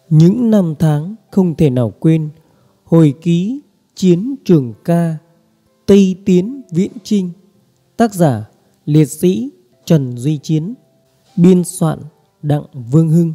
Những năm tháng không thể nào quên. Hồi ký Chiến Trường Ca, Tây Tiến Viễn Chinh. Tác giả liệt sĩ Trần Duy Chiến. Biên soạn Đặng Vương Hưng.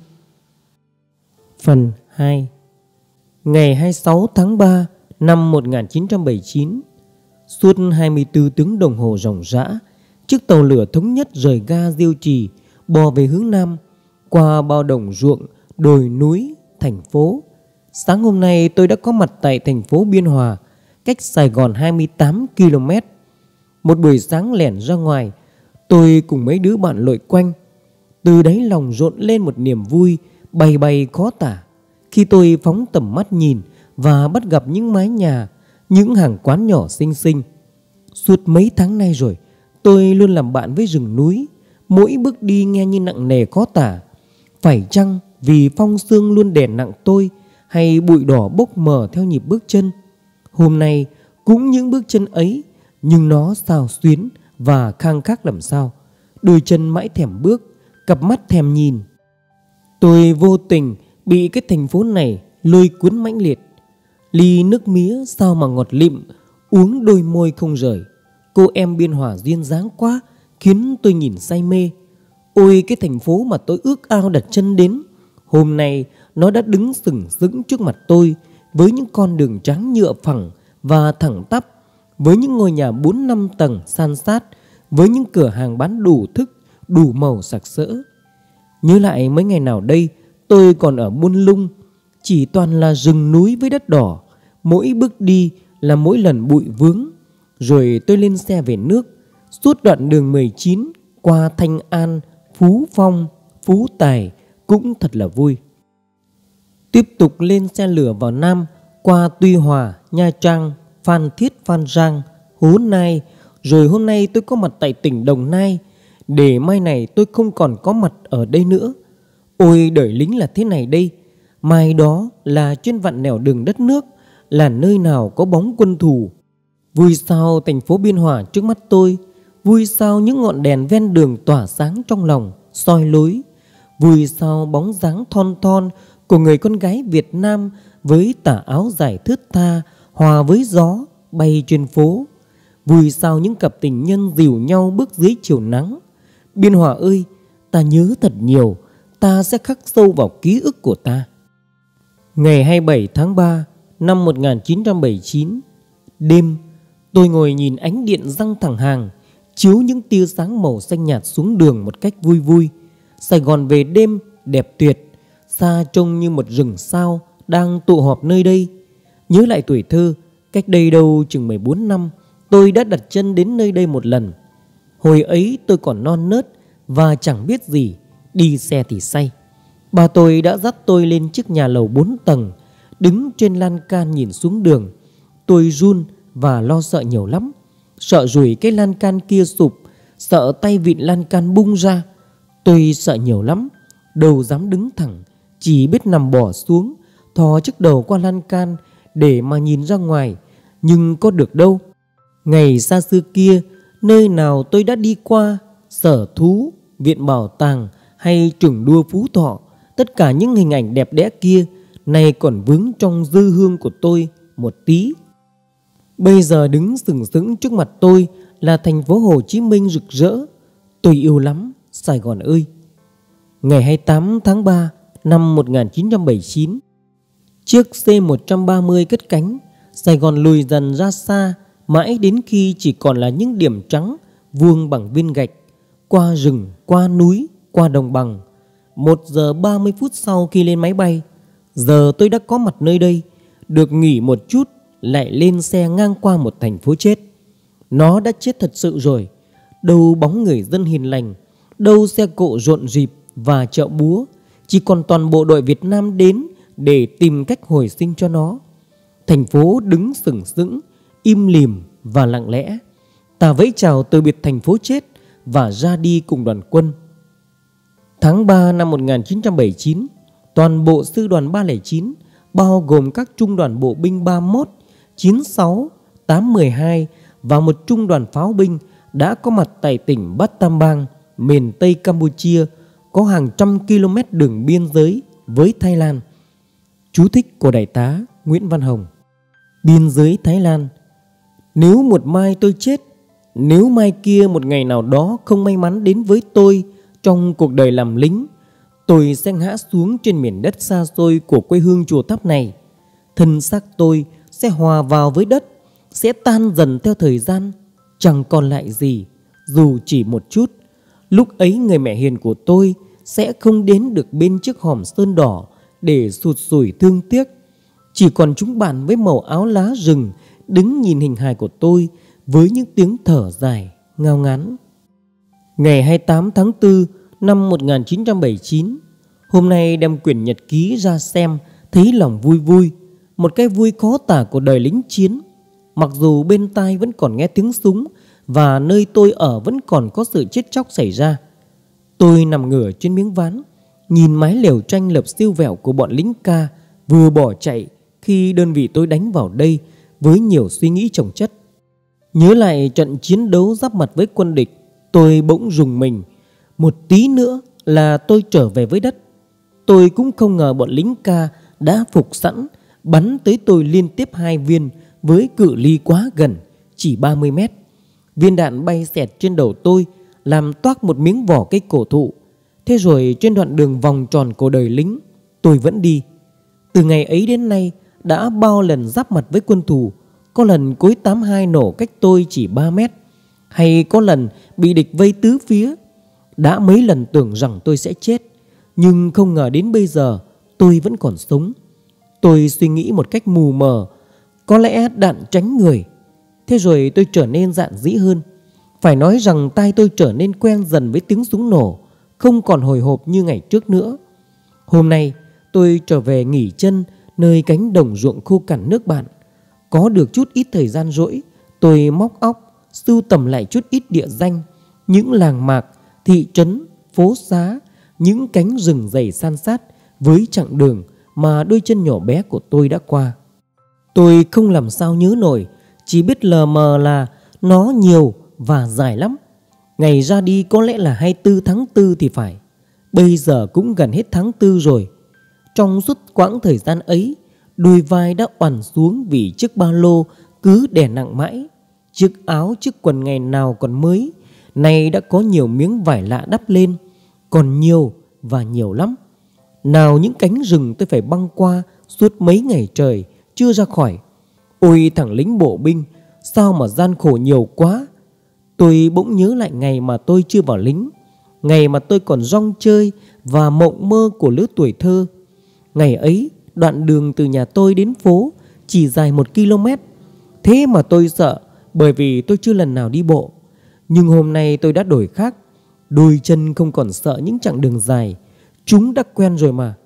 Phần 2. Ngày 26 tháng 3 năm 1979, suốt 24 tiếng đồng hồ ròng rã, chiếc tàu lửa thống nhất rời ga Diêu Trì, bò về hướng Nam, qua bao đồng ruộng, đồi núi, thành phố. Sáng hôm nay tôi đã có mặt tại thành phố Biên Hòa, cách Sài Gòn 28 km. Một buổi sáng lẻn ra ngoài, tôi cùng mấy đứa bạn lội quanh. Từ đáy lòng rộn lên một niềm vui bay bay khó tả khi tôi phóng tầm mắt nhìn và bắt gặp những mái nhà, những hàng quán nhỏ xinh xinh. Suốt mấy tháng nay rồi, tôi luôn làm bạn với rừng núi. Mỗi bước đi nghe như nặng nề khó tả. Phải chăng vì phong sương luôn đè nặng tôi, hay bụi đỏ bốc mờ theo nhịp bước chân? Hôm nay cũng những bước chân ấy, nhưng nó xao xuyến và khang khắc làm sao. Đôi chân mãi thèm bước, cặp mắt thèm nhìn. Tôi vô tình bị cái thành phố này lôi cuốn mãnh liệt. Ly nước mía sao mà ngọt lịm, uống đôi môi không rời. Cô em Biên Hòa duyên dáng quá, khiến tôi nhìn say mê. Ôi cái thành phố mà tôi ước ao đặt chân đến, hôm nay nó đã đứng sừng sững trước mặt tôi, với những con đường trắng nhựa phẳng và thẳng tắp, với những ngôi nhà 4-5 tầng san sát, với những cửa hàng bán đủ thức, đủ màu sặc sỡ. Nhớ lại mấy ngày nào đây, tôi còn ở Buôn Lung, chỉ toàn là rừng núi với đất đỏ. Mỗi bước đi là mỗi lần bụi vướng. Rồi tôi lên xe về nước, suốt đoạn đường 19 qua Thanh An, Phú Phong, Phú Tài cũng thật là vui. Tiếp tục lên xe lửa vào Nam, qua Tuy Hòa, Nha Trang, Phan Thiết, Phan Rang, Hố Nai. Rồi hôm nay tôi có mặt tại tỉnh Đồng Nai, để mai này tôi không còn có mặt ở đây nữa. Ôi đời lính là thế này đây. Mai đó là trên vạn nẻo đường đất nước, là nơi nào có bóng quân thù. Vui sao thành phố Biên Hòa trước mắt tôi, vui sao những ngọn đèn ven đường tỏa sáng trong lòng, soi lối. Vui sao bóng dáng thon thon của người con gái Việt Nam với tà áo dài thướt tha hòa với gió bay trên phố. Vui sao những cặp tình nhân dìu nhau bước dưới chiều nắng. Biên Hòa ơi, ta nhớ thật nhiều, ta sẽ khắc sâu vào ký ức của ta. Ngày 27 tháng 3 năm 1979, đêm, tôi ngồi nhìn ánh điện giăng thẳng hàng, chiếu những tia sáng màu xanh nhạt xuống đường một cách vui vui. Sài Gòn về đêm đẹp tuyệt, xa trông như một rừng sao đang tụ họp nơi đây. Nhớ lại tuổi thơ, cách đây đâu chừng 14 năm, tôi đã đặt chân đến nơi đây một lần. Hồi ấy tôi còn non nớt và chẳng biết gì, đi xe thì say. Bà tôi đã dắt tôi lên chiếc nhà lầu 4 tầng, đứng trên lan can nhìn xuống đường. Tôi run và lo sợ nhiều lắm. Sợ rủi cái lan can kia sụp, sợ tay vịn lan can bung ra. Tôi sợ nhiều lắm, đâu dám đứng thẳng, chỉ biết nằm bò xuống, thò chiếc đầu qua lan can để mà nhìn ra ngoài. Nhưng có được đâu. Ngày xa xưa kia, nơi nào tôi đã đi qua, sở thú, viện bảo tàng hay trường đua Phú Thọ, tất cả những hình ảnh đẹp đẽ kia nay còn vướng trong dư hương của tôi một tí. Bây giờ đứng sừng sững trước mặt tôi là thành phố Hồ Chí Minh rực rỡ. Tôi yêu lắm Sài Gòn ơi. Ngày 28 tháng 3 năm 1979, chiếc C-130 cất cánh. Sài Gòn lùi dần ra xa, mãi đến khi chỉ còn là những điểm trắng vuông bằng viên gạch. Qua rừng, qua núi, qua đồng bằng. 1 giờ 30 phút sau khi lên máy bay, giờ tôi đã có mặt nơi đây. Được nghỉ một chút, lại lên xe ngang qua một thành phố chết. Nó đã chết thật sự rồi. Đâu bóng người dân hiền lành, đâu xe cộ rộn rịp và chợ búa. Chỉ còn toàn bộ đội Việt Nam đến để tìm cách hồi sinh cho nó. Thành phố đứng sừng sững, im lìm và lặng lẽ. Ta vẫy chào từ biệt thành phố chết và ra đi cùng đoàn quân. Tháng 3 năm 1979, toàn bộ sư đoàn 309, bao gồm các trung đoàn bộ binh 31, 96, 812 và một trung đoàn pháo binh đã có mặt tại tỉnh Battambang, miền Tây Campuchia, có hàng trăm km đường biên giới với Thái Lan. Chú thích của Đại tá Nguyễn Văn Hồng. Biên giới Thái Lan. Nếu một mai tôi chết, nếu mai kia một ngày nào đó không may mắn đến với tôi trong cuộc đời làm lính, tôi sẽ ngã xuống trên miền đất xa xôi của quê hương Chùa Tháp này. Thân xác tôi sẽ hòa vào với đất, sẽ tan dần theo thời gian, chẳng còn lại gì, dù chỉ một chút. Lúc ấy người mẹ hiền của tôi sẽ không đến được bên chiếc hòm sơn đỏ để sụt sùi thương tiếc. Chỉ còn chúng bạn với màu áo lá rừng đứng nhìn hình hài của tôi với những tiếng thở dài ngao ngán. Ngày 28 tháng 4 năm 1979, hôm nay đem quyển nhật ký ra xem, thấy lòng vui vui, một cái vui khó tả của đời lính chiến. Mặc dù bên tai vẫn còn nghe tiếng súng và nơi tôi ở vẫn còn có sự chết chóc xảy ra. Tôi nằm ngửa trên miếng ván, nhìn mái lều tranh lợp siêu vẹo của bọn lính ca vừa bỏ chạy khi đơn vị tôi đánh vào đây với nhiều suy nghĩ chồng chất. Nhớ lại trận chiến đấu giáp mặt với quân địch, tôi bỗng rùng mình. Một tí nữa là tôi trở về với đất. Tôi cũng không ngờ bọn lính ca đã phục sẵn, bắn tới tôi liên tiếp 2 viên với cự ly quá gần, chỉ 30 mét. Viên đạn bay xẹt trên đầu tôi, làm toác một miếng vỏ cây cổ thụ. Thế rồi trên đoạn đường vòng tròn của đời lính, tôi vẫn đi. Từ ngày ấy đến nay, đã bao lần giáp mặt với quân thù. Có lần cối 82 nổ cách tôi chỉ 3 mét, hay có lần bị địch vây tứ phía. Đã mấy lần tưởng rằng tôi sẽ chết, nhưng không ngờ đến bây giờ tôi vẫn còn sống. Tôi suy nghĩ một cách mù mờ, có lẽ đạn tránh người. Thế rồi tôi trở nên dạn dĩ hơn. Phải nói rằng tai tôi trở nên quen dần với tiếng súng nổ, không còn hồi hộp như ngày trước nữa. Hôm nay tôi trở về nghỉ chân nơi cánh đồng ruộng khô cằn nước bạn. Có được chút ít thời gian rỗi, tôi móc óc sưu tầm lại chút ít địa danh, những làng mạc, thị trấn, phố xá, những cánh rừng dày san sát với chặng đường mà đôi chân nhỏ bé của tôi đã qua. Tôi không làm sao nhớ nổi, chỉ biết lờ mờ là nó nhiều và dài lắm. Ngày ra đi có lẽ là 24 tháng 4 thì phải. Bây giờ cũng gần hết tháng 4 rồi. Trong suốt quãng thời gian ấy, đôi vai đã oằn xuống vì chiếc ba lô cứ đè nặng mãi. Chiếc áo chiếc quần ngày nào còn mới, nay đã có nhiều miếng vải lạ đắp lên. Còn nhiều và nhiều lắm. Nào những cánh rừng tôi phải băng qua suốt mấy ngày trời chưa ra khỏi. Ôi thằng lính bộ binh, sao mà gian khổ nhiều quá. Tôi bỗng nhớ lại ngày mà tôi chưa vào lính, ngày mà tôi còn rong chơi và mộng mơ của lứa tuổi thơ. Ngày ấy, đoạn đường từ nhà tôi đến phố chỉ dài 1 km. Thế mà tôi sợ, bởi vì tôi chưa lần nào đi bộ. Nhưng hôm nay tôi đã đổi khác. Đôi chân không còn sợ những chặng đường dài, chúng đã quen rồi mà.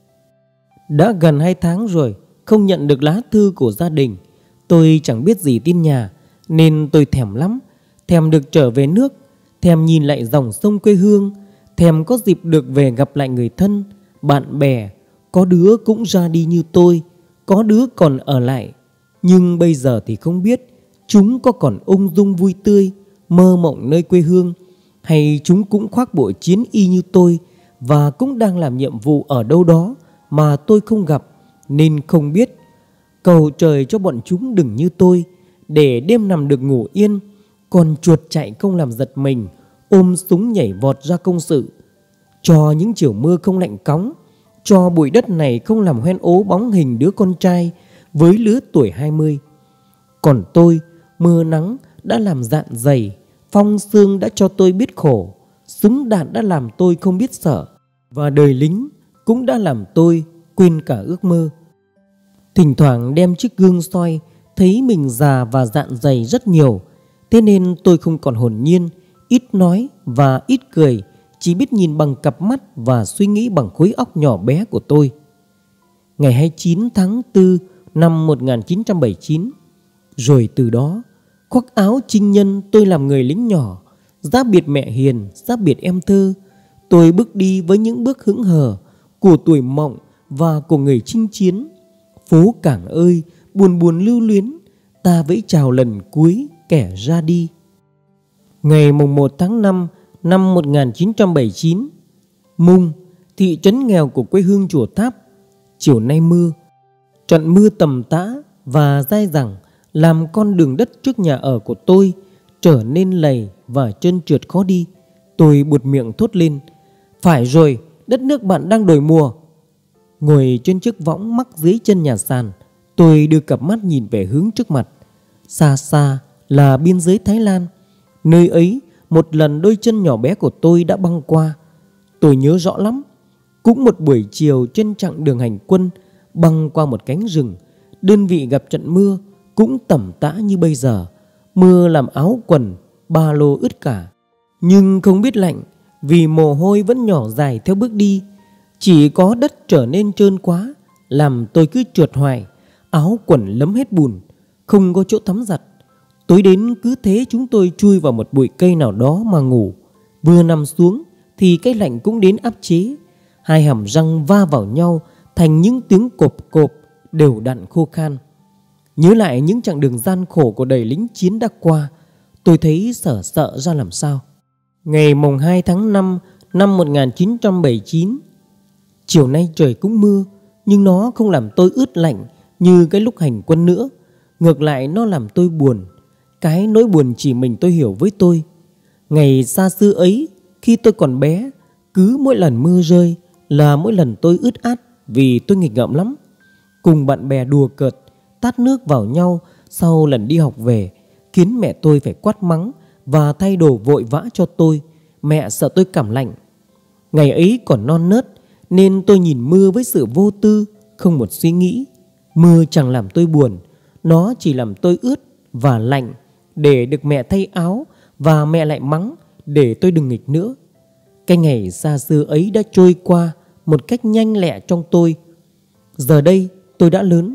Đã gần 2 tháng rồi không nhận được lá thư của gia đình. Tôi chẳng biết gì tin nhà, nên tôi thèm lắm. Thèm được trở về nước, thèm nhìn lại dòng sông quê hương, thèm có dịp được về gặp lại người thân, bạn bè. Có đứa cũng ra đi như tôi, có đứa còn ở lại. Nhưng bây giờ thì không biết chúng có còn ung dung vui tươi, mơ mộng nơi quê hương, hay chúng cũng khoác bộ chiến y như tôi và cũng đang làm nhiệm vụ ở đâu đó mà tôi không gặp nên không biết. Cầu trời cho bọn chúng đừng như tôi, để đêm nằm được ngủ yên, còn chuột chạy không làm giật mình, ôm súng nhảy vọt ra công sự. Cho những chiều mưa không lạnh cóng, cho bụi đất này không làm hoen ố bóng hình đứa con trai với lứa tuổi 20. Còn tôi, mưa nắng đã làm dạn dày, phong sương đã cho tôi biết khổ, súng đạn đã làm tôi không biết sợ, và đời lính cũng đã làm tôi quên cả ước mơ. Thỉnh thoảng đem chiếc gương soi, thấy mình già và dạn dày rất nhiều. Thế nên tôi không còn hồn nhiên, ít nói và ít cười, chỉ biết nhìn bằng cặp mắt và suy nghĩ bằng khối óc nhỏ bé của tôi. Ngày 29 tháng 4 năm 1979, rồi từ đó, khoác áo chinh nhân tôi làm người lính nhỏ, giáp biệt mẹ hiền, giáp biệt em thơ. Tôi bước đi với những bước hững hờ của tuổi mộng và của người chinh chiến. Phố cảng ơi, buồn buồn lưu luyến, ta vẫy chào lần cuối kẻ ra đi. Ngày mùng 1 tháng 5 năm 1979, Mung, thị trấn nghèo của quê hương Chùa Tháp. Chiều nay mưa, Trận mưa tầm tã và dai dẳng làm con đường đất trước nhà ở của tôi trở nên lầy và trơn trượt khó đi. Tôi buột miệng thốt lên: "Phải rồi, đất nước bạn đang đổi mùa." Ngồi trên chiếc võng mắc dưới chân nhà sàn, tôi đưa cặp mắt nhìn về hướng trước mặt. Xa xa là biên giới Thái Lan. Nơi ấy một lần đôi chân nhỏ bé của tôi đã băng qua. Tôi nhớ rõ lắm. Cũng một buổi chiều trên chặng đường hành quân băng qua một cánh rừng, đơn vị gặp trận mưa cũng tầm tã như bây giờ. Mưa làm áo quần, ba lô ướt cả, nhưng không biết lạnh vì mồ hôi vẫn nhỏ dài theo bước đi. Chỉ có đất trở nên trơn quá làm tôi cứ trượt hoài, áo quần lấm hết bùn, không có chỗ thấm giặt. Tối đến cứ thế chúng tôi chui vào một bụi cây nào đó mà ngủ. Vừa nằm xuống thì cái lạnh cũng đến áp chế. Hai hàm răng va vào nhau thành những tiếng cộp cộp đều đặn khô khan. Nhớ lại những chặng đường gian khổ của đời lính chiến đã qua, tôi thấy sợ ra làm sao. Ngày mùng 2 tháng 5 năm 1979, chiều nay trời cũng mưa, nhưng nó không làm tôi ướt lạnh như cái lúc hành quân nữa. Ngược lại nó làm tôi buồn. Cái nỗi buồn chỉ mình tôi hiểu với tôi. Ngày xa xưa ấy, khi tôi còn bé, cứ mỗi lần mưa rơi là mỗi lần tôi ướt át vì tôi nghịch ngợm lắm. Cùng bạn bè đùa cợt, tát nước vào nhau sau lần đi học về, khiến mẹ tôi phải quát mắng và thay đồ vội vã cho tôi. Mẹ sợ tôi cảm lạnh. Ngày ấy còn non nớt nên tôi nhìn mưa với sự vô tư, không một suy nghĩ. Mưa chẳng làm tôi buồn, nó chỉ làm tôi ướt và lạnh để được mẹ thay áo, và mẹ lại mắng để tôi đừng nghịch nữa. Cái ngày xa xưa ấy đã trôi qua một cách nhanh lẹ trong tôi. Giờ đây tôi đã lớn,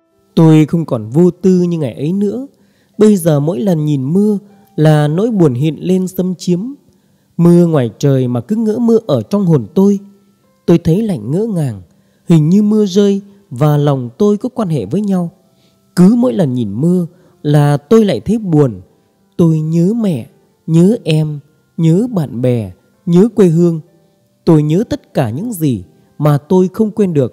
tôi không còn vô tư như ngày ấy nữa. Bây giờ mỗi lần nhìn mưa là nỗi buồn hiện lên xâm chiếm. Mưa ngoài trời mà cứ ngỡ mưa ở trong hồn tôi. Tôi thấy lạnh ngỡ ngàng, hình như mưa rơi và lòng tôi có quan hệ với nhau. Cứ mỗi lần nhìn mưa là tôi lại thấy buồn. Tôi nhớ mẹ, nhớ em, nhớ bạn bè, nhớ quê hương. Tôi nhớ tất cả những gì mà tôi không quên được.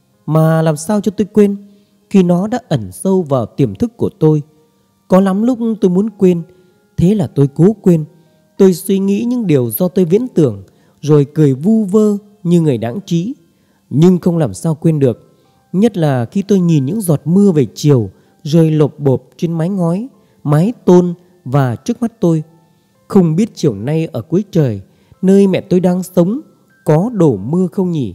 Mà làm sao cho tôi quên khi nó đã ẩn sâu vào tiềm thức của tôi. Có lắm lúc tôi muốn quên, thế là tôi cố quên. Tôi suy nghĩ những điều do tôi viễn tưởng, rồi cười vu vơ như người đãng trí, nhưng không làm sao quên được. Nhất là khi tôi nhìn những giọt mưa về chiều rơi lộp bộp trên mái ngói, mái tôn và trước mắt tôi. Không biết chiều nay ở cuối trời, nơi mẹ tôi đang sống, có đổ mưa không nhỉ?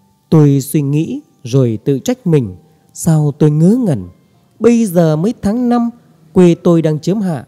Tôi suy nghĩ rồi tự trách mình. Sao tôi ngớ ngẩn? Bây giờ mới tháng 5, quê tôi đang chớm hạ.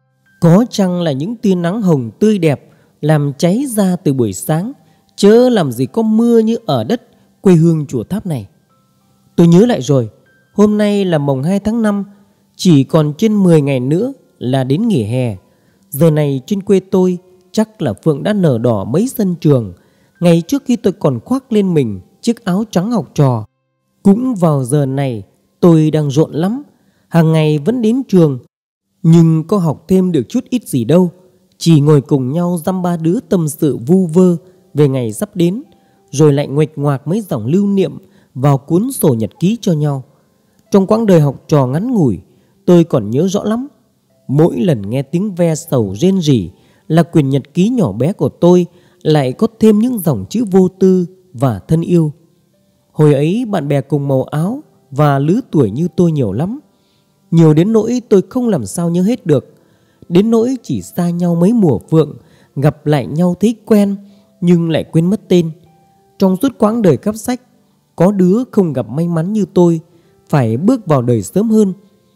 Có chăng là những tia nắng hồng tươi đẹp làm cháy ra từ buổi sáng, chớ làm gì có mưa như ở đất quê hương Chùa Tháp này. Tôi nhớ lại rồi, hôm nay là mùng 2 tháng 5, chỉ còn trên 10 ngày nữa là đến nghỉ hè. Giờ này trên quê tôi chắc là phượng đã nở đỏ mấy sân trường. Ngày trước khi tôi còn khoác lên mình chiếc áo trắng học trò, cũng vào giờ này tôi đang rộn lắm. Hàng ngày vẫn đến trường, nhưng có học thêm được chút ít gì đâu. Chỉ ngồi cùng nhau dăm ba đứa tâm sự vu vơ về ngày sắp đến, rồi lại nguệch ngoạc mấy dòng lưu niệm vào cuốn sổ nhật ký cho nhau. Trong quãng đời học trò ngắn ngủi, tôi còn nhớ rõ lắm. Mỗi lần nghe tiếng ve sầu rên rỉ là quyển nhật ký nhỏ bé của tôi lại có thêm những dòng chữ vô tư và thân yêu. Hồi ấy bạn bè cùng màu áo và lứa tuổi như tôi nhiều lắm. Nhiều đến nỗi tôi không làm sao nhớ hết được. Đến nỗi chỉ xa nhau mấy mùa phượng, gặp lại nhau thấy quen nhưng lại quên mất tên. Trong suốt quãng đời cắp sách, có đứa không gặp may mắn như tôi, phải bước vào đời sớm hơn.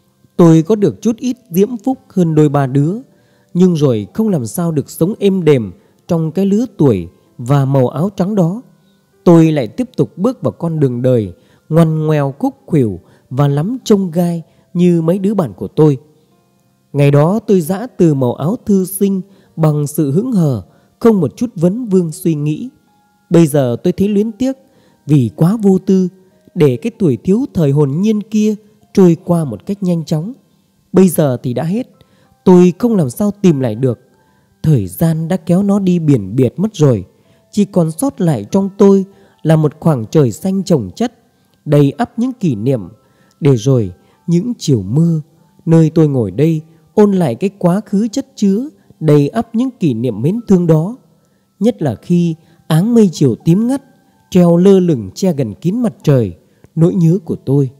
Tôi có được chút ít diễm phúc hơn đôi ba đứa, nhưng rồi không làm sao được sống êm đềm trong cái lứa tuổi và màu áo trắng đó. Tôi lại tiếp tục bước vào con đường đời ngoằn ngoèo khúc khuỷu và lắm chông gai như mấy đứa bạn của tôi. Ngày đó tôi dã từ màu áo thư sinh bằng sự hững hờ, không một chút vấn vương suy nghĩ. Bây giờ tôi thấy luyến tiếc vì quá vô tư, để cái tuổi thiếu thời hồn nhiên kia trôi qua một cách nhanh chóng. Bây giờ thì đã hết, tôi không làm sao tìm lại được. Thời gian đã kéo nó đi biển biệt mất rồi. Chỉ còn sót lại trong tôi là một khoảng trời xanh chồng chất, đầy ắp những kỷ niệm. Để rồi những chiều mưa, nơi tôi ngồi đây ôn lại cái quá khứ chất chứa đầy ắp những kỷ niệm mến thương đó. Nhất là khi áng mây chiều tím ngắt treo lơ lửng che gần kín mặt trời nỗi nhớ của tôi.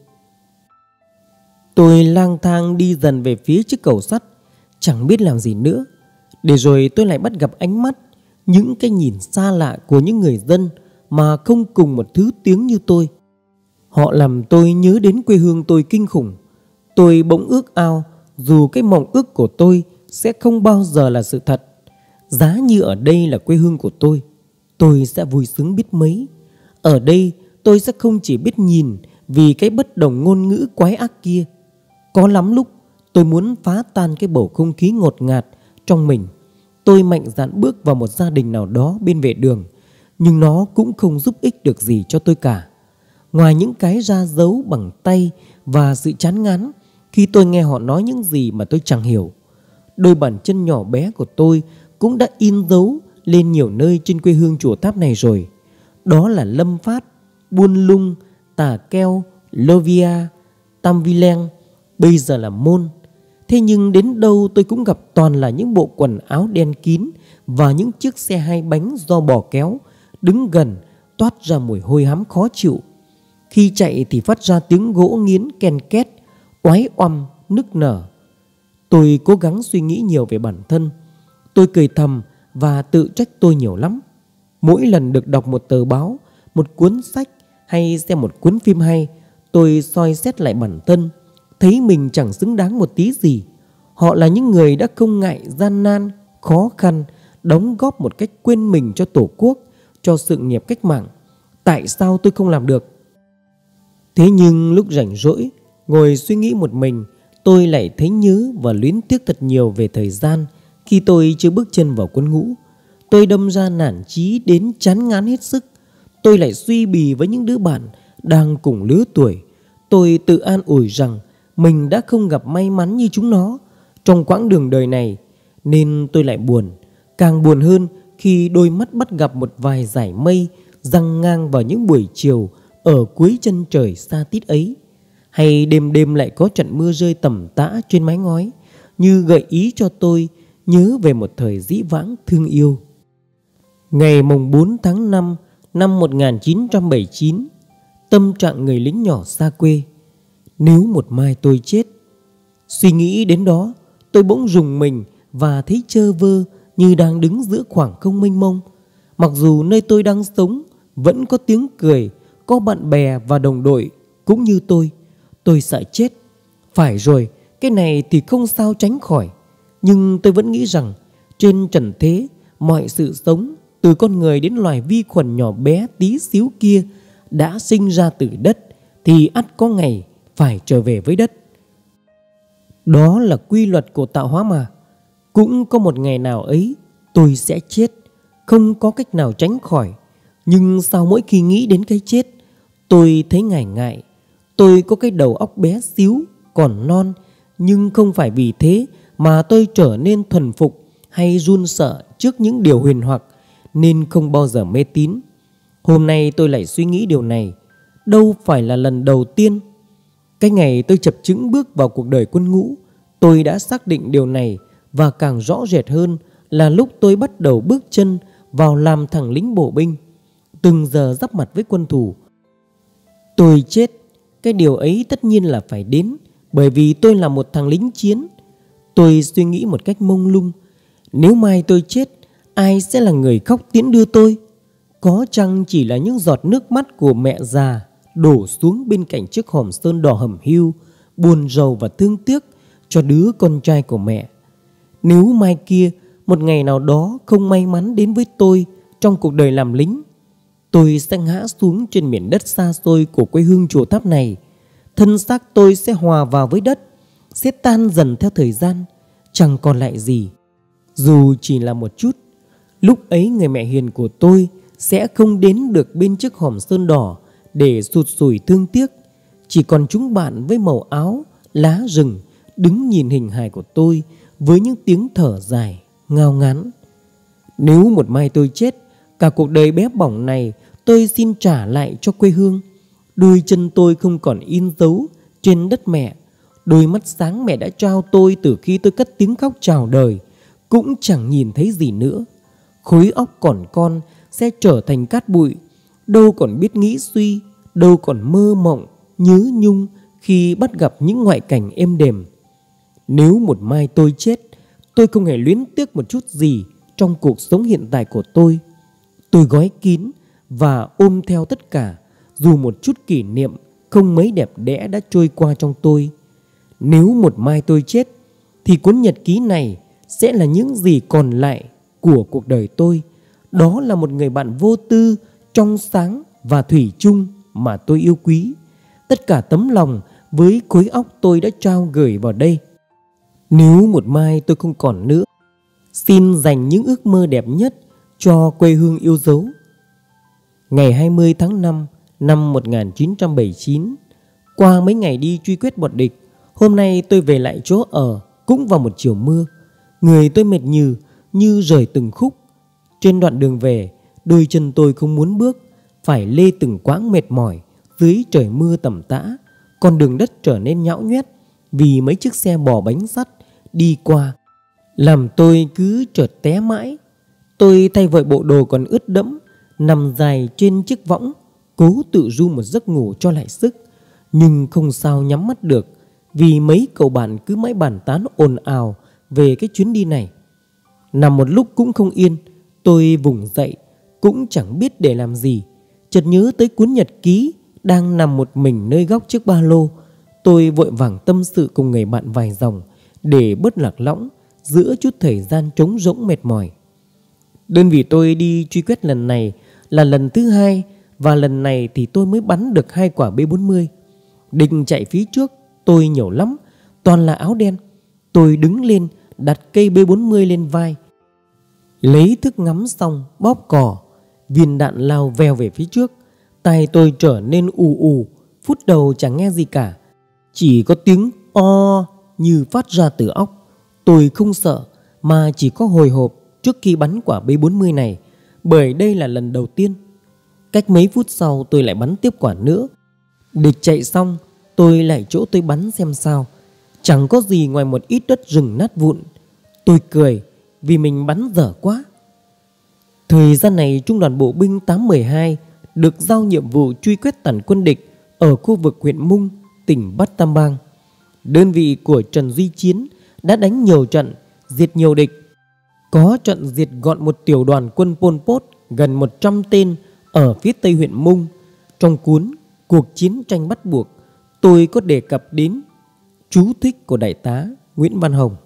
Tôi lang thang đi dần về phía chiếc cầu sắt, chẳng biết làm gì nữa. Để rồi tôi lại bắt gặp ánh mắt, những cái nhìn xa lạ của những người dân mà không cùng một thứ tiếng như tôi. Họ làm tôi nhớ đến quê hương tôi kinh khủng. Tôi bỗng ước ao dù cái mộng ước của tôi sẽ không bao giờ là sự thật. Giá như ở đây là quê hương của tôi sẽ vui sướng biết mấy. Ở đây tôi sẽ không chỉ biết nhìn vì cái bất đồng ngôn ngữ quái ác kia. Có lắm lúc tôi muốn phá tan cái bầu không khí ngột ngạt trong mình. Tôi mạnh dạn bước vào một gia đình nào đó bên vệ đường, nhưng nó cũng không giúp ích được gì cho tôi cả, ngoài những cái ra dấu bằng tay và sự chán ngán khi tôi nghe họ nói những gì mà tôi chẳng hiểu. Đôi bàn chân nhỏ bé của tôi cũng đã in dấu lên nhiều nơi trên quê hương Chùa Tháp này rồi. Đó là Lâm Phát, Buôn Lung, Tà Keo, Lovia, Tam Vi Leng, bây giờ là Môn. Thế nhưng đến đâu tôi cũng gặp toàn là những bộ quần áo đen kín và những chiếc xe hai bánh do bò kéo, đứng gần toát ra mùi hôi hám khó chịu. Khi chạy thì phát ra tiếng gỗ nghiến ken két, oái oăm, nức nở. Tôi cố gắng suy nghĩ nhiều về bản thân. Tôi cười thầm và tự trách tôi nhiều lắm. Mỗi lần được đọc một tờ báo, một cuốn sách hay xem một cuốn phim hay, tôi soi xét lại bản thân, thấy mình chẳng xứng đáng một tí gì. Họ là những người đã không ngại gian nan, khó khăn, đóng góp một cách quên mình cho Tổ quốc, cho sự nghiệp cách mạng. Tại sao tôi không làm được? Thế nhưng lúc rảnh rỗi, ngồi suy nghĩ một mình, tôi lại thấy nhớ và luyến tiếc thật nhiều về thời gian khi tôi chưa bước chân vào quân ngũ. Tôi đâm ra nản chí đến chán ngán hết sức. Tôi lại suy bì với những đứa bạn đang cùng lứa tuổi. Tôi tự an ủi rằng mình đã không gặp may mắn như chúng nó trong quãng đường đời này. Nên tôi lại buồn, càng buồn hơn khi đôi mắt bắt gặp một vài dải mây giăng ngang vào những buổi chiều ở cuối chân trời xa tít ấy. Hay đêm đêm lại có trận mưa rơi tầm tã trên mái ngói, như gợi ý cho tôi nhớ về một thời dĩ vãng thương yêu. Ngày mùng 4 tháng 5 năm 1979, tâm trạng người lính nhỏ xa quê. Nếu một mai tôi chết. Suy nghĩ đến đó, tôi bỗng rùng mình và thấy trơ vơ như đang đứng giữa khoảng không mênh mông. Mặc dù nơi tôi đang sống vẫn có tiếng cười, có bạn bè và đồng đội cũng như tôi sợ chết. Phải rồi, cái này thì không sao tránh khỏi. Nhưng tôi vẫn nghĩ rằng trên trần thế, mọi sự sống, từ con người đến loài vi khuẩn nhỏ bé tí xíu kia, đã sinh ra từ đất thì ắt có ngày phải trở về với đất. Đó là quy luật của tạo hóa mà. Cũng có một ngày nào ấy tôi sẽ chết, không có cách nào tránh khỏi. Nhưng sao mỗi khi nghĩ đến cái chết, tôi thấy ngại ngại. Tôi có cái đầu óc bé xíu, còn non, nhưng không phải vì thế mà tôi trở nên thuần phục hay run sợ trước những điều huyền hoặc, nên không bao giờ mê tín. Hôm nay tôi lại suy nghĩ điều này. Đâu phải là lần đầu tiên. Cái ngày tôi chập chững bước vào cuộc đời quân ngũ, tôi đã xác định điều này. Và càng rõ rệt hơn là lúc tôi bắt đầu bước chân vào làm thằng lính bộ binh, từng giờ giáp mặt với quân thù. Tôi chết, cái điều ấy tất nhiên là phải đến, bởi vì tôi là một thằng lính chiến. Tôi suy nghĩ một cách mông lung. Nếu mai tôi chết, ai sẽ là người khóc tiễn đưa tôi? Có chăng chỉ là những giọt nước mắt của mẹ già đổ xuống bên cạnh chiếc hòm sơn đỏ hầm hiu, buồn rầu và thương tiếc cho đứa con trai của mẹ? Nếu mai kia, một ngày nào đó không may mắn đến với tôi trong cuộc đời làm lính, tôi sẽ ngã xuống trên miền đất xa xôi của quê hương Chùa Tháp này. Thân xác tôi sẽ hòa vào với đất, sẽ tan dần theo thời gian, chẳng còn lại gì, dù chỉ là một chút. Lúc ấy người mẹ hiền của tôi sẽ không đến được bên chiếc hòm sơn đỏ để sụt sùi thương tiếc. Chỉ còn chúng bạn với màu áo, lá rừng, đứng nhìn hình hài của tôi với những tiếng thở dài, ngao ngán. Nếu một mai tôi chết, cả cuộc đời bé bỏng này tôi xin trả lại cho quê hương. Đôi chân tôi không còn in dấu trên đất mẹ. Đôi mắt sáng mẹ đã trao tôi từ khi tôi cất tiếng khóc chào đời cũng chẳng nhìn thấy gì nữa. Khối óc còn con sẽ trở thành cát bụi, đâu còn biết nghĩ suy, đâu còn mơ mộng, nhớ nhung khi bắt gặp những ngoại cảnh êm đềm. Nếu một mai tôi chết, tôi không hề luyến tiếc một chút gì trong cuộc sống hiện tại của tôi. Tôi gói kín và ôm theo tất cả, dù một chút kỷ niệm không mấy đẹp đẽ đã trôi qua trong tôi. Nếu một mai tôi chết, thì cuốn nhật ký này sẽ là những gì còn lại của cuộc đời tôi. Đó là một người bạn vô tư, trong sáng và thủy chung mà tôi yêu quý. Tất cả tấm lòng với khối óc tôi đã trao gửi vào đây. Nếu một mai tôi không còn nữa, xin dành những ước mơ đẹp nhất cho quê hương yêu dấu. Ngày 20 tháng 5 năm 1979, qua mấy ngày đi truy quét bọn địch, hôm nay tôi về lại chỗ ở cũng vào một chiều mưa. Người tôi mệt nhừ như rời từng khúc. Trên đoạn đường về, đôi chân tôi không muốn bước, phải lê từng quãng mệt mỏi dưới trời mưa tầm tã. Con đường đất trở nên nhão nhoét vì mấy chiếc xe bò bánh sắt đi qua, làm tôi cứ chợt té mãi. Tôi thay vội bộ đồ còn ướt đẫm, nằm dài trên chiếc võng, cố tự ru một giấc ngủ cho lại sức. Nhưng không sao nhắm mắt được, vì mấy cậu bạn cứ mãi bàn tán ồn ào về cái chuyến đi này. Nằm một lúc cũng không yên, tôi vùng dậy cũng chẳng biết để làm gì. Chợt nhớ tới cuốn nhật ký đang nằm một mình nơi góc chiếc ba lô. Tôi vội vàng tâm sự cùng người bạn vài dòng để bớt lạc lõng giữa chút thời gian trống rỗng mệt mỏi. Đơn vị tôi đi truy quét lần này là lần thứ 2, và lần này thì tôi mới bắn được 2 quả B40. Địch chạy phía trước tôi nhiều lắm, toàn là áo đen. Tôi đứng lên đặt cây B40 lên vai, lấy thức ngắm xong bóp cò. Viên đạn lao vèo về phía trước. Tai tôi trở nên ù ù. Phút đầu chẳng nghe gì cả, chỉ có tiếng o như phát ra từ óc. Tôi không sợ mà chỉ có hồi hộp trước khi bắn quả B40 này, bởi đây là lần đầu tiên. Cách mấy phút sau tôi lại bắn tiếp quả nữa. Địch chạy xong, tôi lại chỗ tôi bắn xem sao. Chẳng có gì ngoài một ít đất rừng nát vụn. Tôi cười vì mình bắn dở quá. Thời gian này Trung đoàn bộ binh 812 được giao nhiệm vụ truy quét tàn quân địch ở khu vực huyện Mung, tỉnh Bát Tam Bang. Đơn vị của Trần Duy Chiến đã đánh nhiều trận, diệt nhiều địch. Có trận diệt gọn một tiểu đoàn quân Pol Pot gần 100 tên ở phía tây huyện Mung. Trong cuốn Cuộc chiến tranh bắt buộc, tôi có đề cập đến chú thích của đại tá Nguyễn Văn Hồng.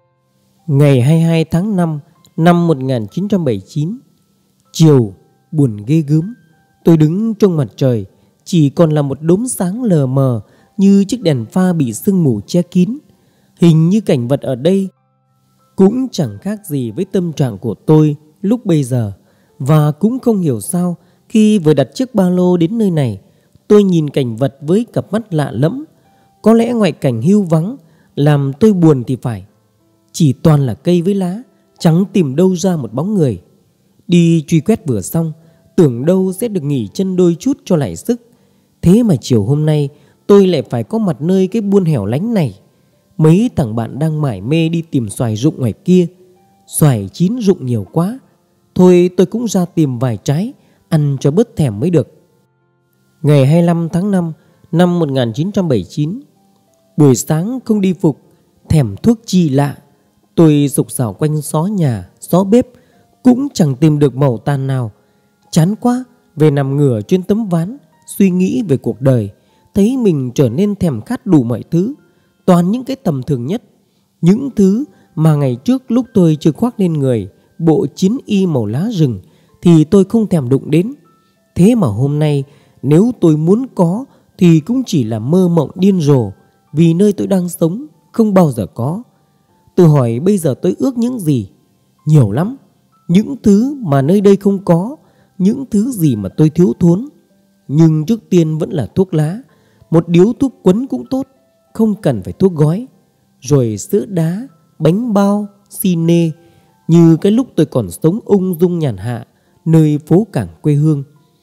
Ngày 22 tháng 5 năm 1979, chiều buồn ghê gớm. Tôi đứng trong mặt trời, chỉ còn là một đốm sáng lờ mờ như chiếc đèn pha bị sương mù che kín. Hình như cảnh vật ở đây cũng chẳng khác gì với tâm trạng của tôi lúc bây giờ. Và cũng không hiểu sao, khi vừa đặt chiếc ba lô đến nơi này, tôi nhìn cảnh vật với cặp mắt lạ lẫm. Có lẽ ngoại cảnh hưu vắng làm tôi buồn thì phải. Chỉ toàn là cây với lá, chẳng tìm đâu ra một bóng người. Đi truy quét vừa xong, tưởng đâu sẽ được nghỉ chân đôi chút cho lại sức. Thế mà chiều hôm nay tôi lại phải có mặt nơi cái buôn hẻo lánh này. Mấy thằng bạn đang mải mê đi tìm xoài rụng ngoài kia. Xoài chín rụng nhiều quá, thôi tôi cũng ra tìm vài trái ăn cho bớt thèm mới được. Ngày 25 tháng 5 năm 1979, buổi sáng không đi phục, thèm thuốc chi lạ. Tôi sục sạo quanh xó nhà, xó bếp, cũng chẳng tìm được mẩu tàn nào. Chán quá, về nằm ngửa trên tấm ván, suy nghĩ về cuộc đời. Thấy mình trở nên thèm khát đủ mọi thứ, toàn những cái tầm thường nhất. Những thứ mà ngày trước lúc tôi chưa khoác lên người bộ chiến y màu lá rừng thì tôi không thèm đụng đến. Thế mà hôm nay nếu tôi muốn có thì cũng chỉ là mơ mộng điên rồ, vì nơi tôi đang sống không bao giờ có. Tôi hỏi bây giờ tôi ước những gì? Nhiều lắm. Những thứ mà nơi đây không có, những thứ gì mà tôi thiếu thốn. Nhưng trước tiên vẫn là thuốc lá. Một điếu thuốc quấn cũng tốt, không cần phải thuốc gói. Rồi sữa đá, bánh bao, xi nê, như cái lúc tôi còn sống ung dung nhàn hạ nơi phố cảng quê hương.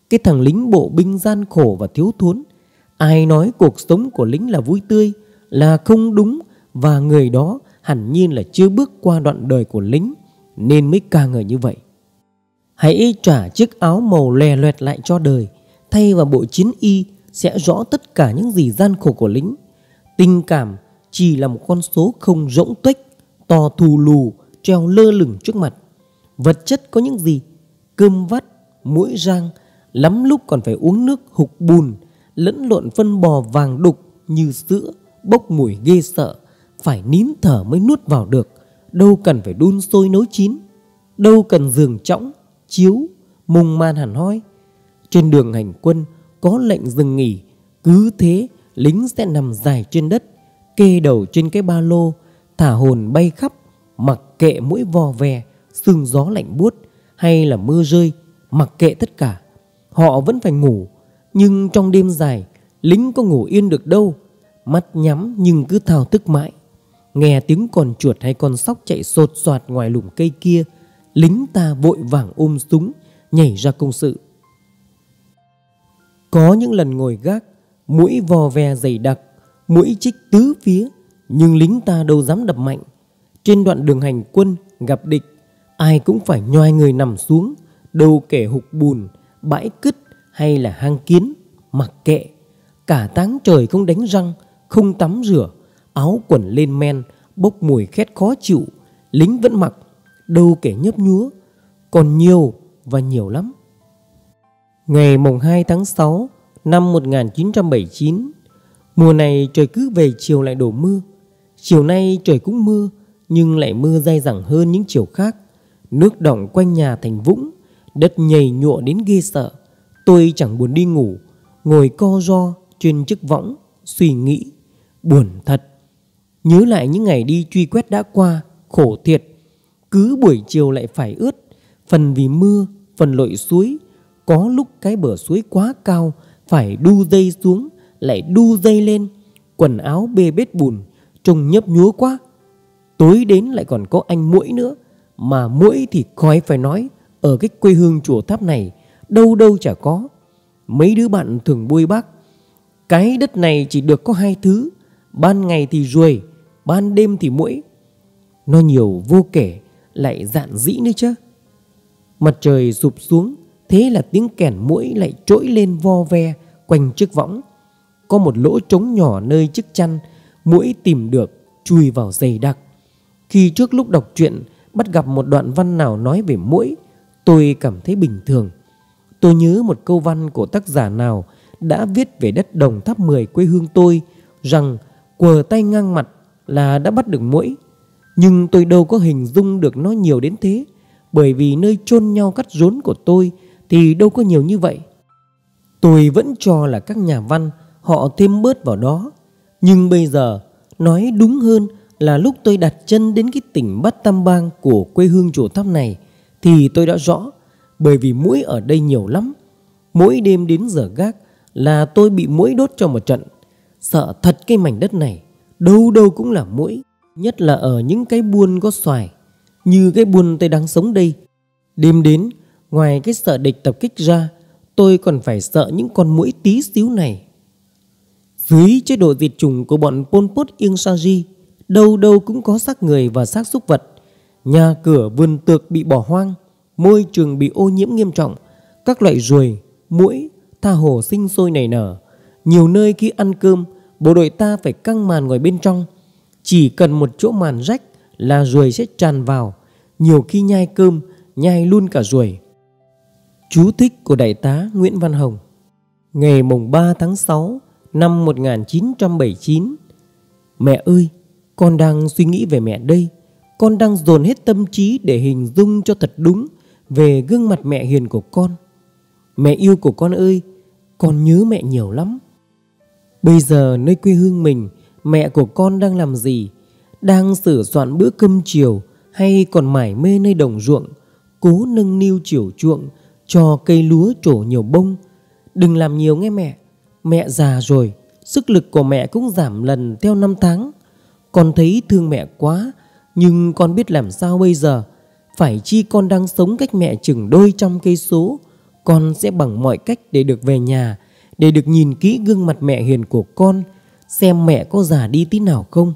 Cái thằng lính bộ binh gian khổ và thiếu thốn. Ai nói cuộc sống của lính là vui tươi là không đúng, và người đó hẳn nhiên là chưa bước qua đoạn đời của lính nên mới ca ngợi như vậy. Hãy trả chiếc áo màu lòe loẹt lại cho đời, thay vào bộ chiến y sẽ rõ tất cả những gì gian khổ của lính. Tình cảm chỉ là một con số không rỗng tuếch, to thù lù, treo lơ lửng trước mặt. Vật chất có những gì? Cơm vắt, muỗi rang, lắm lúc còn phải uống nước hục bùn, lẫn lộn phân bò vàng đục như sữa, bốc mùi ghê sợ, phải nín thở mới nuốt vào được. Đâu cần phải đun sôi nấu chín, đâu cần giường chõng, chiếu, mùng man hẳn hoi. Trên đường hành quân có lệnh dừng nghỉ, cứ thế lính sẽ nằm dài trên đất, kê đầu trên cái ba lô, thả hồn bay khắp, mặc kệ mũi vò vè, sương gió lạnh buốt hay là mưa rơi, mặc kệ tất cả. Họ vẫn phải ngủ, nhưng trong đêm dài lính có ngủ yên được đâu. Mắt nhắm nhưng cứ thao thức mãi. Nghe tiếng con chuột hay con sóc chạy sột soạt ngoài lùm cây kia, lính ta vội vàng ôm súng nhảy ra công sự. Có những lần ngồi gác, muỗi vò ve dày đặc, muỗi chích tứ phía, nhưng lính ta đâu dám đập mạnh. Trên đoạn đường hành quân gặp địch, ai cũng phải nhoài người nằm xuống, đâu kể hục bùn, bãi cứt hay là hang kiến, mặc kệ. Cả tháng trời không đánh răng, không tắm rửa, áo quần lên men, bốc mùi khét khó chịu, lính vẫn mặc, đâu kể nhấp nhúa. Còn nhiều và nhiều lắm. Ngày mùng 2 tháng 6 năm 1979, mùa này trời cứ về chiều lại đổ mưa. Chiều nay trời cũng mưa, nhưng lại mưa dai dẳng hơn những chiều khác. Nước đọng quanh nhà thành vũng, đất nhầy nhụa đến ghê sợ. Tôi chẳng buồn đi ngủ, ngồi co ro trên chiếc võng, suy nghĩ. Buồn thật. Nhớ lại những ngày đi truy quét đã qua, khổ thiệt. Cứ buổi chiều lại phải ướt, phần vì mưa, phần lội suối. Có lúc cái bờ suối quá cao, phải đu dây xuống, lại đu dây lên. Quần áo bê bết bùn, trông nhấp nhúa quá. Tối đến lại còn có anh muỗi nữa. Mà muỗi thì khỏi phải nói, ở cái quê hương Chùa Tháp này đâu đâu chả có. Mấy đứa bạn thường bôi bác, cái đất này chỉ được có hai thứ, ban ngày thì ruồi, ban đêm thì muỗi. Nó nhiều vô kể, lại dạn dĩ nữa chứ. Mặt trời sụp xuống, thế là tiếng kèn muỗi lại trỗi lên vo ve quanh chiếc võng. Có một lỗ trống nhỏ nơi chiếc chăn, muỗi tìm được chui vào dày đặc. Khi trước lúc đọc truyện bắt gặp một đoạn văn nào nói về muỗi, tôi cảm thấy bình thường. Tôi nhớ một câu văn của tác giả nào đã viết về đất Đồng Tháp 10 quê hương tôi, rằng quờ tay ngang mặt là đã bắt được muỗi. Nhưng tôi đâu có hình dung được nó nhiều đến thế, bởi vì nơi chôn nhau cắt rốn của tôi thì đâu có nhiều như vậy. Tôi vẫn cho là các nhà văn họ thêm bớt vào đó. Nhưng bây giờ nói đúng hơn là lúc tôi đặt chân đến cái tỉnh Bát Tam Bang của quê hương Chùa Tháp này thì tôi đã rõ, bởi vì muỗi ở đây nhiều lắm. Mỗi đêm đến giờ gác là tôi bị muỗi đốt cho một trận. Sợ thật cái mảnh đất này, đâu đâu cũng là muỗi. Nhất là ở những cái buôn có xoài, như cái buôn tôi đang sống đây. Đêm đến, ngoài cái sợ địch tập kích ra, tôi còn phải sợ những con muỗi tí xíu này. Dưới chế độ diệt chủng của bọn Pol Pot Ieng Sari, đâu đâu cũng có xác người và xác súc vật. Nhà cửa vườn tược bị bỏ hoang, môi trường bị ô nhiễm nghiêm trọng. Các loại ruồi, muỗi tha hồ sinh sôi nảy nở. Nhiều nơi khi ăn cơm, bộ đội ta phải căng màn ngồi bên trong. Chỉ cần một chỗ màn rách là ruồi sẽ tràn vào. Nhiều khi nhai cơm, nhai luôn cả ruồi. Chú thích của Đại tá Nguyễn Văn Hồng. Ngày mùng 3 tháng 6 năm 1979. Mẹ ơi, con đang suy nghĩ về mẹ đây. Con đang dồn hết tâm trí để hình dung cho thật đúng về gương mặt mẹ hiền của con. Mẹ yêu của con ơi, con nhớ mẹ nhiều lắm. Bây giờ nơi quê hương mình, mẹ của con đang làm gì? Đang sửa soạn bữa cơm chiều hay còn mải mê nơi đồng ruộng, cố nâng niu chiều chuộng cho cây lúa trổ nhiều bông? Đừng làm nhiều nghe mẹ. Mẹ già rồi, sức lực của mẹ cũng giảm lần theo năm tháng. Con thấy thương mẹ quá, nhưng con biết làm sao bây giờ. Phải chi con đang sống cách mẹ chừng đôi trăm cây số. Con sẽ bằng mọi cách để được về nhà, để được nhìn kỹ gương mặt mẹ hiền của con, xem mẹ có già đi tí nào không.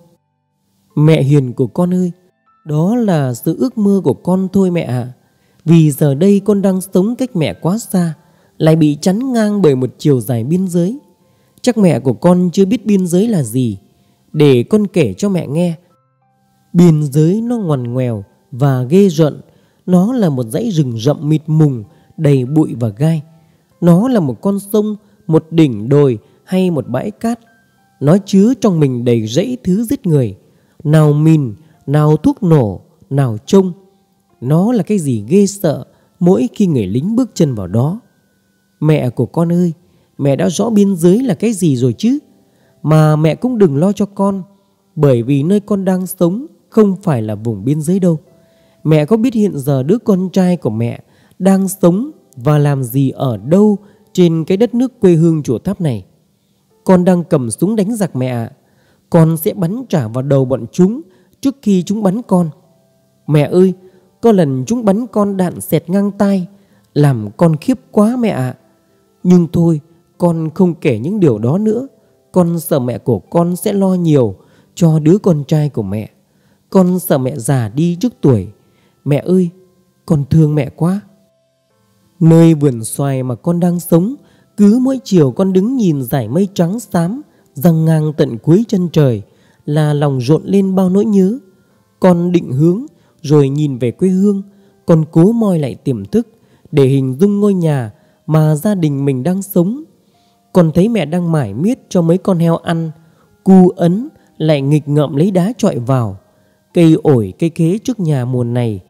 Mẹ hiền của con ơi, đó là sự ước mơ của con thôi mẹ ạ. Vì giờ đây con đang sống cách mẹ quá xa, lại bị chắn ngang bởi một chiều dài biên giới. Chắc mẹ của con chưa biết biên giới là gì. Để con kể cho mẹ nghe. Biên giới nó ngoằn ngoèo và ghê rợn. Nó là một dãy rừng rậm mịt mùng, đầy bụi và gai. Nó là một con sông, một đỉnh đồi hay một bãi cát. Nó chứa trong mình đầy rẫy thứ giết người. Nào mìn, nào thuốc nổ, nào trông. Nó là cái gì ghê sợ mỗi khi người lính bước chân vào đó. Mẹ của con ơi, mẹ đã rõ biên giới là cái gì rồi chứ. Mà mẹ cũng đừng lo cho con, bởi vì nơi con đang sống không phải là vùng biên giới đâu. Mẹ có biết hiện giờ đứa con trai của mẹ đang sống và làm gì ở đâu trên cái đất nước quê hương Chùa Tháp này? Con đang cầm súng đánh giặc mẹ ạ. Con sẽ bắn trả vào đầu bọn chúng trước khi chúng bắn con. Mẹ ơi, có lần chúng bắn con đạn xẹt ngang tai, làm con khiếp quá mẹ ạ. Nhưng thôi, con không kể những điều đó nữa. Con sợ mẹ của con sẽ lo nhiều cho đứa con trai của mẹ. Con sợ mẹ già đi trước tuổi. Mẹ ơi, con thương mẹ quá. Nơi vườn xoài mà con đang sống, cứ mỗi chiều con đứng nhìn dải mây trắng xám giăng ngang tận cuối chân trời là lòng rộn lên bao nỗi nhớ. Con định hướng rồi nhìn về quê hương. Con cố moi lại tiềm thức để hình dung ngôi nhà mà gia đình mình đang sống. Con thấy mẹ đang mải miết cho mấy con heo ăn. Cu ấn lại nghịch ngợm lấy đá chọi vào. Cây ổi cây khế trước nhà mùa này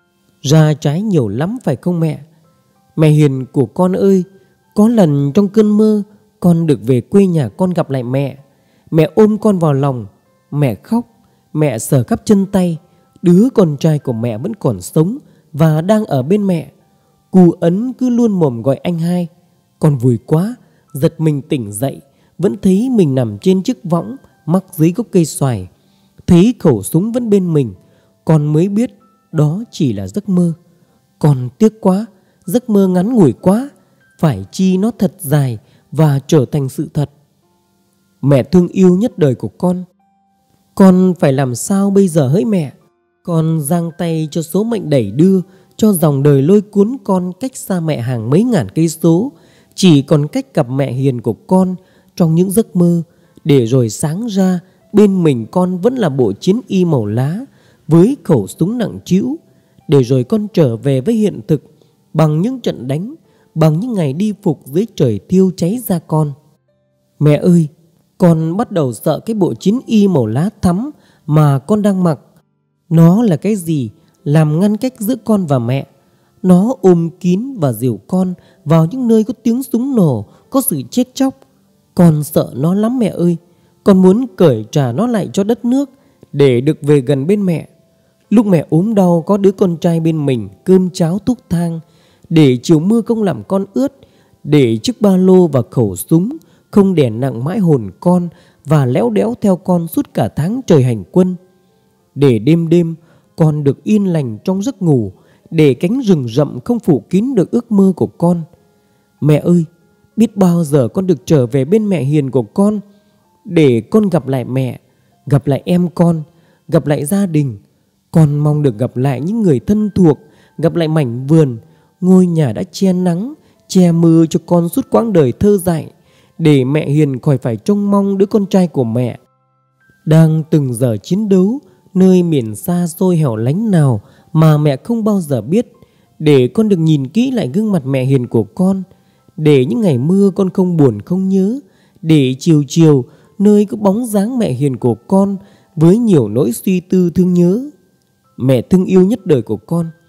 ra trái nhiều lắm phải không mẹ? Mẹ hiền của con ơi, có lần trong cơn mơ con được về quê nhà con gặp lại mẹ. Mẹ ôm con vào lòng. Mẹ khóc. Mẹ sờ khắp chân tay. Đứa con trai của mẹ vẫn còn sống và đang ở bên mẹ. Cu ấn cứ luôn mồm gọi anh hai. Con vui quá, giật mình tỉnh dậy, vẫn thấy mình nằm trên chiếc võng mắc dưới gốc cây xoài. Thấy khẩu súng vẫn bên mình, con mới biết đó chỉ là giấc mơ. Con tiếc quá, giấc mơ ngắn ngủi quá, phải chi nó thật dài và trở thành sự thật. Mẹ thương yêu nhất đời của con phải làm sao bây giờ hỡi mẹ? Con giang tay cho số mệnh đẩy đưa, cho dòng đời lôi cuốn con cách xa mẹ hàng mấy ngàn cây số. Chỉ còn cách gặp mẹ hiền của con trong những giấc mơ, để rồi sáng ra bên mình con vẫn là bộ chiến y màu lá với khẩu súng nặng trĩu. Để rồi con trở về với hiện thực bằng những trận đánh, bằng những ngày đi phục dưới trời thiêu cháy da con. Mẹ ơi, con bắt đầu sợ cái bộ chiến y màu lá thắm mà con đang mặc. Nó là cái gì làm ngăn cách giữa con và mẹ. Nó ôm kín và dìu con vào những nơi có tiếng súng nổ, có sự chết chóc. Con sợ nó lắm mẹ ơi. Con muốn cởi trả nó lại cho đất nước để được về gần bên mẹ. Lúc mẹ ốm đau có đứa con trai bên mình, cơm cháo thuốc thang, để chiều mưa không làm con ướt, để chiếc ba lô và khẩu súng không đè nặng mãi hồn con và léo đéo theo con suốt cả tháng trời hành quân. Để đêm đêm con được yên lành trong giấc ngủ, để cánh rừng rậm không phủ kín được ước mơ của con. Mẹ ơi, biết bao giờ con được trở về bên mẹ hiền của con, để con gặp lại mẹ, gặp lại em con, gặp lại gia đình. Con mong được gặp lại những người thân thuộc, gặp lại mảnh vườn, ngôi nhà đã che nắng, che mưa cho con suốt quãng đời thơ dại, để mẹ hiền khỏi phải trông mong đứa con trai của mẹ đang từng giờ chiến đấu nơi miền xa xôi hẻo lánh nào mà mẹ không bao giờ biết. Để con được nhìn kỹ lại gương mặt mẹ hiền của con, để những ngày mưa con không buồn không nhớ, để chiều chiều nơi có bóng dáng mẹ hiền của con với nhiều nỗi suy tư thương nhớ. Mẹ thương yêu nhất đời của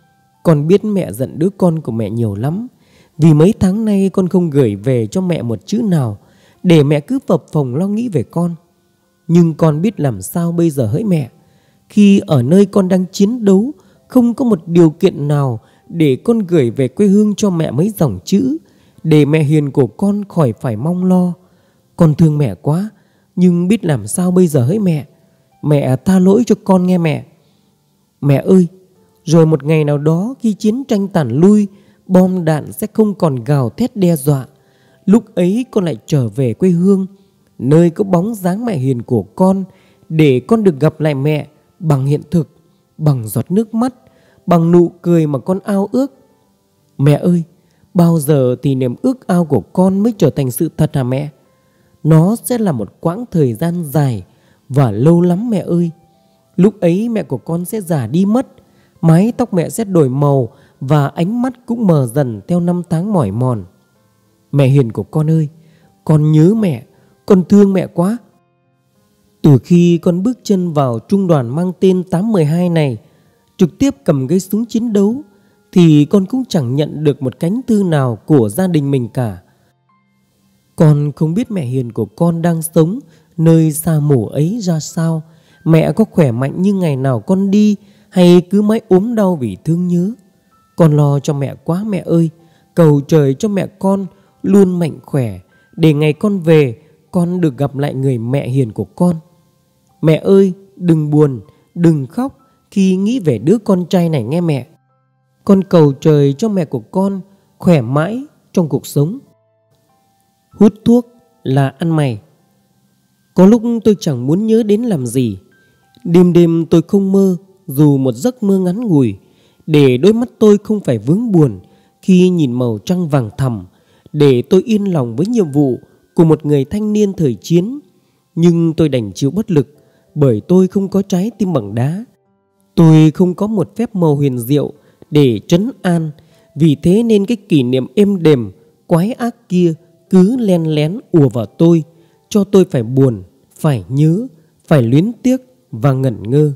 con biết mẹ giận đứa con của mẹ nhiều lắm, vì mấy tháng nay con không gửi về cho mẹ một chữ nào, để mẹ cứ phập phồng lo nghĩ về con. Nhưng con biết làm sao bây giờ hỡi mẹ, khi ở nơi con đang chiến đấu, không có một điều kiện nào để con gửi về quê hương cho mẹ mấy dòng chữ, để mẹ hiền của con khỏi phải mong lo. Con thương mẹ quá, nhưng biết làm sao bây giờ hỡi mẹ. Mẹ tha lỗi cho con nghe mẹ. Mẹ ơi, rồi một ngày nào đó khi chiến tranh tàn lui, bom đạn sẽ không còn gào thét đe dọa. Lúc ấy con lại trở về quê hương, nơi có bóng dáng mẹ hiền của con, để con được gặp lại mẹ bằng hiện thực, bằng giọt nước mắt, bằng nụ cười mà con ao ước. Mẹ ơi, bao giờ thì niềm ước ao của con mới trở thành sự thật hả mẹ? Nó sẽ là một quãng thời gian dài và lâu lắm mẹ ơi. Lúc ấy mẹ của con sẽ già đi mất, mái tóc mẹ sẽ đổi màu và ánh mắt cũng mờ dần theo năm tháng mỏi mòn. Mẹ hiền của con ơi, con nhớ mẹ, con thương mẹ quá. Từ khi con bước chân vào trung đoàn mang tên 812 này, trực tiếp cầm cái súng chiến đấu, thì con cũng chẳng nhận được một cánh thư nào của gia đình mình cả. Con không biết mẹ hiền của con đang sống nơi xa mổ ấy ra sao. Mẹ có khỏe mạnh như ngày nào con đi, hay cứ mãi ốm đau vì thương nhớ. Con lo cho mẹ quá mẹ ơi. Cầu trời cho mẹ con luôn mạnh khỏe, để ngày con về, con được gặp lại người mẹ hiền của con. Mẹ ơi, đừng buồn, đừng khóc khi nghĩ về đứa con trai này nghe mẹ. Con cầu trời cho mẹ của con khỏe mãi trong cuộc sống. Hút thuốc là ăn mày. Có lúc tôi chẳng muốn nhớ đến làm gì. Đêm đêm tôi không mơ, dù một giấc mơ ngắn ngủi, để đôi mắt tôi không phải vướng buồn khi nhìn màu trăng vàng thẳm, để tôi yên lòng với nhiệm vụ của một người thanh niên thời chiến. Nhưng tôi đành chịu bất lực, bởi tôi không có trái tim bằng đá. Tôi không có một phép màu huyền diệu để trấn an. Vì thế nên cái kỷ niệm êm đềm quái ác kia cứ len lén ùa vào tôi, cho tôi phải buồn, phải nhớ, phải luyến tiếc và ngẩn ngơ.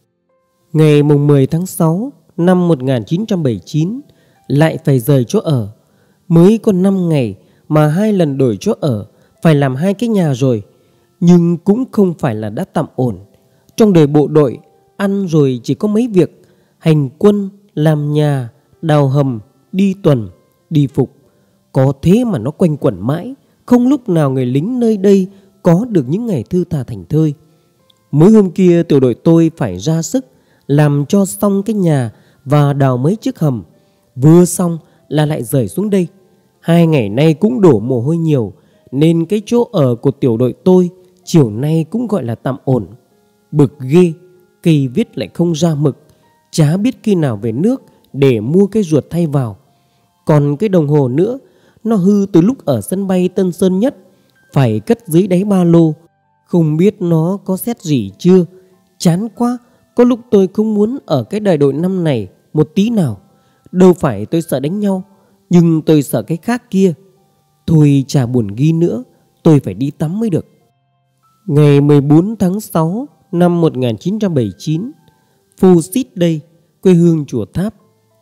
Ngày 10 tháng 6 năm 1979, lại phải rời chỗ ở. Mới có 5 ngày mà 2 lần đổi chỗ ở, phải làm 2 cái nhà rồi. Nhưng cũng không phải là đã tạm ổn. Trong đời bộ đội, ăn rồi chỉ có mấy việc: hành quân, làm nhà, đào hầm, đi tuần, đi phục. Có thế mà nó quanh quẩn mãi, không lúc nào người lính nơi đây có được những ngày thư thả thảnh thơi. Mới hôm kia tiểu đội tôi phải ra sức làm cho xong cái nhà và đào mấy chiếc hầm. Vừa xong là lại rời xuống đây. 2 ngày nay cũng đổ mồ hôi nhiều, nên cái chỗ ở của tiểu đội tôi chiều nay cũng gọi là tạm ổn. Bực ghê, cây viết lại không ra mực, chả biết khi nào về nước để mua cái ruột thay vào. Còn cái đồng hồ nữa, nó hư từ lúc ở sân bay Tân Sơn Nhất, phải cất dưới đáy ba lô. Không biết nó có xét gì chưa. Chán quá, có lúc tôi không muốn ở cái đại đội năm này một tí nào. Đâu phải tôi sợ đánh nhau, nhưng tôi sợ cái khác kia. Thôi chả buồn ghi nữa, tôi phải đi tắm mới được. Ngày 14 tháng 6 năm 1979, Phu Xít đây, quê hương Chùa Tháp.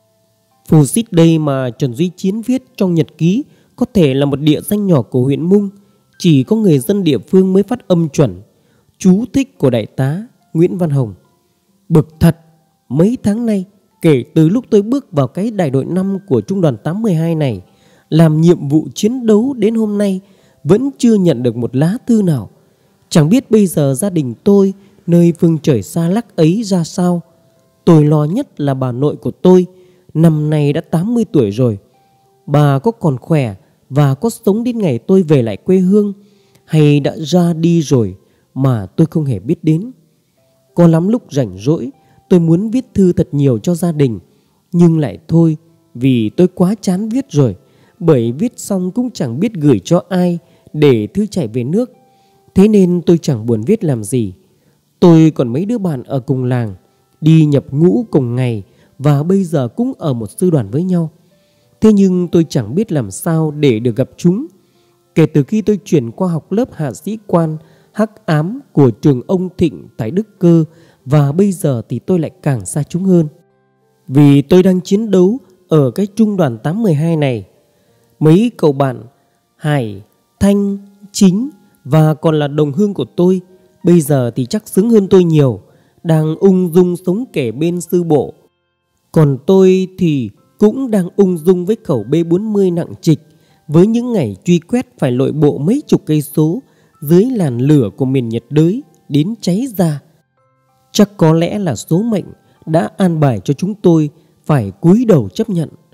Phu Xít đây mà Trần Duy Chiến viết trong nhật ký có thể là một địa danh nhỏ của huyện Mung, chỉ có người dân địa phương mới phát âm chuẩn. Chú thích của đại tá Nguyễn Văn Hồng. Bực thật, mấy tháng nay, kể từ lúc tôi bước vào cái đại đội 5 của trung đoàn 812 này, làm nhiệm vụ chiến đấu đến hôm nay, vẫn chưa nhận được một lá thư nào. Chẳng biết bây giờ gia đình tôi nơi phương trời xa lắc ấy ra sao. Tôi lo nhất là bà nội của tôi, năm nay đã 80 tuổi rồi. Bà có còn khỏe và có sống đến ngày tôi về lại quê hương, hay đã ra đi rồi mà tôi không hề biết đến. Có lắm lúc rảnh rỗi, tôi muốn viết thư thật nhiều cho gia đình, nhưng lại thôi, vì tôi quá chán viết rồi. Bởi viết xong cũng chẳng biết gửi cho ai để thư chạy về nước. Thế nên tôi chẳng buồn viết làm gì. Tôi còn mấy đứa bạn ở cùng làng, đi nhập ngũ cùng ngày, và bây giờ cũng ở một sư đoàn với nhau. Thế nhưng tôi chẳng biết làm sao để được gặp chúng. Kể từ khi tôi chuyển qua học lớp hạ sĩ quan hắc ám của trường ông Thịnh tại Đức Cơ, và bây giờ thì tôi lại càng xa chúng hơn. Vì tôi đang chiến đấu ở cái trung đoàn 812 này. Mấy cậu bạn Hải, Thanh, Chính và còn là đồng hương của tôi, bây giờ thì chắc xứng hơn tôi nhiều, đang ung dung sống kể bên sư bộ. Còn tôi thì cũng đang ung dung với khẩu B40 nặng trịch, với những ngày truy quét phải lội bộ mấy chục cây số dưới làn lửa của miền nhiệt đới đến cháy da. Chắc có lẽ là số mệnh đã an bài cho chúng tôi phải cúi đầu chấp nhận.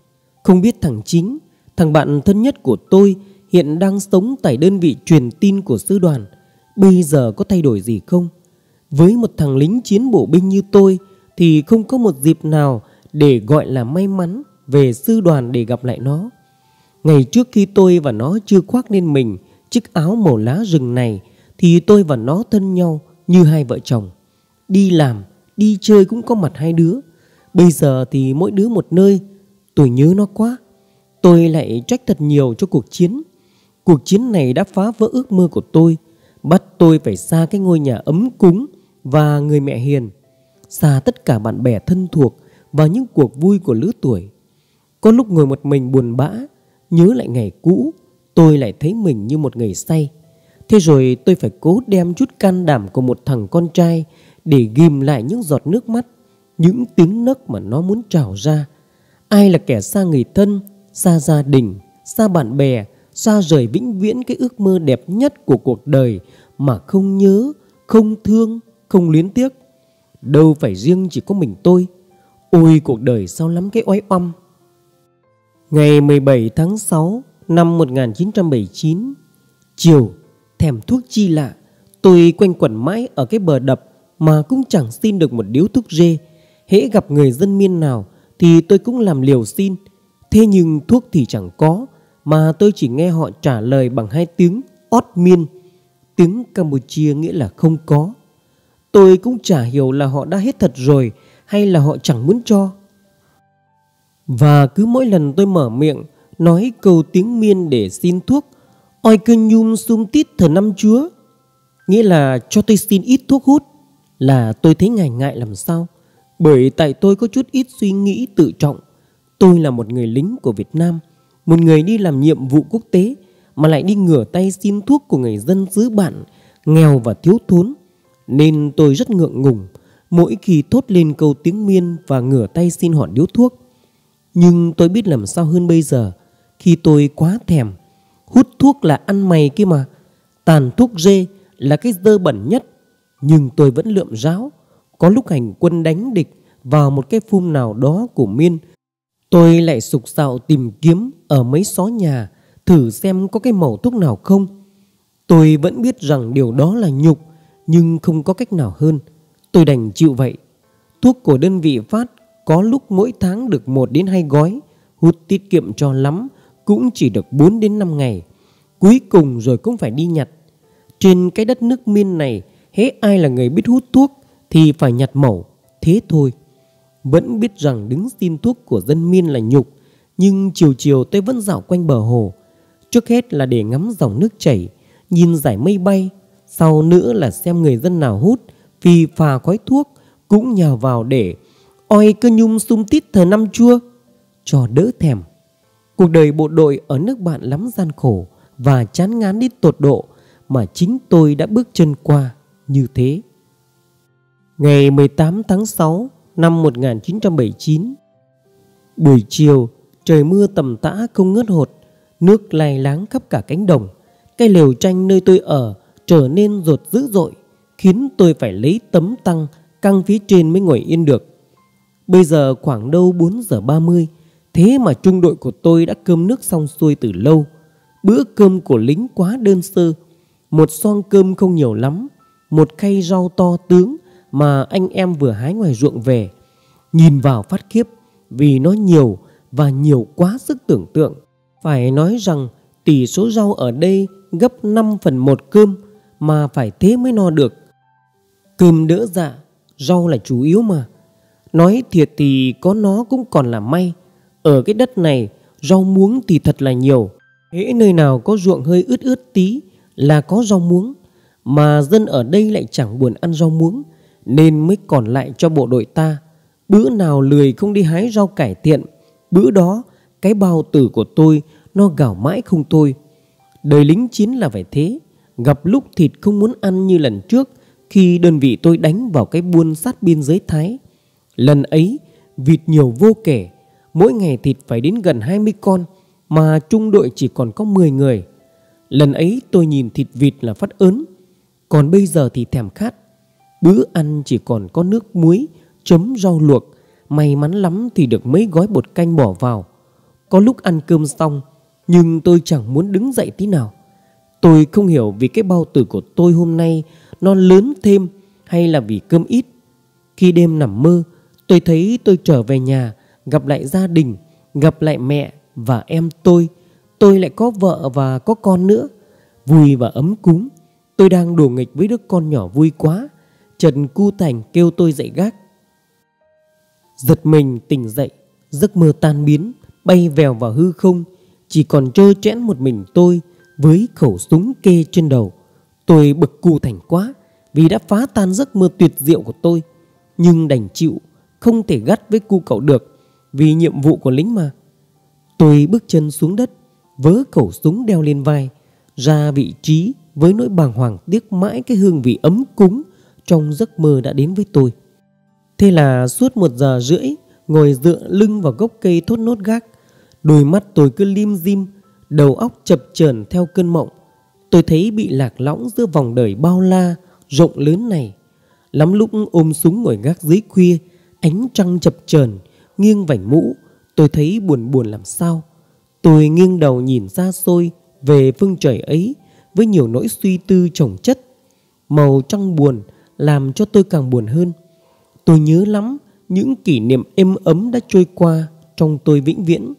Không biết thằng Chính, thằng bạn thân nhất của tôi, hiện đang sống tại đơn vị truyền tin của sư đoàn, bây giờ có thay đổi gì không? Với một thằng lính chiến bộ binh như tôi thì không có một dịp nào để gọi là may mắn về sư đoàn để gặp lại nó. Ngày trước khi tôi và nó chưa khoác lên mình chiếc áo màu lá rừng này thì tôi và nó thân nhau như hai vợ chồng. Đi làm, đi chơi cũng có mặt hai đứa. Bây giờ thì mỗi đứa một nơi. Tôi nhớ nó quá. Tôi lại trách thật nhiều cho cuộc chiến. Cuộc chiến này đã phá vỡ ước mơ của tôi, bắt tôi phải xa cái ngôi nhà ấm cúng và người mẹ hiền, xa tất cả bạn bè thân thuộc và những cuộc vui của lứa tuổi. Có lúc ngồi một mình buồn bã, nhớ lại ngày cũ, tôi lại thấy mình như một người say. Thế rồi tôi phải cố đem chút can đảm của một thằng con trai để ghim lại những giọt nước mắt, những tiếng nấc mà nó muốn trào ra. Ai là kẻ xa người thân, xa gia đình, xa bạn bè, xa rời vĩnh viễn cái ước mơ đẹp nhất của cuộc đời mà không nhớ, không thương, không luyến tiếc? Đâu phải riêng chỉ có mình tôi. Ôi cuộc đời sao lắm cái oái oăm. Ngày 17 tháng 6 năm 1979, chiều, thèm thuốc chi lạ, tôi quanh quẩn mãi ở cái bờ đập mà cũng chẳng xin được một điếu thuốc rê. Hễ gặp người dân miên nào thì tôi cũng làm liều xin. Thế nhưng thuốc thì chẳng có, mà tôi chỉ nghe họ trả lời bằng hai tiếng ót miên. Tiếng Campuchia nghĩa là không có. Tôi cũng chả hiểu là họ đã hết thật rồi hay là họ chẳng muốn cho. Và cứ mỗi lần tôi mở miệng nói câu tiếng miên để xin thuốc, oi cơ nhum sum tít thờ năm chúa, nghĩa là cho tôi xin ít thuốc hút, là tôi thấy ngại ngại làm sao. Bởi tại tôi có chút ít suy nghĩ tự trọng. Tôi là một người lính của Việt Nam, một người đi làm nhiệm vụ quốc tế mà lại đi ngửa tay xin thuốc của người dân xứ bạn nghèo và thiếu thốn. Nên tôi rất ngượng ngùng mỗi khi thốt lên câu tiếng miên và ngửa tay xin họ điếu thuốc. Nhưng tôi biết làm sao hơn bây giờ khi tôi quá thèm. Hút thuốc là ăn mày kia mà. Tàn thuốc rê là cái dơ bẩn nhất. Nhưng tôi vẫn lượm ráo. Có lúc hành quân đánh địch vào một cái phum nào đó của miên, tôi lại sục sạo tìm kiếm ở mấy xó nhà thử xem có cái mẩu thuốc nào không. Tôi vẫn biết rằng điều đó là nhục, nhưng không có cách nào hơn. Tôi đành chịu vậy. Thuốc của đơn vị phát có lúc mỗi tháng được 1 đến 2 gói, hút tiết kiệm cho lắm cũng chỉ được 4 đến 5 ngày. Cuối cùng rồi cũng phải đi nhặt. Trên cái đất nước miên này, hễ ai là người biết hút thuốc thì phải nhặt mẩu, thế thôi. Vẫn biết rằng đứng xin thuốc của dân miên là nhục, nhưng chiều chiều tôi vẫn dạo quanh bờ hồ. Trước hết là để ngắm dòng nước chảy, nhìn dải mây bay. Sau nữa là xem người dân nào hút vì phà khói thuốc cũng nhào vào để oi cơ nhum sum tít thờ năm chua cho đỡ thèm. Cuộc đời bộ đội ở nước bạn lắm gian khổ và chán ngán đến tột độ mà chính tôi đã bước chân qua như thế. Ngày 18 tháng 6 năm 1979, buổi chiều, trời mưa tầm tã không ngớt hột, nước lai láng khắp cả cánh đồng. Cái lều tranh nơi tôi ở trở nên rột dữ dội, khiến tôi phải lấy tấm tăng căng phía trên mới ngồi yên được. Bây giờ khoảng đâu 4 giờ 30, thế mà trung đội của tôi đã cơm nước xong xuôi từ lâu. Bữa cơm của lính quá đơn sơ. Một xoong cơm không nhiều lắm, một khay rau to tướng mà anh em vừa hái ngoài ruộng về. Nhìn vào phát khiếp vì nó nhiều và nhiều quá sức tưởng tượng. Phải nói rằng tỷ số rau ở đây gấp 5/1 cơm mà phải thế mới no được. Cơm đỡ dạ, rau là chủ yếu mà. Nói thiệt thì có nó cũng còn là may. Ở cái đất này rau muống thì thật là nhiều. Hễ nơi nào có ruộng hơi ướt ướt tí là có rau muống. Mà dân ở đây lại chẳng buồn ăn rau muống, nên mới còn lại cho bộ đội ta. Bữa nào lười không đi hái rau cải thiện, bữa đó cái bao tử của tôi nó gào mãi không thôi. Đời lính chiến là phải thế. Gặp lúc thịt không muốn ăn như lần trước khi đơn vị tôi đánh vào cái buôn sát biên giới Thái. Lần ấy vịt nhiều vô kể, mỗi ngày thịt phải đến gần 20 con mà trung đội chỉ còn có 10 người. Lần ấy tôi nhìn thịt vịt là phát ớn. Còn bây giờ thì thèm khát. Bữa ăn chỉ còn có nước muối chấm rau luộc, may mắn lắm thì được mấy gói bột canh bỏ vào. Có lúc ăn cơm xong, nhưng tôi chẳng muốn đứng dậy tí nào. Tôi không hiểu vì cái bao tử của tôi hôm nay nó lớn thêm hay là vì cơm ít. Khi đêm nằm mơ, tôi thấy tôi trở về nhà, gặp lại gia đình, gặp lại mẹ và em tôi. Tôi lại có vợ và có con nữa, vui và ấm cúng. Tôi đang đùa nghịch với đứa con nhỏ vui quá. Trần Cu Thành kêu tôi dậy gác. Giật mình tỉnh dậy, giấc mơ tan biến, bay vèo vào hư không. Chỉ còn trơ trẽn một mình tôi với khẩu súng kê trên đầu. Tôi bực Cu Thành quá vì đã phá tan giấc mơ tuyệt diệu của tôi. Nhưng đành chịu, không thể gắt với cu cậu được, vì nhiệm vụ của lính mà. Tôi bước chân xuống đất, vớ khẩu súng đeo lên vai, ra vị trí với nỗi bàng hoàng tiếc mãi cái hương vị ấm cúng trong giấc mơ đã đến với tôi. Thế là suốt 1 giờ rưỡi ngồi dựa lưng vào gốc cây thốt nốt gác, đôi mắt tôi cứ lim dim, đầu óc chập chờn theo cơn mộng. Tôi thấy bị lạc lõng giữa vòng đời bao la rộng lớn này. Lắm lúc ôm súng ngồi gác dưới khuya, ánh trăng chập chờn nghiêng vành mũ, tôi thấy buồn buồn làm sao. Tôi nghiêng đầu nhìn xa xôi về phương trời ấy với nhiều nỗi suy tư chồng chất. Màu trăng buồn làm cho tôi càng buồn hơn. Tôi nhớ lắm những kỷ niệm êm ấm đã trôi qua trong tôi vĩnh viễn.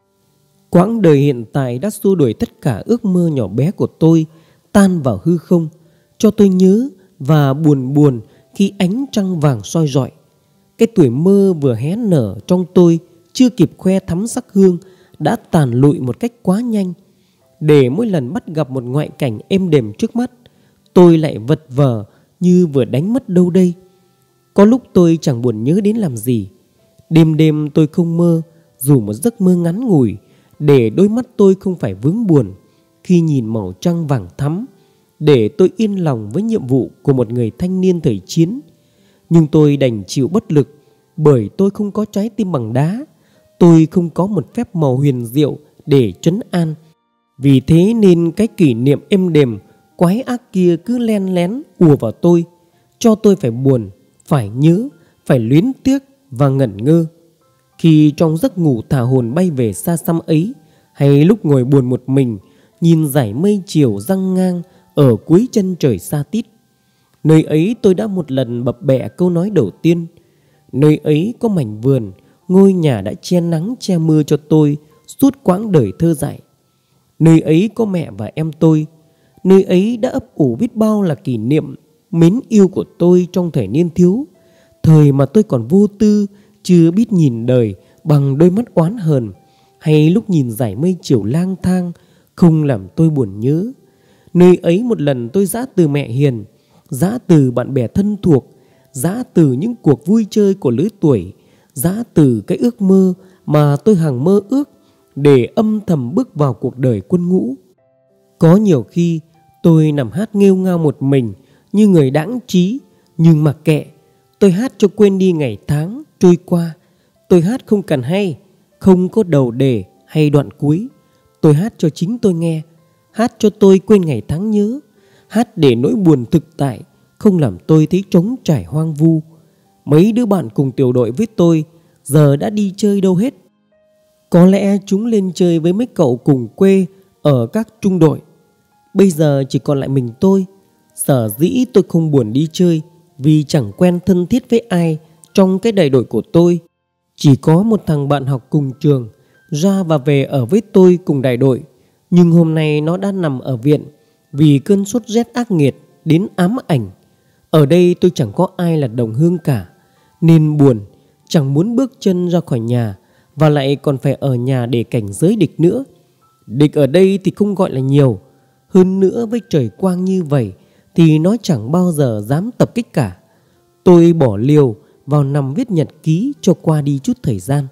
Quãng đời hiện tại đã xua đuổi tất cả ước mơ nhỏ bé của tôi, tan vào hư không, cho tôi nhớ và buồn buồn khi ánh trăng vàng soi rọi. Cái tuổi mơ vừa hé nở trong tôi chưa kịp khoe thắm sắc hương đã tàn lụi một cách quá nhanh. Để mỗi lần bắt gặp một ngoại cảnh êm đềm trước mắt, tôi lại vật vờ như vừa đánh mất đâu đây. Có lúc tôi chẳng buồn nhớ đến làm gì. Đêm đêm tôi không mơ, dù một giấc mơ ngắn ngủi, để đôi mắt tôi không phải vướng buồn khi nhìn màu trăng vàng thắm, để tôi yên lòng với nhiệm vụ của một người thanh niên thời chiến. Nhưng tôi đành chịu bất lực, bởi tôi không có trái tim bằng đá. Tôi không có một phép màu huyền diệu để trấn an. Vì thế nên cái kỷ niệm êm đềm quái ác kia cứ len lén ùa vào tôi, cho tôi phải buồn, phải nhớ, phải luyến tiếc và ngẩn ngơ. Khi trong giấc ngủ thả hồn bay về xa xăm ấy, hay lúc ngồi buồn một mình nhìn dải mây chiều giăng ngang ở cuối chân trời xa tít. Nơi ấy tôi đã một lần bập bẹ câu nói đầu tiên. Nơi ấy có mảnh vườn, ngôi nhà đã che nắng che mưa cho tôi suốt quãng đời thơ dại. Nơi ấy có mẹ và em tôi. Nơi ấy đã ấp ủ biết bao là kỷ niệm mến yêu của tôi trong thời niên thiếu, thời mà tôi còn vô tư, chưa biết nhìn đời bằng đôi mắt oán hờn, hay lúc nhìn dải mây chiều lang thang không làm tôi buồn nhớ. Nơi ấy một lần tôi giã từ mẹ hiền, giã từ bạn bè thân thuộc, giã từ những cuộc vui chơi của lứa tuổi, giã từ cái ước mơ mà tôi hằng mơ ước để âm thầm bước vào cuộc đời quân ngũ. Có nhiều khi tôi nằm hát nghêu ngao một mình như người đãng trí, nhưng mặc kệ, tôi hát cho quên đi ngày tháng trôi qua. Tôi hát không cần hay, không có đầu đề hay đoạn cuối. Tôi hát cho chính tôi nghe, hát cho tôi quên ngày tháng nhớ, hát để nỗi buồn thực tại không làm tôi thấy trống trải hoang vu. Mấy đứa bạn cùng tiểu đội với tôi giờ đã đi chơi đâu hết. Có lẽ chúng lên chơi với mấy cậu cùng quê ở các trung đội. Bây giờ chỉ còn lại mình tôi. Sở dĩ tôi không buồn đi chơi vì chẳng quen thân thiết với ai trong cái đại đội của tôi. Chỉ có một thằng bạn học cùng trường ra và về ở với tôi cùng đại đội, nhưng hôm nay nó đã nằm ở viện vì cơn sốt rét ác nghiệt đến ám ảnh. Ở đây tôi chẳng có ai là đồng hương cả, nên buồn, chẳng muốn bước chân ra khỏi nhà, và lại còn phải ở nhà để cảnh giới địch nữa. Địch ở đây thì không gọi là nhiều, hơn nữa với trời quang như vậy thì nó chẳng bao giờ dám tập kích cả. Tôi bỏ liều vào nằm viết nhật ký cho qua đi chút thời gian.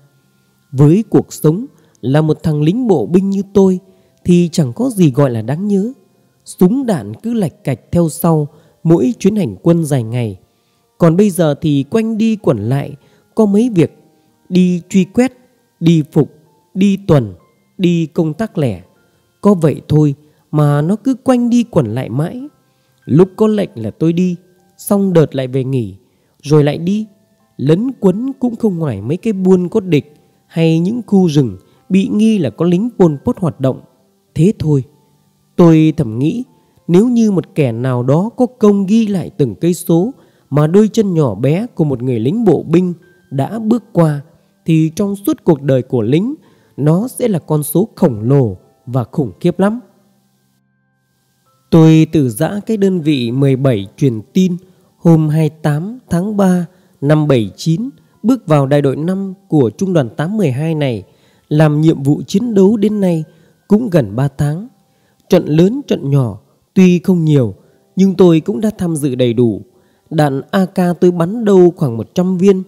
Với cuộc sống là một thằng lính bộ binh như tôi thì chẳng có gì gọi là đáng nhớ. Súng đạn cứ lạch cạch theo sau mỗi chuyến hành quân dài ngày. Còn bây giờ thì quanh đi quẩn lại có mấy việc: đi truy quét, đi phục, đi tuần, đi công tác lẻ. Có vậy thôi mà nó cứ quanh đi quẩn lại mãi. Lúc có lệnh là tôi đi, xong đợt lại về nghỉ, rồi lại đi. Lấn quấn cũng không ngoài mấy cái buôn có địch hay những khu rừng bị nghi là có lính Pol Pot hoạt động. Thế thôi. Tôi thầm nghĩ, nếu như một kẻ nào đó có công ghi lại từng cây số mà đôi chân nhỏ bé của một người lính bộ binh đã bước qua, thì trong suốt cuộc đời của lính, nó sẽ là con số khổng lồ và khủng khiếp lắm. Tôi từ giã cái đơn vị 17 truyền tin hôm 28 tháng 3 năm 79 bước vào đại đội 5 của trung đoàn 812 này, làm nhiệm vụ chiến đấu đến nay cũng gần 3 tháng. Trận lớn trận nhỏ tuy không nhiều, nhưng tôi cũng đã tham dự đầy đủ. Đạn AK tôi bắn đâu khoảng 100 viên,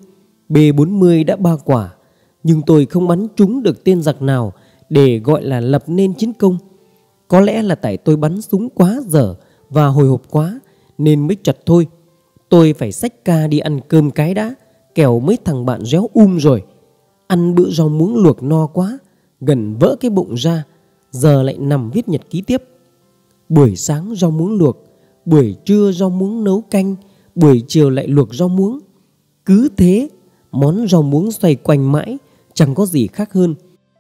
B40 đã 3 quả, nhưng tôi không bắn trúng được tên giặc nào để gọi là lập nên chiến công. Có lẽ là tại tôi bắn súng quá dở và hồi hộp quá nên mới chật thôi. Tôi phải xách ca đi ăn cơm cái đã, kẻo mấy thằng bạn réo rồi. Ăn bữa rau muống luộc no quá, gần vỡ cái bụng ra, giờ lại nằm viết nhật ký tiếp. Buổi sáng rau muống luộc, buổi trưa rau muống nấu canh, buổi chiều lại luộc rau muống. Cứ thế, món rau muống xoay quanh mãi, chẳng có gì khác hơn.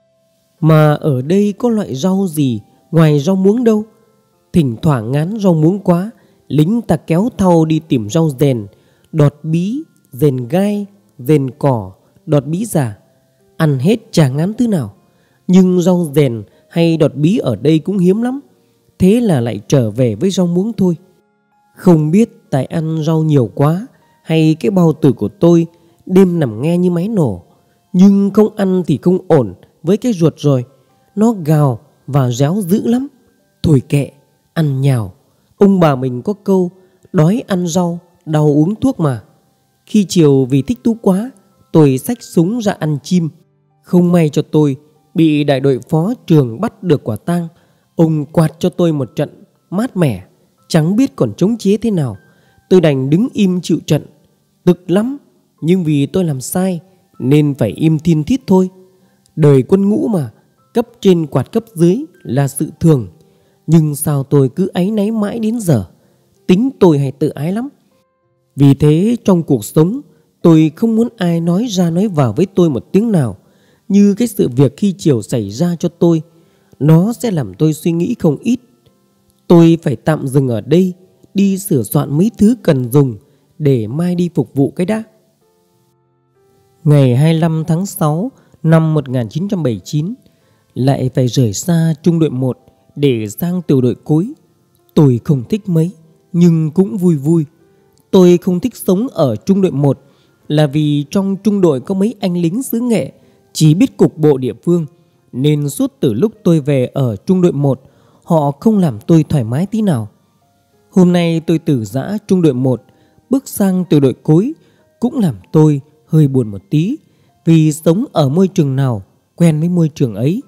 Mà ở đây có loại rau gì ngoài rau muống đâu. Thỉnh thoảng ngán rau muống quá, lính ta kéo thau đi tìm rau dền, đọt bí, dền gai, dền cỏ, đọt bí già. Ăn hết chả ngán thứ nào. Nhưng rau dền hay đọt bí ở đây cũng hiếm lắm. Thế là lại trở về với rau muống thôi. Không biết tại ăn rau nhiều quá hay cái bao tử của tôi đêm nằm nghe như máy nổ. Nhưng không ăn thì không ổn với cái ruột rồi. Nó gào và réo dữ lắm. Thôi kệ, ăn nhào. Ông bà mình có câu đói ăn rau, đau uống thuốc mà. Khi chiều vì thích thú quá, tôi xách súng ra ăn chim. Không may cho tôi bị đại đội phó trường bắt được quả tang. Ông quạt cho tôi một trận mát mẻ, chẳng biết còn chống chế thế nào. Tôi đành đứng im chịu trận. Tức lắm, nhưng vì tôi làm sai nên phải im thin thít thôi. Đời quân ngũ mà, cấp trên quạt cấp dưới là sự thường. Nhưng sao tôi cứ áy náy mãi đến giờ. Tính tôi hay tự ái lắm. Vì thế trong cuộc sống, tôi không muốn ai nói ra nói vào với tôi một tiếng nào. Như cái sự việc khi chiều xảy ra cho tôi, nó sẽ làm tôi suy nghĩ không ít. Tôi phải tạm dừng ở đây, đi sửa soạn mấy thứ cần dùng để mai đi phục vụ cái đã. Ngày 25 tháng 6 năm 1979, lại phải rời xa trung đội 1 để sang tiểu đội cuối. Tôi không thích mấy, nhưng cũng vui vui. Tôi không thích sống ở trung đội 1 là vì trong trung đội có mấy anh lính xứ Nghệ chỉ biết cục bộ địa phương, nên suốt từ lúc tôi về ở trung đội 1, họ không làm tôi thoải mái tí nào. Hôm nay tôi từ giã trung đội 1 bước sang tiểu đội cuối cũng làm tôi hơi buồn một tí, vì sống ở môi trường nào quen với môi trường ấy.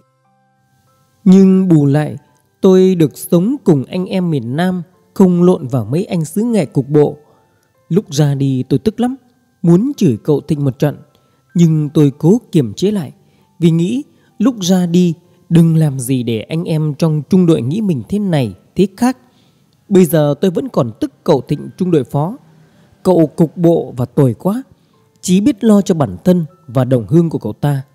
Nhưng bù lại, tôi được sống cùng anh em miền Nam, không lộn vào mấy anh xứ Nghệ cục bộ. Lúc ra đi tôi tức lắm, muốn chửi cậu Thịnh một trận. Nhưng tôi cố kiềm chế lại, vì nghĩ lúc ra đi đừng làm gì để anh em trong trung đội nghĩ mình thế này thế khác. Bây giờ tôi vẫn còn tức cậu Thịnh trung đội phó. Cậu cục bộ và tồi quá, chỉ biết lo cho bản thân và đồng hương của cậu ta.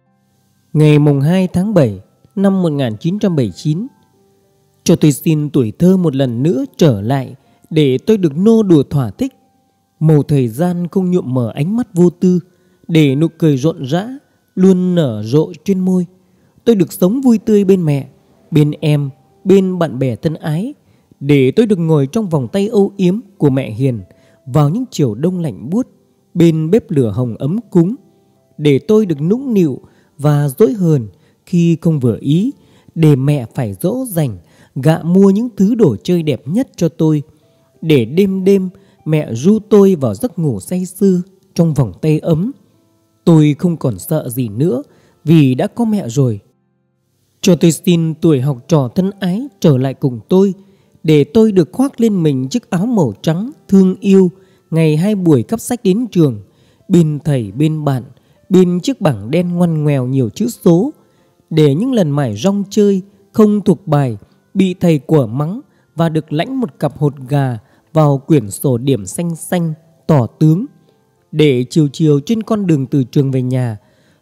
Ngày mùng 2 tháng 7 năm 1979, cho tôi xin tuổi thơ một lần nữa trở lại để tôi được nô đùa thỏa thích. Màu thời gian không nhuộm mờ ánh mắt vô tư, để nụ cười rộn rã luôn nở rộ trên môi. Tôi được sống vui tươi bên mẹ, bên em, bên bạn bè thân ái. Để tôi được ngồi trong vòng tay âu yếm của mẹ hiền vào những chiều đông lạnh buốt bên bếp lửa hồng ấm cúng. Để tôi được nũng nịu và dỗi hờn khi không vừa ý, để mẹ phải dỗ dành gạ mua những thứ đồ chơi đẹp nhất cho tôi. Để đêm đêm mẹ ru tôi vào giấc ngủ say sưa trong vòng tay ấm. Tôi không còn sợ gì nữa vì đã có mẹ rồi. Cho tôi xin tuổi học trò thân ái trở lại cùng tôi, để tôi được khoác lên mình chiếc áo màu trắng thương yêu ngày 2 buổi cắp sách đến trường, bên thầy bên bạn, bên chiếc bảng đen ngoằn ngoèo nhiều chữ số. Để những lần mải rong chơi không thuộc bài bị thầy quở mắng và được lãnh một cặp hột gà vào quyển sổ điểm xanh xanh tỏ tướng. Để chiều chiều trên con đường từ trường về nhà,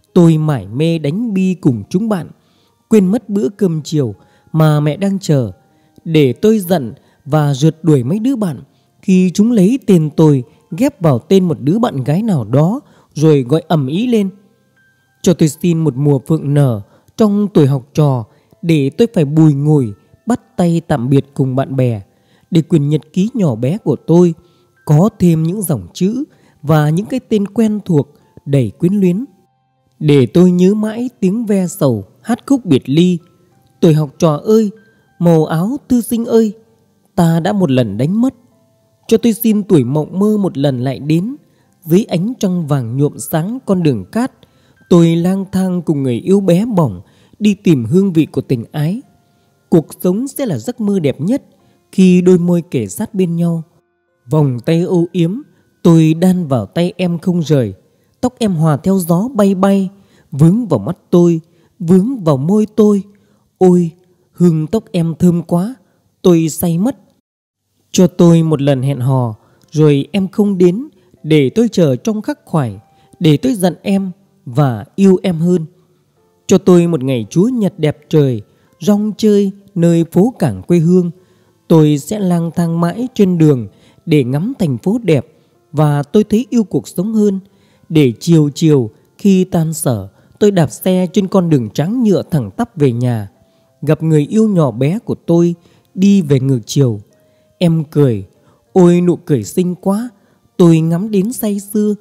Tôi mải mê đánh bi cùng chúng bạn, quên mất bữa cơm chiều mà mẹ đang chờ, để tôi giận và rượt đuổi mấy đứa bạn khi chúng lấy tên tôi ghép vào tên một đứa bạn gái nào đó rồi gọi ầm ĩ lên. Cho tôi xin một mùa phượng nở trong tuổi học trò để tôi phải bùi ngùi bắt tay tạm biệt cùng bạn bè, để quyển nhật ký nhỏ bé của tôi có thêm những dòng chữ và những cái tên quen thuộc đầy quyến luyến, để tôi nhớ mãi tiếng ve sầu hát khúc biệt ly. Tuổi học trò ơi, màu áo thư sinh ơi, ta đã một lần đánh mất. Cho tôi xin tuổi mộng mơ một lần lại đến. Dưới ánh trăng vàng nhuộm sáng con đường cát, tôi lang thang cùng người yêu bé bỏng, đi tìm hương vị của tình ái. Cuộc sống sẽ là giấc mơ đẹp nhất khi đôi môi kề sát bên nhau. Vòng tay âu yếm tôi đan vào tay em không rời. Tóc em hòa theo gió bay bay, vướng vào mắt tôi, vướng vào môi tôi. Ôi, hương tóc em thơm quá, tôi say mất. Cho tôi một lần hẹn hò, rồi em không đến, để tôi chờ trong khắc khoải, để tôi giận em và yêu em hơn. Cho tôi một ngày Chúa Nhật đẹp trời, rong chơi nơi phố cảng quê hương. Tôi sẽ lang thang mãi trên đường để ngắm thành phố đẹp, và tôi thấy yêu cuộc sống hơn. Để chiều chiều khi tan sở, tôi đạp xe trên con đường trắng nhựa thẳng tắp về nhà, gặp người yêu nhỏ bé của tôi đi về ngược chiều. Em cười, ôi nụ cười xinh quá, tôi ngắm đến say sưa.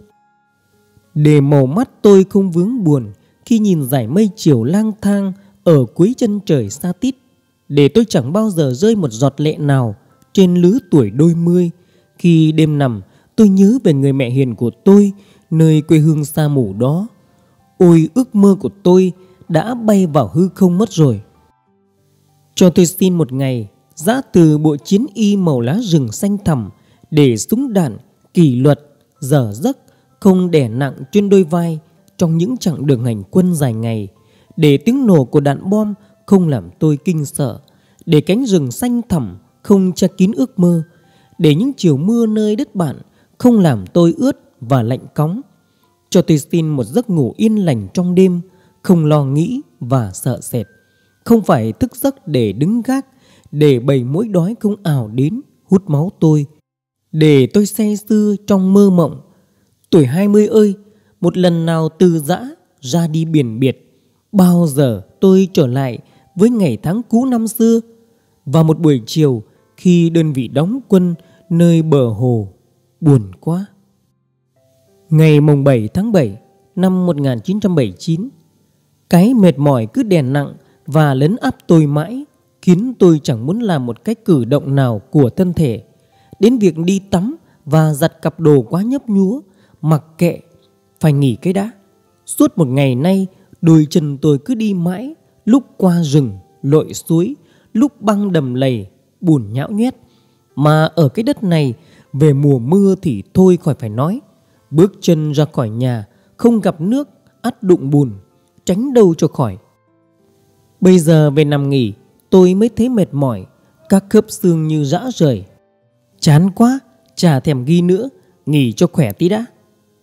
Để màu mắt tôi không vướng buồn khi nhìn dải mây chiều lang thang ở cuối chân trời xa tít. Để tôi chẳng bao giờ rơi một giọt lệ nào trên lứa tuổi đôi mươi. Khi đêm nằm, tôi nhớ về người mẹ hiền của tôi nơi quê hương xa mù đó. Ôi, ước mơ của tôi đã bay vào hư không mất rồi. Cho tôi xin một ngày giã từ bộ chiến y màu lá rừng xanh thẳm, để súng đạn kỷ luật dở giấc không đè nặng trên đôi vai trong những chặng đường hành quân dài ngày, để tiếng nổ của đạn bom không làm tôi kinh sợ, để cánh rừng xanh thẳm không che kín ước mơ, để những chiều mưa nơi đất bạn không làm tôi ướt và lạnh cóng. Cho tôi xin một giấc ngủ yên lành trong đêm, không lo nghĩ và sợ sệt, không phải thức giấc để đứng gác, để bầy muỗi đói không ào đến hút máu tôi, để tôi say sưa trong mơ mộng. Tuổi 20 ơi, một lần nào từ giã ra đi biển biệt, bao giờ tôi trở lại với ngày tháng cũ năm xưa. Vào một buổi chiều khi đơn vị đóng quân nơi bờ hồ, buồn quá. Ngày mùng 7 tháng 7 năm 1979, cái mệt mỏi cứ đè nặng và lấn áp tôi mãi, khiến tôi chẳng muốn làm một cái cử động nào của thân thể. Đến việc đi tắm và giặt cặp đồ quá nhấp nhúa, mặc kệ, phải nghỉ cái đã. Suốt một ngày nay, đôi chân tôi cứ đi mãi, lúc qua rừng, lội suối, lúc băng đầm lầy, bùn nhão nhoét. Mà ở cái đất này, về mùa mưa thì thôi khỏi phải nói. Bước chân ra khỏi nhà, không gặp nước, ắt đụng bùn, tránh đâu cho khỏi. Bây giờ về nằm nghỉ, tôi mới thấy mệt mỏi, các khớp xương như rã rời. Chán quá, chả thèm ghi nữa, nghỉ cho khỏe tí đã.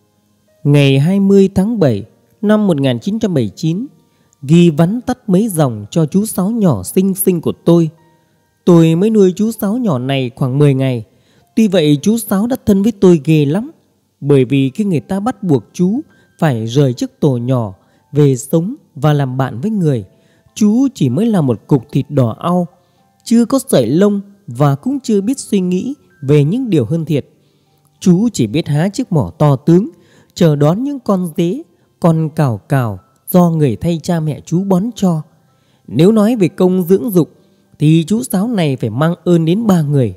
Ngày 20 tháng 7 năm 1979, ghi vắn tắt mấy dòng cho chú Sáu nhỏ xinh xinh của tôi. Tôi mới nuôi chú Sáu nhỏ này khoảng 10 ngày. Tuy vậy chú Sáu đã thân với tôi ghê lắm. Bởi vì khi người ta bắt buộc chú phải rời chiếc tổ nhỏ về sống và làm bạn với người, chú chỉ mới là một cục thịt đỏ au, chưa có sợi lông và cũng chưa biết suy nghĩ về những điều hơn thiệt. Chú chỉ biết há chiếc mỏ to tướng, chờ đón những con dế, con cào cào do người thay cha mẹ chú bón cho. Nếu nói về công dưỡng dục thì chú Sáu này phải mang ơn đến 3 người.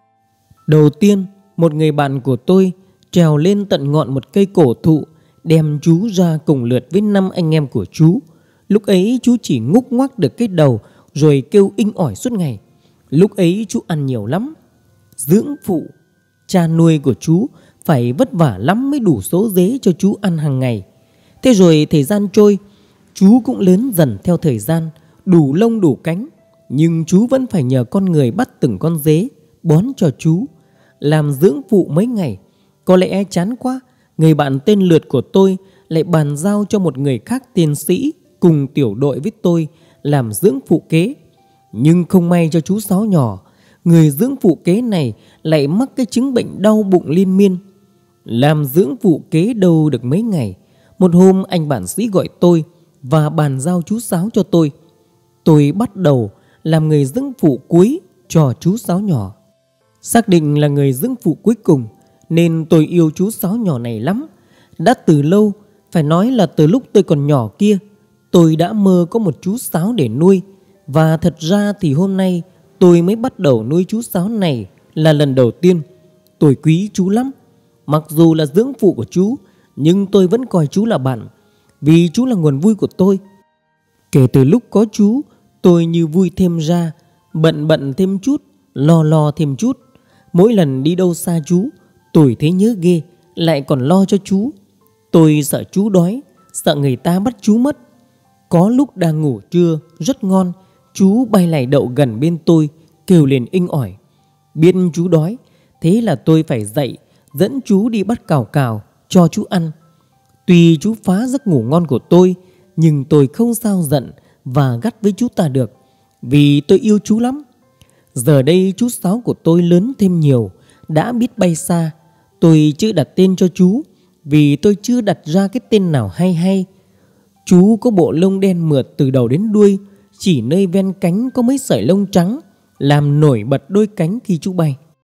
Đầu tiên, một người bạn của tôi trèo lên tận ngọn một cây cổ thụ, đem chú ra cùng lượt với 5 anh em của chú. Lúc ấy chú chỉ ngúc ngoắc được cái đầu rồi kêu inh ỏi suốt ngày. Lúc ấy chú ăn nhiều lắm. Dưỡng phụ, cha nuôi của chú phải vất vả lắm mới đủ số dế cho chú ăn hàng ngày. Thế rồi thời gian trôi, chú cũng lớn dần theo thời gian, đủ lông đủ cánh. Nhưng chú vẫn phải nhờ con người bắt từng con dế bón cho chú. Làm dưỡng phụ mấy ngày, có lẽ chán quá, người bạn tên Lượt của tôi lại bàn giao cho một người khác tên Sĩ cùng tiểu đội với tôi làm dưỡng phụ kế. Nhưng không may cho chú Sáu nhỏ, người dưỡng phụ kế này lại mắc cái chứng bệnh đau bụng liên miên. Làm dưỡng phụ kế đâu được mấy ngày, một hôm anh bản Sĩ gọi tôi và bàn giao chú Sáu cho tôi. Tôi bắt đầu làm người dưỡng phụ cuối cho chú Sáu nhỏ. Xác định là người dưỡng phụ cuối cùng nên tôi yêu chú Sáu nhỏ này lắm. Đã từ lâu, phải nói là từ lúc tôi còn nhỏ kia, tôi đã mơ có một chú Sáu để nuôi. Và thật ra thì hôm nay tôi mới bắt đầu nuôi chú Sáu này là lần đầu tiên. Tôi quý chú lắm. Mặc dù là dưỡng phụ của chú, nhưng tôi vẫn coi chú là bạn, vì chú là nguồn vui của tôi. Kể từ lúc có chú, tôi như vui thêm ra, bận thêm chút, lo thêm chút. Mỗi lần đi đâu xa chú, tôi thấy nhớ ghê, lại còn lo cho chú. Tôi sợ chú đói, sợ người ta bắt chú mất. Có lúc đang ngủ trưa rất ngon, chú bay lại đậu gần bên tôi, kêu lên inh ỏi. Biết chú đói, thế là tôi phải dậy, dẫn chú đi bắt cào cào cho chú ăn. Tuy chú phá giấc ngủ ngon của tôi, nhưng tôi không sao giận và gắt với chú ta được, vì tôi yêu chú lắm. Giờ đây chú Sáu của tôi lớn thêm nhiều, đã biết bay xa. Tôi chưa đặt tên cho chú, vì tôi chưa đặt ra cái tên nào hay. Chú có bộ lông đen mượt từ đầu đến đuôi, chỉ nơi ven cánh có mấy sợi lông trắng, làm nổi bật đôi cánh khi chú bay.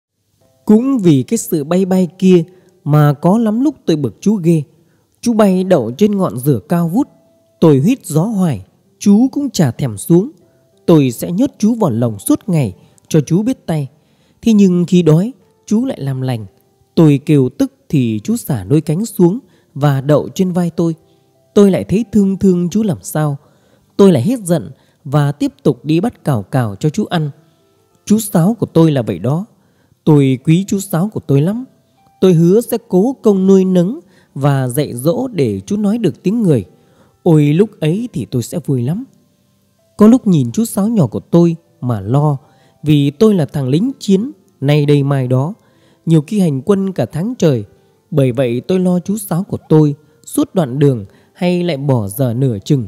Cũng vì cái sự bay kia mà có lắm lúc tôi bực chú ghê. Chú bay đậu trên ngọn dừa cao vút, tôi huýt gió hoài, chú cũng chả thèm xuống. Tôi sẽ nhốt chú vào lồng suốt ngày cho chú biết tay. Thế nhưng khi đói, chú lại làm lành. Tôi kêu tức thì chú xả đôi cánh xuống và đậu trên vai tôi. Tôi lại thấy thương chú làm sao. Tôi lại hết giận và tiếp tục đi bắt cào cào cho chú ăn. Chú Sáu của tôi là vậy đó. Tôi quý chú Sáu của tôi lắm. Tôi hứa sẽ cố công nuôi nấng và dạy dỗ để chú nói được tiếng người. Ôi lúc ấy thì tôi sẽ vui lắm. Có lúc nhìn chú Sáu nhỏ của tôi mà lo, vì tôi là thằng lính chiến, nay đây mai đó, nhiều khi hành quân cả tháng trời. Bởi vậy tôi lo chú Sáu của tôi suốt đoạn đường hay lại bỏ giờ nửa chừng.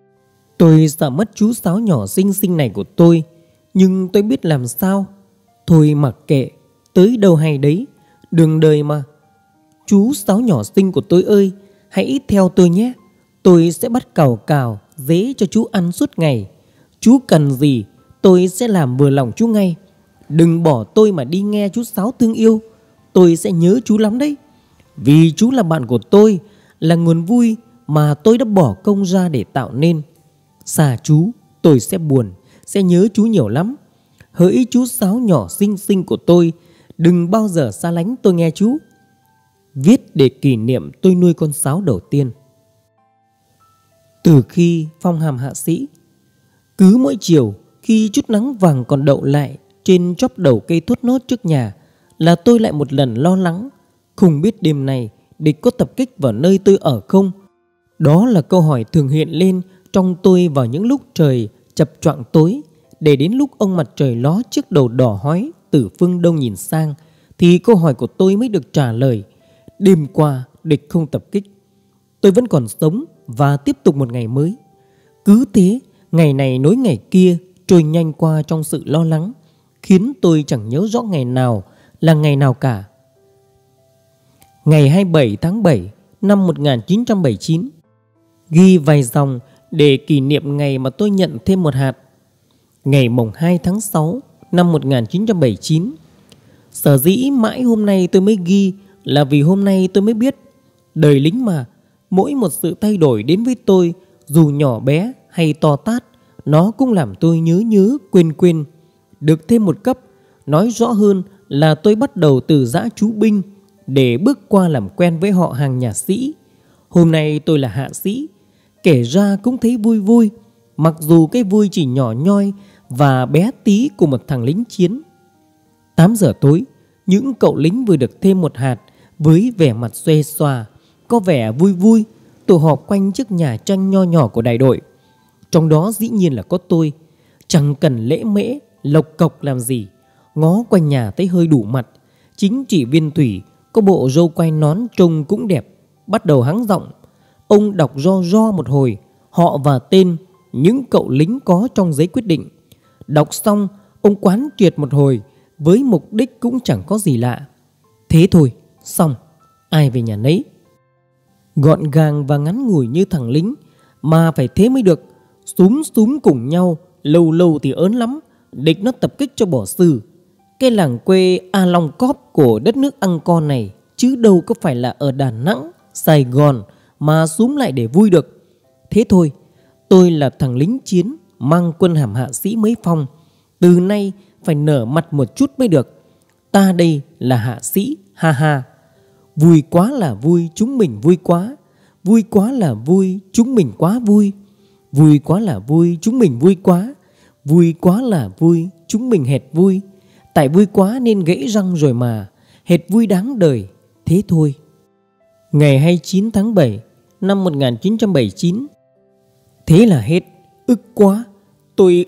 Tôi sợ mất chú Sáu nhỏ xinh xinh này của tôi, nhưng tôi biết làm sao. Thôi mặc kệ, tới đâu hay đấy, đường đời mà. Chú Sáu nhỏ xinh của tôi ơi, hãy theo tôi nhé. Tôi sẽ bắt cào cào, dế cho chú ăn suốt ngày. Chú cần gì, tôi sẽ làm vừa lòng chú ngay. Đừng bỏ tôi mà đi nghe chú Sáu thương yêu. Tôi sẽ nhớ chú lắm đấy. Vì chú là bạn của tôi, là nguồn vui mà tôi đã bỏ công ra để tạo nên. Xa chú, tôi sẽ buồn, sẽ nhớ chú nhiều lắm. Hỡi chú Sáu nhỏ xinh xinh của tôi, đừng bao giờ xa lánh tôi nghe chú. Viết để kỷ niệm tôi nuôi con sáo đầu tiên. Từ khi phong hàm hạ sĩ, cứ mỗi chiều khi chút nắng vàng còn đậu lại trên chóp đầu cây thốt nốt trước nhà là tôi lại một lần lo lắng, không biết đêm này địch có tập kích vào nơi tôi ở không. Đó là câu hỏi thường hiện lên trong tôi vào những lúc trời chập choạng tối, để đến lúc ông mặt trời ló chiếc đầu đỏ hói từ phương đông nhìn sang thì câu hỏi của tôi mới được trả lời. Đêm qua địch không tập kích. Tôi vẫn còn sống và tiếp tục một ngày mới. Cứ thế, ngày này nối ngày kia trôi nhanh qua trong sự lo lắng, khiến tôi chẳng nhớ rõ ngày nào là ngày nào cả. Ngày 27 tháng 7 năm 1979, ghi vài dòng để kỷ niệm ngày mà tôi nhận thêm một hạt. Ngày mùng 2 tháng 6 năm 1979. Sở dĩ mãi hôm nay tôi mới ghi là vì hôm nay tôi mới biết đời lính mà, mỗi một sự thay đổi đến với tôi, dù nhỏ bé hay to tát, nó cũng làm tôi nhớ quên. Được thêm một cấp, nói rõ hơn là tôi bắt đầu từ dã chú binh để bước qua làm quen với họ hàng nhà Sĩ. Hôm nay tôi là hạ sĩ, kể ra cũng thấy vui, mặc dù cái vui chỉ nhỏ nhoi và bé tí của một thằng lính chiến. 8 giờ tối, những cậu lính vừa được thêm một hạt với vẻ mặt xoe xòa, có vẻ vui tụ họp quanh chiếc nhà tranh nho nhỏ của đại đội. Trong đó dĩ nhiên là có tôi. Chẳng cần lễ mễ lộc cộc làm gì, ngó quanh nhà thấy hơi đủ mặt. Chính trị viên Thủy có bộ râu quai nón trông cũng đẹp, bắt đầu hắng giọng. Ông đọc ro một hồi họ và tên những cậu lính có trong giấy quyết định. Đọc xong, ông quán triệt một hồi với mục đích cũng chẳng có gì lạ. Thế thôi, xong, ai về nhà nấy. Gọn gàng và ngắn ngủi như thằng lính, mà phải thế mới được. Súm cùng nhau, lâu lâu thì ớn lắm, địch nó tập kích cho bỏ sư. Cái làng quê A Long Cóp của đất nước Angkor này chứ đâu có phải là ở Đà Nẵng, Sài Gòn mà súm lại để vui được. Thế thôi, tôi là thằng lính chiến mang quân hàm hạ sĩ mấy phong, từ nay phải nở mặt một chút mới được. Ta đây là hạ sĩ, ha ha. Vui quá là vui, chúng mình vui quá. Vui quá là vui, chúng mình quá vui. Vui quá là vui, chúng mình vui quá. Vui quá là vui, chúng mình hệt vui. Tại vui quá nên gãy răng rồi mà, hệt vui đáng đời. Thế thôi. Ngày 29 tháng 7 năm 1979. Thế là hết. Ức quá. Tôi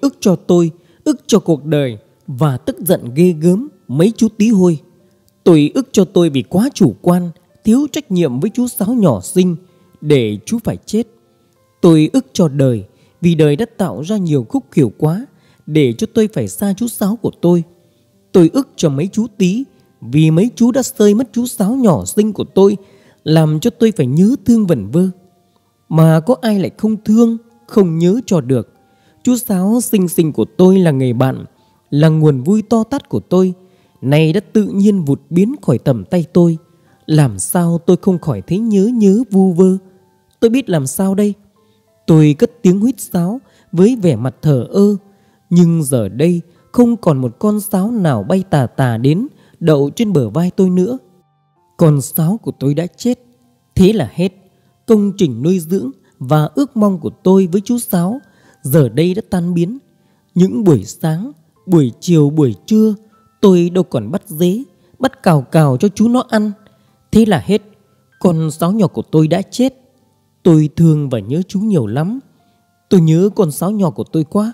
ức cho cuộc đời, và tức giận ghê gớm mấy chú tí hôi. Tôi ức cho tôi vì quá chủ quan, thiếu trách nhiệm với chú Sáu nhỏ xinh, để chú phải chết. Tôi ức cho đời vì đời đã tạo ra nhiều khúc khỉu quá, để cho tôi phải xa chú Sáu của tôi. Tôi ức cho mấy chú tí vì mấy chú đã xơi mất chú Sáu nhỏ xinh của tôi, làm cho tôi phải nhớ thương vẩn vơ. Mà có ai lại không thương, không nhớ cho được. Chú Sáu xinh xinh của tôi là người bạn, là nguồn vui to tát của tôi, nay đã tự nhiên vụt biến khỏi tầm tay tôi. Làm sao tôi không khỏi thấy nhớ vu vơ. Tôi biết làm sao đây. Tôi cất tiếng huýt sáo với vẻ mặt thờ ơ. Nhưng giờ đây không còn một con sáo nào bay tà tà đến đậu trên bờ vai tôi nữa. Con sáo của tôi đã chết. Thế là hết. Công trình nuôi dưỡng và ước mong của tôi với chú Sáu giờ đây đã tan biến. Những buổi sáng, buổi chiều, buổi trưa, tôi đâu còn bắt dế, bắt cào cào cho chú nó ăn. Thế là hết. Con sáo nhỏ của tôi đã chết. Tôi thương và nhớ chú nhiều lắm. Tôi nhớ con sáo nhỏ của tôi quá.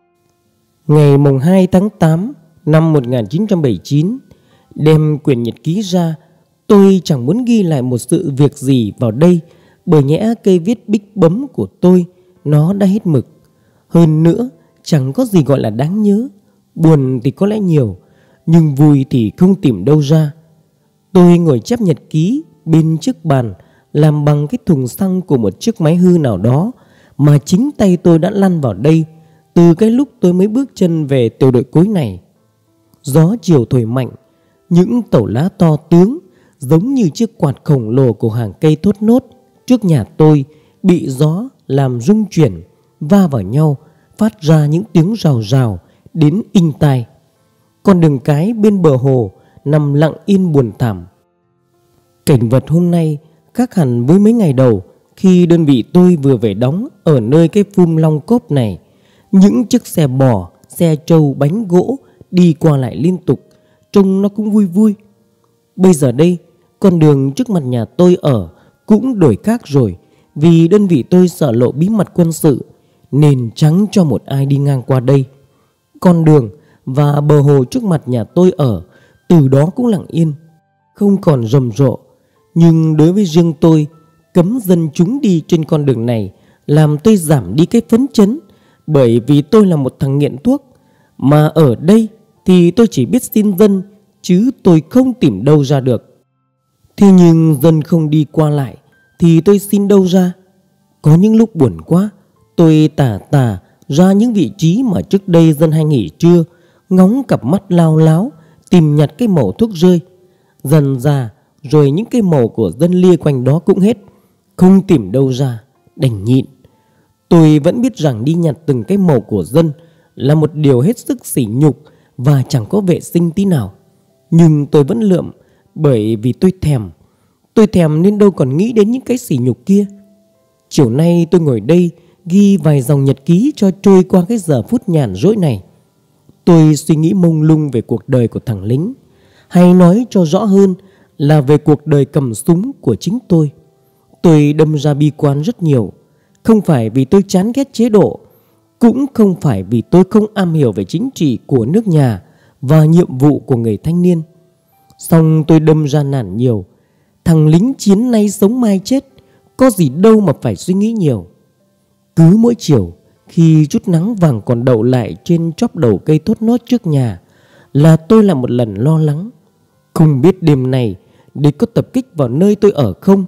Ngày mùng 2 tháng 8 năm 1979, đem quyển nhật ký ra. Tôi chẳng muốn ghi lại một sự việc gì vào đây, bởi nhẽ cây viết bích bấm của tôi nó đã hết mực. Hơn nữa, chẳng có gì gọi là đáng nhớ. Buồn thì có lẽ nhiều, nhưng vui thì không tìm đâu ra. Tôi ngồi chép nhật ký bên chiếc bàn làm bằng cái thùng xăng của một chiếc máy hư nào đó mà chính tay tôi đã lăn vào đây từ cái lúc tôi mới bước chân về tiểu đội cối này. Gió chiều thổi mạnh, những tàu lá to tướng giống như chiếc quạt khổng lồ của hàng cây thốt nốt trước nhà tôi bị gió làm rung chuyển, va vào nhau, phát ra những tiếng rào rào đến inh tai. Con đường cái bên bờ hồ nằm lặng yên buồn thảm. Cảnh vật hôm nay khác hẳn với mấy ngày đầu khi đơn vị tôi vừa về đóng ở nơi cái phum Long Cốp này. Những chiếc xe bò, xe trâu, bánh gỗ đi qua lại liên tục, trông nó cũng vui vui. Bây giờ đây, con đường trước mặt nhà tôi ở cũng đổi khác rồi, vì đơn vị tôi sợ lộ bí mật quân sự nên chẳng cho một ai đi ngang qua đây. Con đường và bờ hồ trước mặt nhà tôi ở từ đó cũng lặng yên, không còn rầm rộ. Nhưng đối với riêng tôi, cấm dân chúng đi trên con đường này làm tôi giảm đi cái phấn chấn, bởi vì tôi là một thằng nghiện thuốc. Mà ở đây thì tôi chỉ biết xin dân, chứ tôi không tìm đâu ra được. Thế nhưng dân không đi qua lại thì tôi xin đâu ra. Có những lúc buồn quá, tôi tả ra những vị trí mà trước đây dân hay nghỉ trưa, ngóng cặp mắt lao láo tìm nhặt cái mẩu thuốc rơi. Dần ra rồi những cái mẩu của dân lia quanh đó cũng hết, không tìm đâu ra, đành nhịn. Tôi vẫn biết rằng đi nhặt từng cái mẩu của dân là một điều hết sức sỉ nhục và chẳng có vệ sinh tí nào. Nhưng tôi vẫn lượm, bởi vì tôi thèm. Tôi thèm nên đâu còn nghĩ đến những cái sỉ nhục kia. Chiều nay tôi ngồi đây ghi vài dòng nhật ký cho trôi qua cái giờ phút nhàn rỗi này. Tôi suy nghĩ mông lung về cuộc đời của thằng lính, hay nói cho rõ hơn là về cuộc đời cầm súng của chính tôi. Tôi đâm ra bi quan rất nhiều, không phải vì tôi chán ghét chế độ, cũng không phải vì tôi không am hiểu về chính trị của nước nhà và nhiệm vụ của người thanh niên. Song tôi đâm ra nản nhiều. Thằng lính chiến nay sống mai chết, có gì đâu mà phải suy nghĩ nhiều. Cứ mỗi chiều khi chút nắng vàng còn đậu lại trên chóp đầu cây thốt nốt trước nhà là tôi lại một lần lo lắng, không biết đêm này địch có tập kích vào nơi tôi ở không.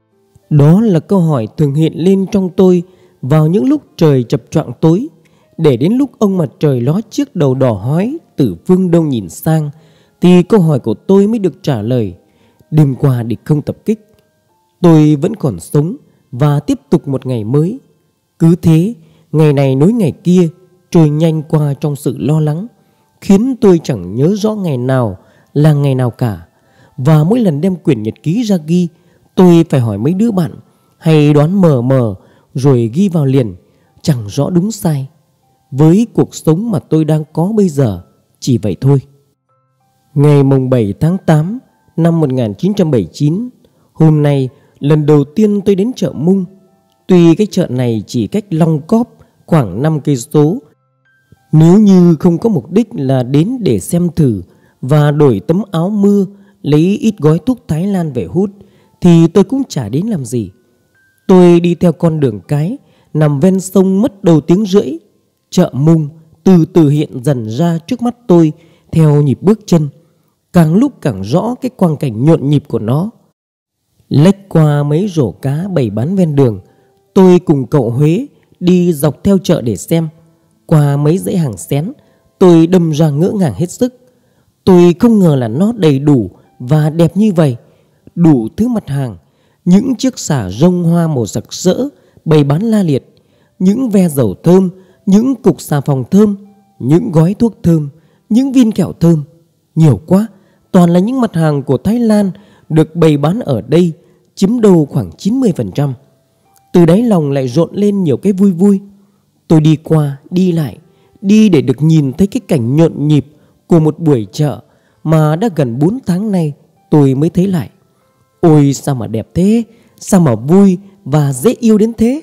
Đó là câu hỏi thường hiện lên trong tôi vào những lúc trời chập choạng tối, để đến lúc ông mặt trời ló chiếc đầu đỏ hói từ phương đông nhìn sang thì câu hỏi của tôi mới được trả lời. Đêm qua địch không tập kích, tôi vẫn còn sống và tiếp tục một ngày mới. Cứ thế, ngày này nối ngày kia trôi nhanh qua trong sự lo lắng, khiến tôi chẳng nhớ rõ ngày nào là ngày nào cả. Và mỗi lần đem quyển nhật ký ra ghi, tôi phải hỏi mấy đứa bạn hay đoán mờ mờ rồi ghi vào liền, chẳng rõ đúng sai. Với cuộc sống mà tôi đang có bây giờ, chỉ vậy thôi. Ngày mùng 7 tháng 8 năm 1979, hôm nay lần đầu tiên tôi đến chợ Mung. Tuy cái chợ này chỉ cách Long Cóp khoảng 5 cây số, nếu như không có mục đích là đến để xem thử và đổi tấm áo mưa, lấy ít gói thuốc Thái Lan về hút, thì tôi cũng chả đến làm gì. Tôi đi theo con đường cái nằm ven sông mất đầu tiếng rưỡi. Chợ Mung từ từ hiện dần ra trước mắt tôi theo nhịp bước chân, càng lúc càng rõ cái quang cảnh nhộn nhịp của nó. Lách qua mấy rổ cá bày bán ven đường, tôi cùng cậu Huế đi dọc theo chợ để xem. Qua mấy dãy hàng xén, tôi đâm ra ngỡ ngàng hết sức. Tôi không ngờ là nó đầy đủ và đẹp như vậy. Đủ thứ mặt hàng, những chiếc xả rông hoa màu sặc sỡ bày bán la liệt, những ve dầu thơm, những cục xà phòng thơm, những gói thuốc thơm, những viên kẹo thơm. Nhiều quá, toàn là những mặt hàng của Thái Lan được bày bán ở đây, chiếm đâu khoảng 90%. Từ đáy lòng lại rộn lên nhiều cái vui vui. Tôi đi qua, đi lại, đi để được nhìn thấy cái cảnh nhộn nhịp của một buổi chợ mà đã gần 4 tháng nay tôi mới thấy lại. Ôi sao mà đẹp thế, sao mà vui và dễ yêu đến thế.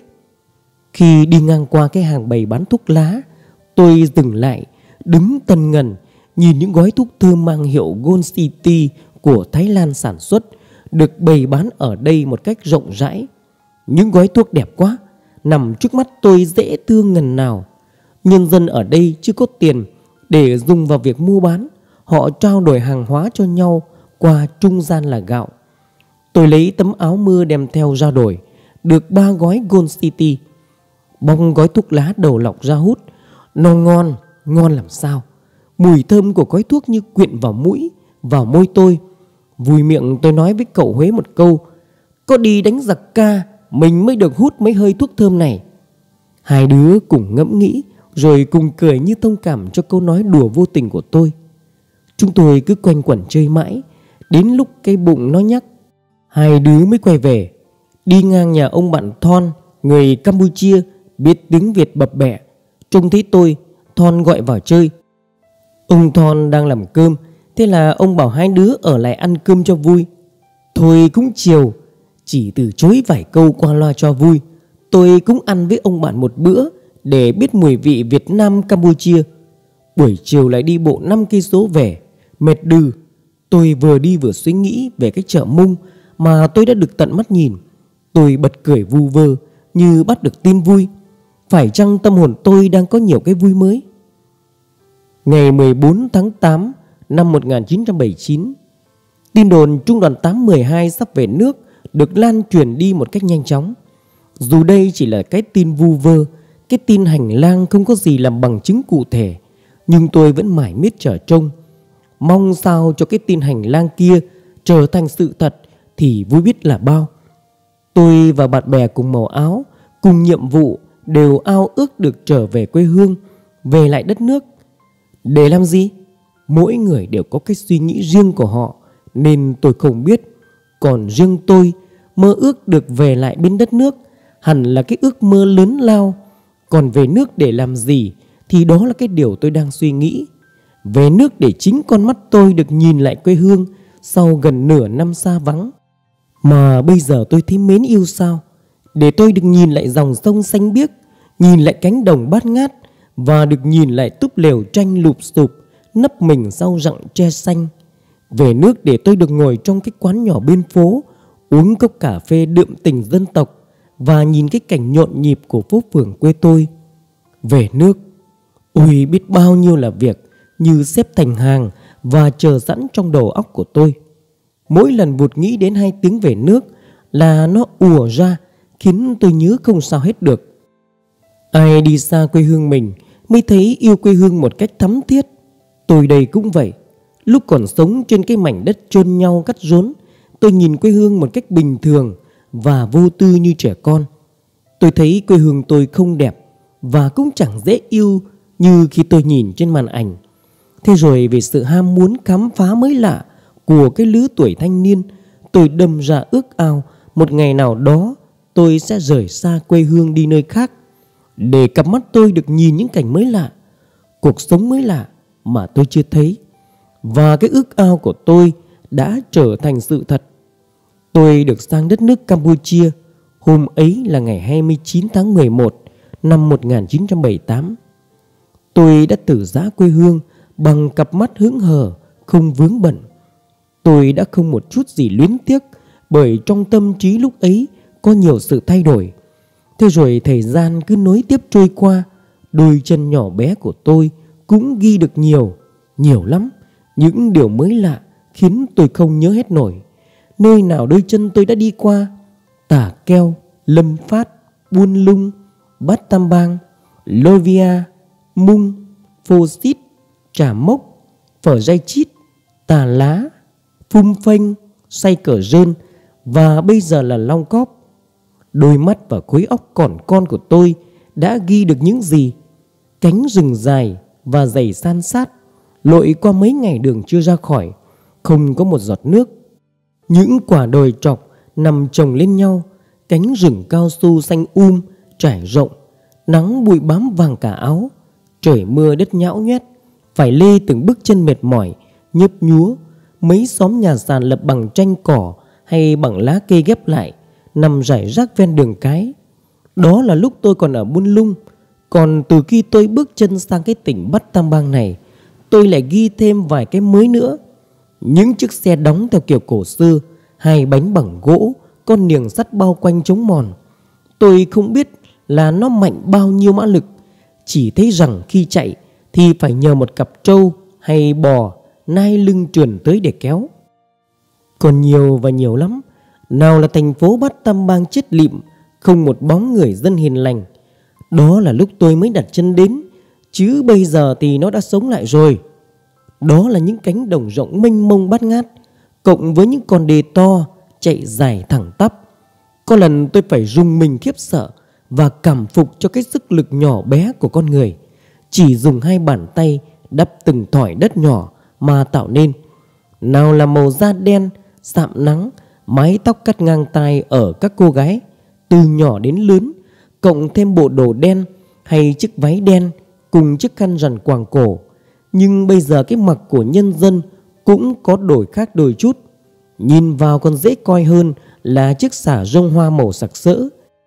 Khi đi ngang qua cái hàng bày bán thuốc lá, tôi dừng lại, đứng tần ngần nhìn những gói thuốc thơm mang hiệu Gold City của Thái Lan sản xuất được bày bán ở đây một cách rộng rãi. Những gói thuốc đẹp quá, nằm trước mắt tôi dễ thương ngần nào. Nhân dân ở đây chưa có tiền để dùng vào việc mua bán, họ trao đổi hàng hóa cho nhau qua trung gian là gạo. Tôi lấy tấm áo mưa đem theo ra đổi, được 3 gói Gold City. Bong gói thuốc lá đầu lọc ra hút. Nó ngon, ngon làm sao. Mùi thơm của gói thuốc như quyện vào mũi, vào môi tôi. Vui miệng tôi nói với cậu Huế một câu: có đi đánh giặc ca mình mới được hút mấy hơi thuốc thơm này. Hai đứa cùng ngẫm nghĩ rồi cùng cười như thông cảm cho câu nói đùa vô tình của tôi. Chúng tôi cứ quanh quẩn chơi mãi, đến lúc cái bụng nó nhắc, hai đứa mới quay về. Đi ngang nhà ông bạn Thon, người Campuchia, biết tiếng Việt bập bẹ. Trông thấy tôi, Thon gọi vào chơi. Ông Thon đang làm cơm, thế là ông bảo hai đứa ở lại ăn cơm cho vui. Thôi cũng chiều, chỉ từ chối vài câu qua loa cho vui. Tôi cũng ăn với ông bạn một bữa để biết mùi vị Việt Nam Campuchia. Buổi chiều lại đi bộ 5 cây số về, mệt đừ. Tôi vừa đi vừa suy nghĩ về cái chợ Mung mà tôi đã được tận mắt nhìn. Tôi bật cười vu vơ như bắt được tin vui. Phải chăng tâm hồn tôi đang có nhiều cái vui mới? Ngày 14 tháng 8 năm 1979, tin đồn Trung đoàn 812 sắp về nước được lan truyền đi một cách nhanh chóng. Dù đây chỉ là cái tin vu vơ, cái tin hành lang không có gì làm bằng chứng cụ thể, nhưng tôi vẫn mải miết chờ trông. Mong sao cho cái tin hành lang kia trở thành sự thật thì vui biết là bao. Tôi và bạn bè cùng màu áo, cùng nhiệm vụ đều ao ước được trở về quê hương, về lại đất nước. Để làm gì? Mỗi người đều có cái suy nghĩ riêng của họ, nên tôi không biết. Còn riêng tôi, mơ ước được về lại bên đất nước hẳn là cái ước mơ lớn lao. Còn về nước để làm gì thì đó là cái điều tôi đang suy nghĩ. Về nước để chính con mắt tôi được nhìn lại quê hương sau gần nửa năm xa vắng. Mà bây giờ tôi thấy mến yêu sao. Để tôi được nhìn lại dòng sông xanh biếc, nhìn lại cánh đồng bát ngát, và được nhìn lại túp lều tranh lụp xụp nấp mình sau rặng tre xanh. Về nước để tôi được ngồi trong cái quán nhỏ bên phố, uống cốc cà phê đượm tình dân tộc, và nhìn cái cảnh nhộn nhịp của phố phường quê tôi. Về nước, ôi biết bao nhiêu là việc như xếp thành hàng và chờ sẵn trong đầu óc của tôi. Mỗi lần vụt nghĩ đến 2 tiếng về nước là nó ùa ra, khiến tôi nhớ không sao hết được. Ai đi xa quê hương mình mới thấy yêu quê hương một cách thấm thiết. Tôi đây cũng vậy. Lúc còn sống trên cái mảnh đất chôn nhau cắt rốn, tôi nhìn quê hương một cách bình thường và vô tư như trẻ con. Tôi thấy quê hương tôi không đẹp và cũng chẳng dễ yêu như khi tôi nhìn trên màn ảnh. Thế rồi vì sự ham muốn khám phá mới lạ của cái lứa tuổi thanh niên, tôi đâm ra ước ao một ngày nào đó tôi sẽ rời xa quê hương đi nơi khác, để cặp mắt tôi được nhìn những cảnh mới lạ, cuộc sống mới lạ mà tôi chưa thấy. Và cái ước ao của tôi đã trở thành sự thật. Tôi được sang đất nước Campuchia. Hôm ấy là ngày 29 tháng 11 năm 1978. Tôi đã từ giã quê hương bằng cặp mắt hững hờ, không vướng bận. Tôi đã không một chút gì luyến tiếc, bởi trong tâm trí lúc ấy có nhiều sự thay đổi. Thế rồi thời gian cứ nối tiếp trôi qua, đôi chân nhỏ bé của tôi cũng ghi được nhiều lắm những điều mới lạ khiến tôi không nhớ hết nổi. Nơi nào đôi chân tôi đã đi qua: Tả Keo, Lâm Phát, Buôn Lung, Bát Tam Bang, Lovia, Mung, Phô Xít, Trà Mốc, Phở Dai Chít, Tà Lá, Phum Phanh, Say Cờ Rơn và bây giờ là Long Cóp. Đôi mắt và khối óc còn con của tôi đã ghi được những gì? Cánh rừng dài và dày san sát, lội qua mấy ngày đường chưa ra khỏi, không có một giọt nước. Những quả đồi trọc nằm chồng lên nhau, cánh rừng cao su xanh trải rộng, nắng bụi bám vàng cả áo. Trời mưa đất nhão nhoét, phải lê từng bước chân mệt mỏi, nhấp nhúa. Mấy xóm nhà sàn lập bằng tranh cỏ hay bằng lá cây ghép lại, nằm rải rác ven đường cái. Đó là lúc tôi còn ở Buôn Lung. Còn từ khi tôi bước chân sang cái tỉnh Bát Tam Bang này, tôi lại ghi thêm vài cái mới nữa. Những chiếc xe đóng theo kiểu cổ xưa, 2 bánh bằng gỗ, con niềng sắt bao quanh chống mòn. Tôi không biết là nó mạnh bao nhiêu mã lực, chỉ thấy rằng khi chạy thì phải nhờ một cặp trâu hay bò nai lưng trườn tới để kéo. Còn nhiều và nhiều lắm. Nào là thành phố Bát Tam Bang chết lịm, không một bóng người dân hiền lành. Đó là lúc tôi mới đặt chân đến, chứ bây giờ thì nó đã sống lại rồi. Đó là những cánh đồng rộng mênh mông bát ngát, cộng với những con đê to chạy dài thẳng tắp. Có lần tôi phải rùng mình khiếp sợ và cảm phục cho cái sức lực nhỏ bé của con người, chỉ dùng 2 bàn tay đắp từng thỏi đất nhỏ mà tạo nên. Nào là màu da đen, sạm nắng, mái tóc cắt ngang tai ở các cô gái từ nhỏ đến lớn, cộng thêm bộ đồ đen hay chiếc váy đen cùng chiếc khăn rằn quàng cổ. Nhưng bây giờ cái mặc của nhân dân cũng có đổi khác đôi chút. Nhìn vào còn dễ coi hơn là chiếc xả rông hoa màu sặc sỡ.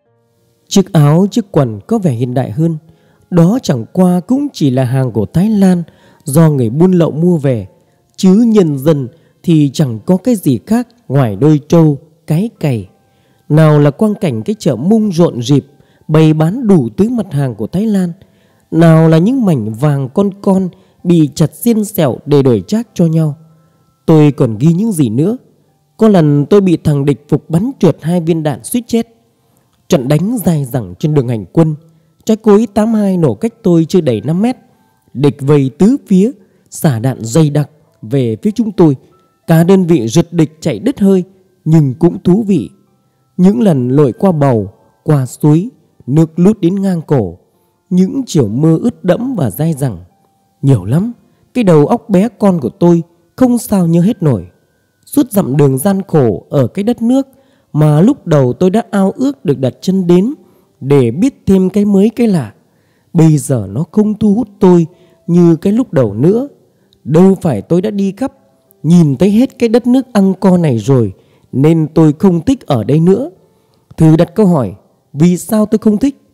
Chiếc áo, chiếc quần có vẻ hiện đại hơn. Đó chẳng qua cũng chỉ là hàng của Thái Lan do người buôn lậu mua về, chứ nhân dân thì chẳng có cái gì khác ngoài đôi trâu, cái cày. Nào là quang cảnh cái chợ Mung rộn rịp, bày bán đủ thứ mặt hàng của Thái Lan. Nào là những mảnh vàng con bị chặt xiên xẹo để đổi trác cho nhau. Tôi còn ghi những gì nữa. Có lần tôi bị thằng địch phục bắn trượt 2 viên đạn suýt chết. Trận đánh dài dẳng trên đường hành quân, trái cối 82 nổ cách tôi chưa đầy 5 mét. Địch vây tứ phía, xả đạn dày đặc về phía chúng tôi. Cả đơn vị rượt địch chạy đứt hơi, nhưng cũng thú vị. Những lần lội qua bầu, qua suối, nước lút đến ngang cổ. Những chiều mưa ướt đẫm và dai dẳng. Nhiều lắm. Cái đầu óc bé con của tôi không sao nhớ hết nổi. Suốt dặm đường gian khổ ở cái đất nước mà lúc đầu tôi đã ao ước được đặt chân đến, để biết thêm cái mới cái lạ, bây giờ nó không thu hút tôi như cái lúc đầu nữa. Đâu phải tôi đã đi khắp, nhìn thấy hết cái đất nước Angkor này rồi, nên tôi không thích ở đây nữa. Thử đặt câu hỏi, vì sao tôi không thích?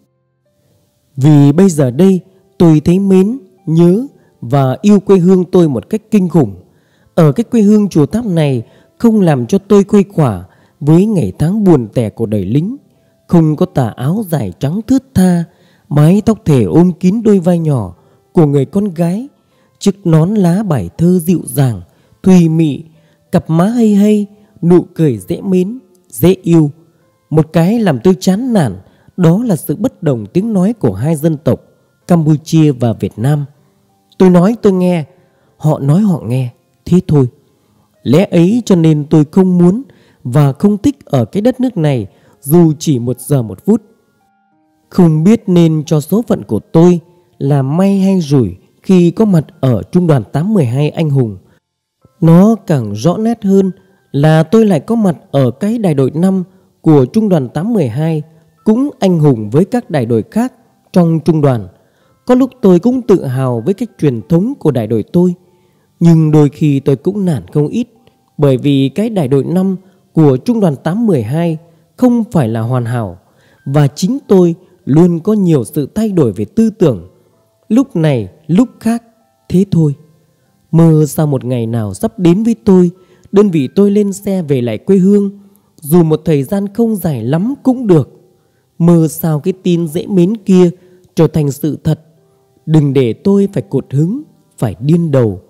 Vì bây giờ đây tôi thấy mến, nhớ và yêu quê hương tôi một cách kinh khủng. Ở cái quê hương Chùa Tháp này không làm cho tôi khuây khỏa với ngày tháng buồn tẻ của đời lính, không có tà áo dài trắng thướt tha, mái tóc thề ôm kín đôi vai nhỏ của người con gái, chiếc nón lá bài thơ dịu dàng, thùy mị, cặp má hay hay, nụ cười dễ mến, dễ yêu. Một cái làm tôi chán nản, đó là sự bất đồng tiếng nói của hai dân tộc Campuchia và Việt Nam. Tôi nói tôi nghe, họ nói họ nghe, thế thôi. Lẽ ấy cho nên tôi không muốn và không thích ở cái đất nước này dù chỉ 1 giờ 1 phút. Không biết nên cho số phận của tôi là may hay rủi khi có mặt ở Trung đoàn 812 anh hùng. Nó càng rõ nét hơn là tôi lại có mặt ở cái đại đội 5 của Trung đoàn 812, cũng anh hùng với các đại đội khác trong trung đoàn. Có lúc tôi cũng tự hào với cách truyền thống của đại đội tôi, nhưng đôi khi tôi cũng nản không ít, bởi vì cái đại đội 5 của Trung đoàn 812 không phải là hoàn hảo, và chính tôi luôn có nhiều sự thay đổi về tư tưởng, lúc này lúc khác, thế thôi. Mơ sao một ngày nào sắp đến với tôi, đơn vị tôi lên xe về lại quê hương, dù một thời gian không dài lắm cũng được. Mơ sao cái tin dễ mến kia trở thành sự thật, đừng để tôi phải cột hứng, phải điên đầu.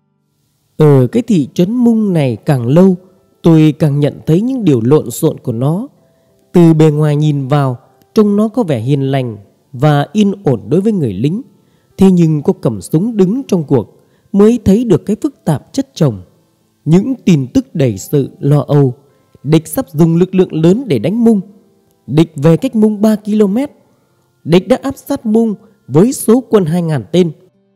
Ở cái thị trấn Mung này càng lâu, tôi càng nhận thấy những điều lộn xộn của nó. Từ bề ngoài nhìn vào, trông nó có vẻ hiền lành và yên ổn đối với người lính. Thế nhưng có cầm súng đứng trong cuộc mới thấy được cái phức tạp chất chồng. Những tin tức đầy sự lo âu. Địch sắp dùng lực lượng lớn để đánh Mung. Địch về cách Mung 3 km. Địch đã áp sát Mung với số quân 2.000 tên.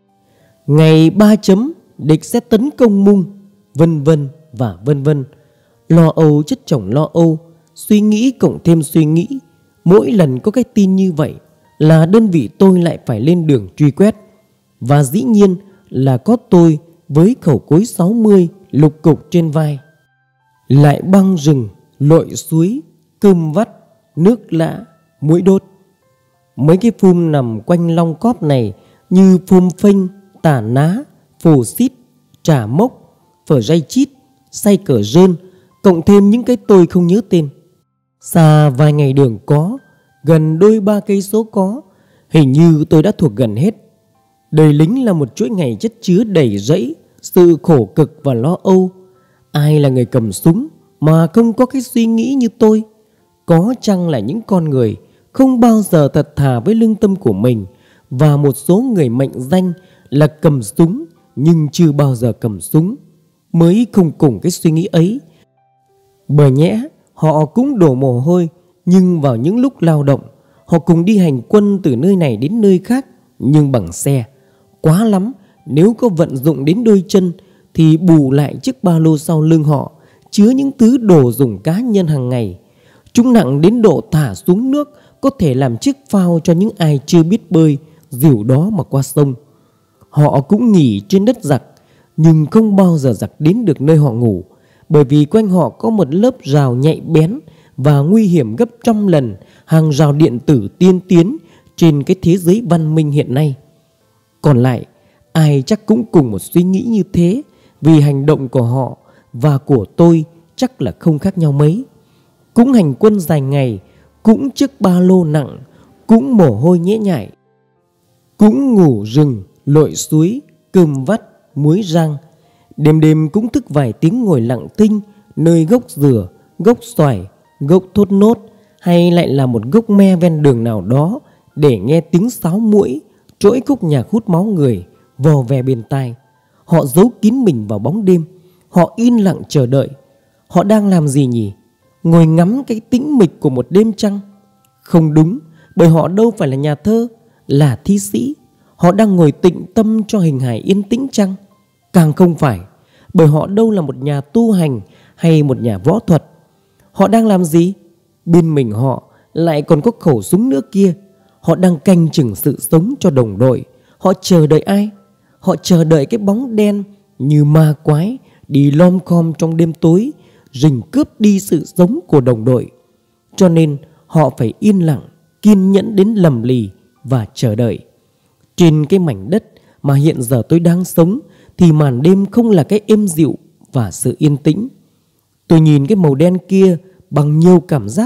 Ngày 3 chấm, địch sẽ tấn công Mung, vân vân và vân vân. Lo âu chất chồng lo âu, suy nghĩ cộng thêm suy nghĩ. Mỗi lần có cái tin như vậy là đơn vị tôi lại phải lên đường truy quét. Và dĩ nhiên là có tôi với khẩu cối 60 lục cục trên vai. Lại băng rừng, lội suối, cơm vắt, nước lã, muỗi đốt. Mấy cái phum nằm quanh long cóp này như phum phênh, tả ná, phù xít, trà mốc, phở ray chít, say cờ rơn, cộng thêm những cái tôi không nhớ tên. Xa vài ngày đường có, gần đôi 3 cây số có, hình như tôi đã thuộc gần hết. Đời lính là một chuỗi ngày chất chứa đầy rẫy sự khổ cực và lo âu. Ai là người cầm súng mà không có cái suy nghĩ như tôi? Có chăng là những con người không bao giờ thật thà với lương tâm của mình, và một số người mệnh danh là cầm súng nhưng chưa bao giờ cầm súng mới không cùng cái suy nghĩ ấy. Bởi nhẽ họ cũng đổ mồ hôi, nhưng vào những lúc lao động họ cùng đi hành quân từ nơi này đến nơi khác, nhưng bằng xe. Quá lắm nếu có vận dụng đến đôi chân thì bù lại chiếc ba lô sau lưng họ chứa những thứ đồ dùng cá nhân hàng ngày. Chúng nặng đến độ thả xuống nước có thể làm chiếc phao cho những ai chưa biết bơi dìu đó mà qua sông. Họ cũng nghỉ trên đất giặc, nhưng không bao giờ giặc đến được nơi họ ngủ, bởi vì quanh họ có một lớp rào nhạy bén và nguy hiểm gấp trăm lần hàng rào điện tử tiên tiến trên cái thế giới văn minh hiện nay. Còn lại, ai chắc cũng cùng một suy nghĩ như thế, vì hành động của họ và của tôi chắc là không khác nhau mấy. Cũng hành quân dài ngày, cũng chiếc ba lô nặng, cũng mồ hôi nhễ nhại, cũng ngủ rừng, lội suối, cơm vắt, muối rang. Đêm đêm cũng thức vài tiếng ngồi lặng thinh nơi gốc dừa, gốc xoài, gốc thốt nốt, hay lại là một gốc me ven đường nào đó để nghe tiếng sáo muỗi, trỗi khúc nhạc hút máu người vò vè bên tai. Họ giấu kín mình vào bóng đêm, họ yên lặng chờ đợi. Họ đang làm gì nhỉ? Ngồi ngắm cái tĩnh mịch của một đêm trăng? Không đúng, bởi họ đâu phải là nhà thơ, là thi sĩ. Họ đang ngồi tĩnh tâm cho hình hài yên tĩnh chăng? Càng không phải, bởi họ đâu là một nhà tu hành hay một nhà võ thuật. Họ đang làm gì? Bên mình họ lại còn có khẩu súng nữa kia. Họ đang canh chừng sự sống cho đồng đội. Họ chờ đợi ai? Họ chờ đợi cái bóng đen như ma quái đi lom khom trong đêm tối, rình cướp đi sự sống của đồng đội. Cho nên họ phải yên lặng, kiên nhẫn đến lầm lì và chờ đợi. Trên cái mảnh đất mà hiện giờ tôi đang sống thì màn đêm không là cái êm dịu và sự yên tĩnh. Tôi nhìn cái màu đen kia bằng nhiều cảm giác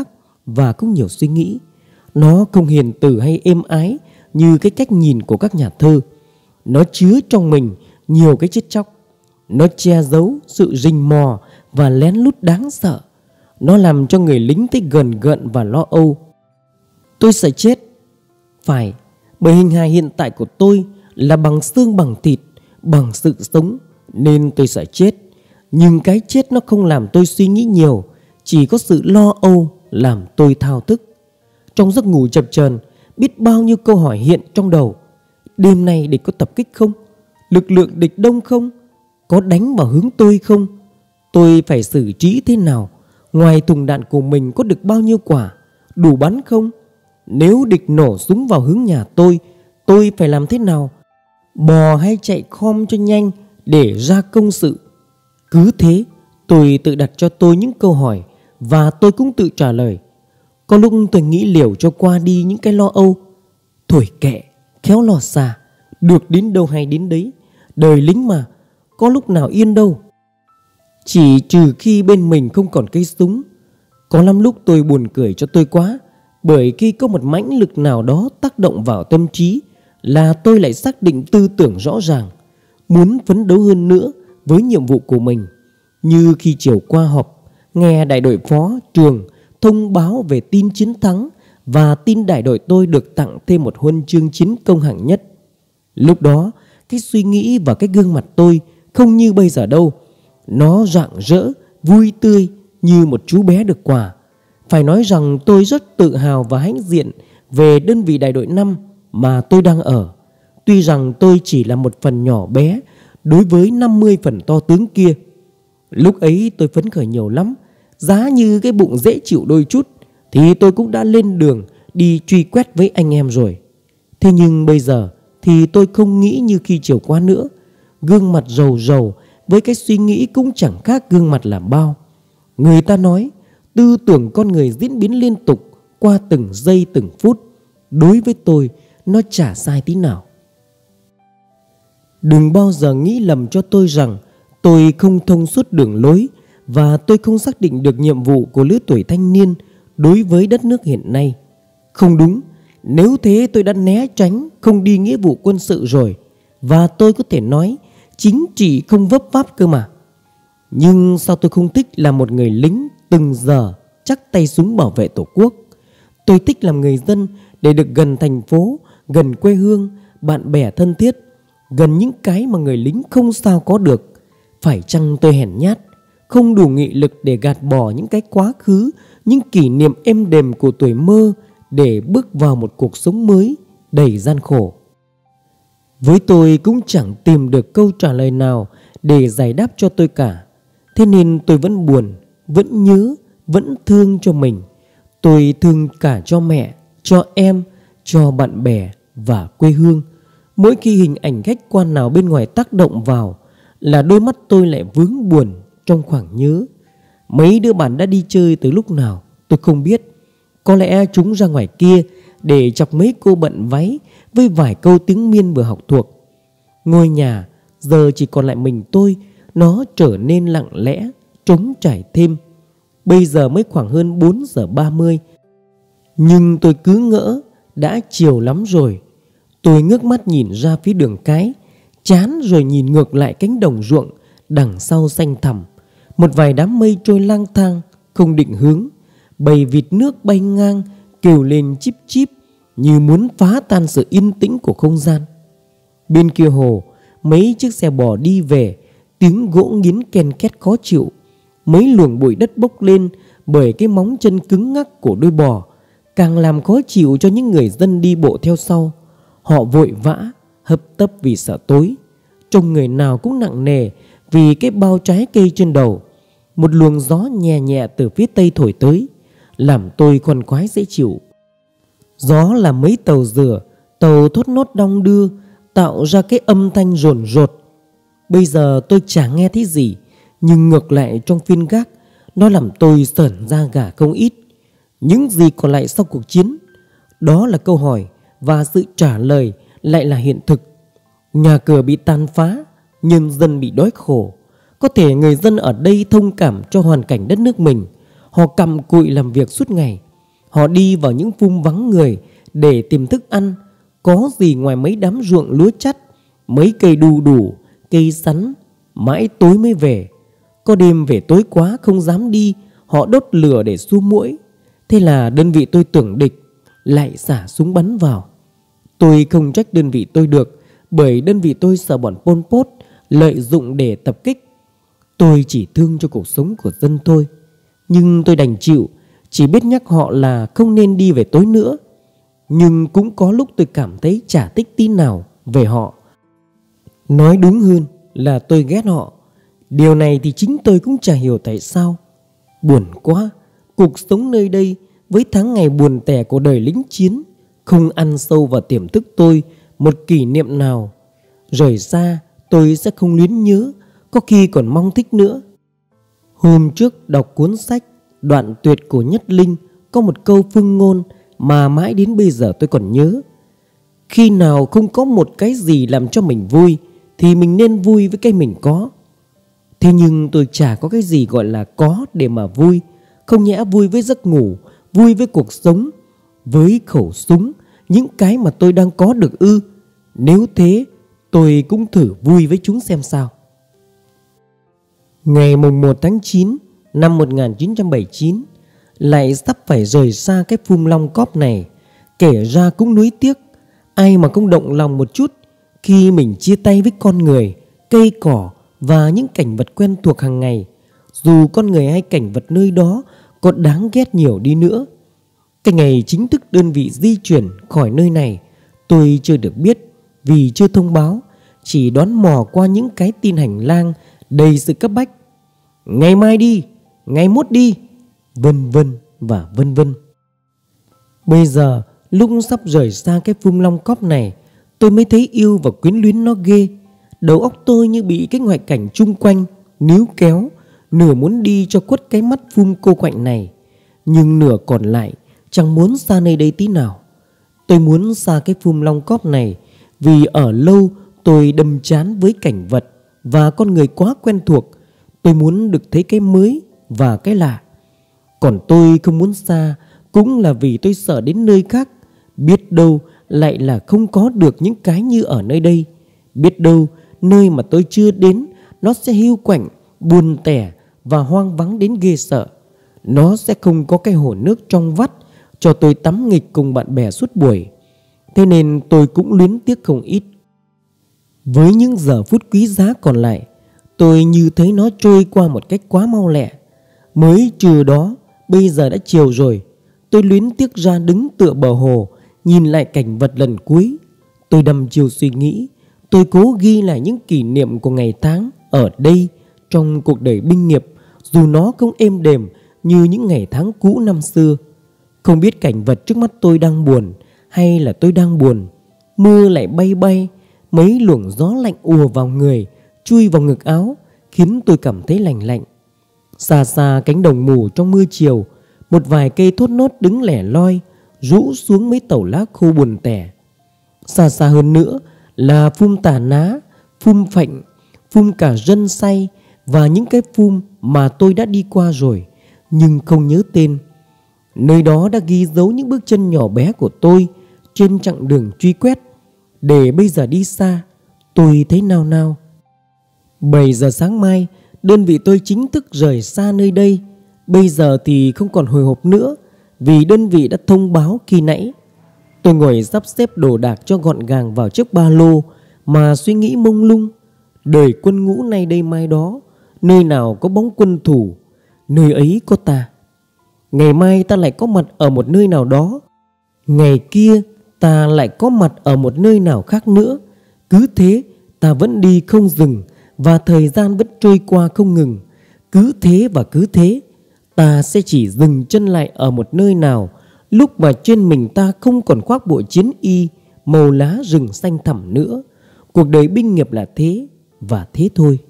và cũng nhiều suy nghĩ. Nó không hiền từ hay êm ái như cái cách nhìn của các nhà thơ. Nó chứa trong mình nhiều cái chết chóc. Nó che giấu sự rình mò và lén lút đáng sợ. Nó làm cho người lính thấy gờn gợn và lo âu. Tôi sợ chết. Phải, bởi hình hài hiện tại của tôi là bằng xương bằng thịt, bằng sự sống, nên tôi sợ chết. Nhưng cái chết nó không làm tôi suy nghĩ nhiều, chỉ có sự lo âu làm tôi thao thức. Trong giấc ngủ chập chờn, biết bao nhiêu câu hỏi hiện trong đầu. Đêm nay địch có tập kích không? Lực lượng địch đông không? Có đánh vào hướng tôi không? Tôi phải xử trí thế nào? Ngoài thùng đạn của mình có được bao nhiêu quả? Đủ bắn không? Nếu địch nổ súng vào hướng nhà tôi phải làm thế nào? Bò hay chạy khom cho nhanh để ra công sự? Cứ thế, tôi tự đặt cho tôi những câu hỏi và tôi cũng tự trả lời. Có lúc tôi nghĩ liều cho qua đi những cái lo âu. Thôi kệ, khéo lo xa, được đến đâu hay đến đấy. Đời lính mà, có lúc nào yên đâu. Chỉ trừ khi bên mình không còn cây súng. Có lắm lúc tôi buồn cười cho tôi quá, bởi khi có một mãnh lực nào đó tác động vào tâm trí là tôi lại xác định tư tưởng rõ ràng, muốn phấn đấu hơn nữa với nhiệm vụ của mình. Như khi chiều qua họp, nghe đại đội phó Trường thông báo về tin chiến thắng và tin đại đội tôi được tặng thêm một huân chương chiến công hạng nhất. Lúc đó, cái suy nghĩ và cái gương mặt tôi không như bây giờ đâu. Nó rạng rỡ, vui tươi như một chú bé được quà. Phải nói rằng tôi rất tự hào và hãnh diện về đơn vị đại đội 5 mà tôi đang ở. Tuy rằng tôi chỉ là một phần nhỏ bé đối với 50 phần to tướng kia. Lúc ấy tôi phấn khởi nhiều lắm. Giá như cái bụng dễ chịu đôi chút thì tôi cũng đã lên đường đi truy quét với anh em rồi. Thế nhưng bây giờ thì tôi không nghĩ như khi chiều qua nữa. Gương mặt rầu rầu với cái suy nghĩ cũng chẳng khác gương mặt làm bao. Người ta nói tư tưởng con người diễn biến liên tục qua từng giây từng phút. Đối với tôi nó chả sai tí nào. Đừng bao giờ nghĩ lầm cho tôi rằng tôi không thông suốt đường lối và tôi không xác định được nhiệm vụ của lứa tuổi thanh niên đối với đất nước hiện nay. Không đúng, nếu thế tôi đã né tránh không đi nghĩa vụ quân sự rồi, và tôi có thể nói chính trị không vấp váp cơ mà. Nhưng sao tôi không thích là một người lính từng giờ chắc tay súng bảo vệ Tổ quốc. Tôi thích làm người dân để được gần thành phố, gần quê hương, bạn bè thân thiết, gần những cái mà người lính không sao có được. Phải chăng tôi hèn nhát, không đủ nghị lực để gạt bỏ những cái quá khứ, những kỷ niệm êm đềm của tuổi mơ để bước vào một cuộc sống mới đầy gian khổ? Với tôi cũng chẳng tìm được câu trả lời nào để giải đáp cho tôi cả. Thế nên tôi vẫn buồn, vẫn nhớ, vẫn thương cho mình. Tôi thương cả cho mẹ, cho em, cho bạn bè và quê hương. Mỗi khi hình ảnh khách quan nào bên ngoài tác động vào là đôi mắt tôi lại vướng buồn trong khoảng nhớ. Mấy đứa bạn đã đi chơi từ lúc nào tôi không biết. Có lẽ chúng ra ngoài kia để chọc mấy cô bận váy với vài câu tiếng Miên vừa học thuộc. Ngôi nhà giờ chỉ còn lại mình tôi. Nó trở nên lặng lẽ, trống trải thêm. Bây giờ mới khoảng hơn 4 giờ 30. Nhưng tôi cứ ngỡ đã chiều lắm rồi. Tôi ngước mắt nhìn ra phía đường cái, chán rồi nhìn ngược lại cánh đồng ruộng đằng sau xanh thẳm. Một vài đám mây trôi lang thang không định hướng. Bầy vịt nước bay ngang kêu lên chíp chíp như muốn phá tan sự yên tĩnh của không gian. Bên kia hồ, mấy chiếc xe bò đi về, tiếng gỗ nghiến ken két khó chịu. Mấy luồng bụi đất bốc lên bởi cái móng chân cứng ngắc của đôi bò, càng làm khó chịu cho những người dân đi bộ theo sau. Họ vội vã, hấp tấp vì sợ tối. Trông người nào cũng nặng nề vì cái bao trái cây trên đầu. Một luồng gió nhẹ nhẹ từ phía tây thổi tới, làm tôi khoan khoái dễ chịu. Gió là mấy tàu dừa, tàu thốt nốt đong đưa, tạo ra cái âm thanh rồn rột. Bây giờ tôi chả nghe thấy gì, nhưng ngược lại trong phiên gác, nó làm tôi sởn da gà không ít. Những gì còn lại sau cuộc chiến? Đó là câu hỏi, và sự trả lời lại là hiện thực. Nhà cửa bị tàn phá, nhân dân bị đói khổ. Có thể người dân ở đây thông cảm cho hoàn cảnh đất nước mình. Họ cặm cụi làm việc suốt ngày. Họ đi vào những phum vắng người để tìm thức ăn, có gì ngoài mấy đám ruộng lúa chắt, mấy cây đu đủ, cây sắn, mãi tối mới về. Có đêm về tối quá không dám đi, họ đốt lửa để xua muỗi. Thế là đơn vị tôi tưởng địch, lại xả súng bắn vào. Tôi không trách đơn vị tôi được, bởi đơn vị tôi sợ bọn Pol Pot lợi dụng để tập kích. Tôi chỉ thương cho cuộc sống của dân tôi. Nhưng tôi đành chịu, chỉ biết nhắc họ là không nên đi về tối nữa. Nhưng cũng có lúc tôi cảm thấy chả thích tí nào về họ. Nói đúng hơn là tôi ghét họ. Điều này thì chính tôi cũng chả hiểu tại sao. Buồn quá, cuộc sống nơi đây với tháng ngày buồn tẻ của đời lính chiến không ăn sâu vào tiềm thức tôi một kỷ niệm nào. Rời xa tôi sẽ không luyến nhớ, có khi còn mong thích nữa. Hôm trước đọc cuốn sách Đoạn Tuyệt của Nhất Linh có một câu phương ngôn mà mãi đến bây giờ tôi còn nhớ. Khi nào không có một cái gì làm cho mình vui thì mình nên vui với cái mình có. Thế nhưng tôi chả có cái gì gọi là có để mà vui. Không nhẽ vui với giấc ngủ, vui với cuộc sống, với khẩu súng, những cái mà tôi đang có được ư? Nếu thế tôi cũng thử vui với chúng xem sao. Ngày mùng 1 tháng 9 năm 1979, lại sắp phải rời xa cái phum long cóp này. Kể ra cũng nuối tiếc. Ai mà không động lòng một chút khi mình chia tay với con người, cây cỏ và những cảnh vật quen thuộc hàng ngày, dù con người hay cảnh vật nơi đó có đáng ghét nhiều đi nữa. Cái ngày chính thức đơn vị di chuyển khỏi nơi này tôi chưa được biết, vì chưa thông báo, chỉ đoán mò qua những cái tin hành lang đầy sự cấp bách. Ngày mai đi, ngày mốt đi, vân vân và vân vân. Bây giờ lúc sắp rời xa cái phum long cóp này, tôi mới thấy yêu và quyến luyến nó ghê. Đầu óc tôi như bị cái ngoại cảnh chung quanh níu kéo, nửa muốn đi cho quất cái mắt phum cô quạnh này, nhưng nửa còn lại chẳng muốn xa nơi đây tí nào. Tôi muốn xa cái phum long cóp này vì ở lâu tôi đâm chán với cảnh vật và con người quá quen thuộc. Tôi muốn được thấy cái mới và cái lạ. Còn tôi không muốn xa cũng là vì tôi sợ đến nơi khác, biết đâu lại là không có được những cái như ở nơi đây. Biết đâu nơi mà tôi chưa đến nó sẽ hiu quạnh, buồn tẻ và hoang vắng đến ghê sợ. Nó sẽ không có cái hồ nước trong vắt cho tôi tắm nghịch cùng bạn bè suốt buổi. Thế nên tôi cũng luyến tiếc không ít. Với những giờ phút quý giá còn lại, tôi như thấy nó trôi qua một cách quá mau lẹ. Mới trưa đó, bây giờ đã chiều rồi. Tôi luyến tiếc ra đứng tựa bờ hồ, nhìn lại cảnh vật lần cuối. Tôi đăm chiêu suy nghĩ. Tôi cố ghi lại những kỷ niệm của ngày tháng ở đây trong cuộc đời binh nghiệp, dù nó không êm đềm như những ngày tháng cũ năm xưa. Không biết cảnh vật trước mắt tôi đang buồn hay là tôi đang buồn. Mưa lại bay bay, mấy luồng gió lạnh ùa vào người, chui vào ngực áo, khiến tôi cảm thấy lành lạnh. Xa xa cánh đồng mù trong mưa chiều, một vài cây thốt nốt đứng lẻ loi, rũ xuống mấy tàu lá khô buồn tẻ. Xa xa hơn nữa là phum Tà Ná, phum Phạnh, phum Cả Rân Say và những cái phum mà tôi đã đi qua rồi nhưng không nhớ tên. Nơi đó đã ghi dấu những bước chân nhỏ bé của tôi trên chặng đường truy quét. Để bây giờ đi xa, tôi thấy nao nao. 7 giờ sáng mai, đơn vị tôi chính thức rời xa nơi đây. Bây giờ thì không còn hồi hộp nữa, vì đơn vị đã thông báo khi nãy. Tôi ngồi sắp xếp đồ đạc cho gọn gàng vào chiếc ba lô mà suy nghĩ mông lung. Đời quân ngũ nay đây mai đó, nơi nào có bóng quân thủ, nơi ấy có ta. Ngày mai ta lại có mặt ở một nơi nào đó, ngày kia ta lại có mặt ở một nơi nào khác nữa. Cứ thế ta vẫn đi không dừng, và thời gian vẫn trôi qua không ngừng. Cứ thế và cứ thế, ta sẽ chỉ dừng chân lại ở một nơi nào lúc mà trên mình ta không còn khoác bộ chiến y màu lá rừng xanh thẳm nữa. Cuộc đời binh nghiệp là thế và thế thôi.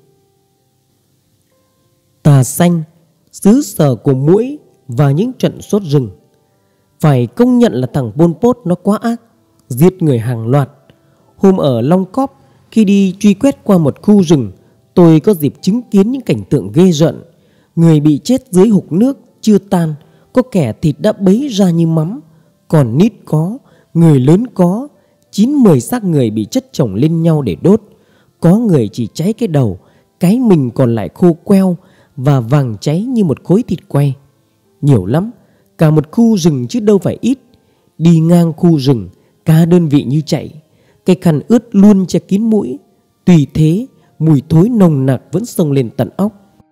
Tà Xanh, xứ sở của muỗi và những trận sốt rừng. Phải công nhận là thằng Pol Pot nó quá ác, giết người hàng loạt. Hôm ở Long Cóp, khi đi truy quét qua một khu rừng, tôi có dịp chứng kiến những cảnh tượng ghê rợn. Người bị chết dưới hục nước chưa tan, Có kẻ thịt đã bấy ra như mắm, còn nít có, người lớn có, 9-10 xác người bị chất chồng lên nhau để đốt. Có người chỉ cháy cái đầu, cái mình còn lại khô queo và vàng cháy như một khối thịt quay. Nhiều lắm, cả một khu rừng chứ đâu phải ít. Đi ngang khu rừng, cả đơn vị như chạy. Cái khăn ướt luôn che kín mũi. Tùy thế, mùi thối nồng nặc vẫn xông lên tận óc.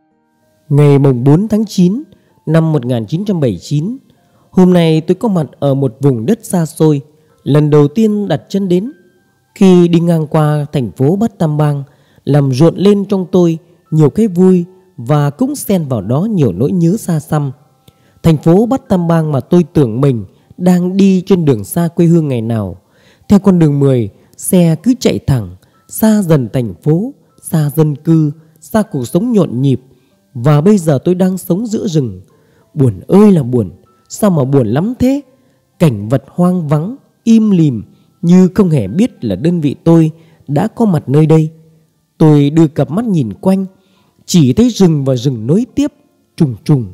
Ngày mùng 4 tháng 9 năm 1979, hôm nay tôi có mặt ở một vùng đất xa xôi, lần đầu tiên đặt chân đến. Khi đi ngang qua thành phố Bát Tam Bang, làm rộn lên trong tôi nhiều cái vui và cũng xen vào đó nhiều nỗi nhớ xa xăm. Thành phố Bát Tam Bang mà tôi tưởng mình đang đi trên đường xa quê hương ngày nào. Theo con đường 10, xe cứ chạy thẳng, xa dần thành phố, xa dân cư, xa cuộc sống nhộn nhịp. Và bây giờ tôi đang sống giữa rừng. Buồn ơi là buồn, sao mà buồn lắm thế. Cảnh vật hoang vắng, im lìm, như không hề biết là đơn vị tôi đã có mặt nơi đây. Tôi đưa cặp mắt nhìn quanh, chỉ thấy rừng và rừng nối tiếp, trùng trùng.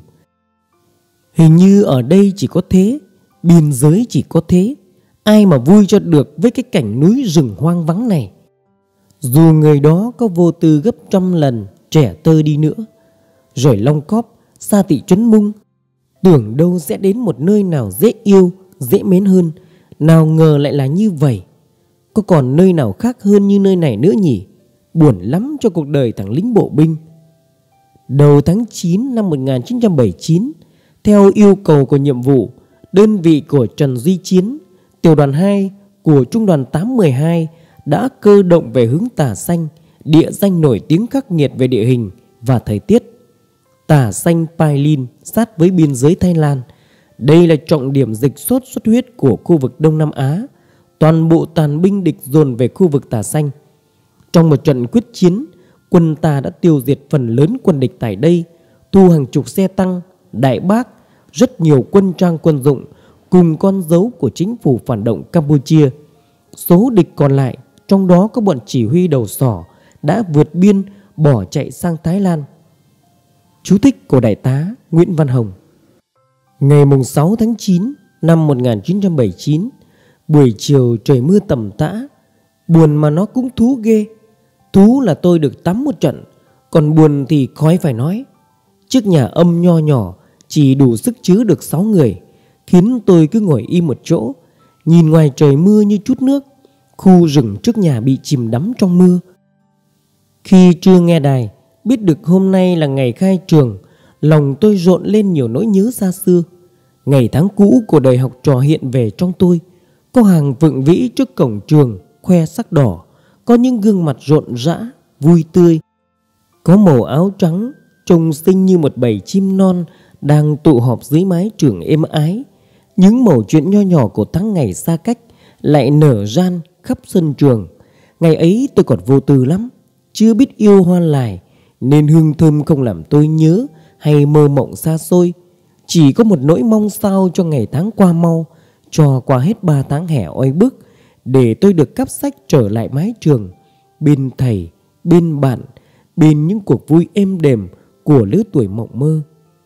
Hình như ở đây chỉ có thế, biên giới chỉ có thế. Ai mà vui cho được với cái cảnh núi rừng hoang vắng này. Dù người đó có vô tư gấp trăm lần trẻ tơ đi nữa. Rồi Long Cóp, xa thị trấn Mung, tưởng đâu sẽ đến một nơi nào dễ yêu, dễ mến hơn. Nào ngờ lại là như vậy. Có còn nơi nào khác hơn như nơi này nữa nhỉ? Buồn lắm cho cuộc đời thằng lính bộ binh. Đầu tháng 9 năm 1979, theo yêu cầu của nhiệm vụ, đơn vị của Trần Duy Chiến, tiểu đoàn 2 của trung đoàn 812 đã cơ động về hướng Tà Xanh, địa danh nổi tiếng khắc nghiệt về địa hình và thời tiết. Tà Xanh Pailin sát với biên giới Thái Lan. Đây là trọng điểm dịch sốt xuất huyết của khu vực Đông Nam Á. Toàn bộ tàn binh địch dồn về khu vực Tà Xanh. Trong một trận quyết chiến, quân ta đã tiêu diệt phần lớn quân địch tại đây, thu hàng chục xe tăng, đại bác, rất nhiều quân trang quân dụng cùng con dấu của chính phủ phản động Campuchia. Số địch còn lại, trong đó có bọn chỉ huy đầu sỏ, đã vượt biên bỏ chạy sang Thái Lan. Chú thích của Đại tá Nguyễn Văn Hồng. Ngày 6 tháng 9 năm 1979, buổi chiều trời mưa tầm tã. Buồn mà nó cũng thú ghê. Thú là tôi được tắm một trận, còn buồn thì khói phải nói. Chiếc nhà âm nho nhỏ chỉ đủ sức chứa được 6 người, khiến tôi cứ ngồi im một chỗ, nhìn ngoài trời mưa như chút nước. Khu rừng trước nhà bị chìm đắm trong mưa. Khi chưa nghe đài, biết được hôm nay là ngày khai trường, lòng tôi rộn lên nhiều nỗi nhớ xa xưa. Ngày tháng cũ của đời học trò hiện về trong tôi. Có hàng vượng vĩ trước cổng trường khoe sắc đỏ, có những gương mặt rộn rã, vui tươi. Có màu áo trắng trông xinh như một bầy chim non đang tụ họp dưới mái trường êm ái. Những mẩu chuyện nho nhỏ của tháng ngày xa cách lại nở ran khắp sân trường. Ngày ấy tôi còn vô tư lắm, chưa biết yêu hoa lài, nên hương thơm không làm tôi nhớ hay mơ mộng xa xôi. Chỉ có một nỗi mong sao cho ngày tháng qua mau, cho qua hết 3 tháng hè oi bức, để tôi được cắp sách trở lại mái trường, bên thầy, bên bạn, bên những cuộc vui êm đềm của lứa tuổi mộng mơ.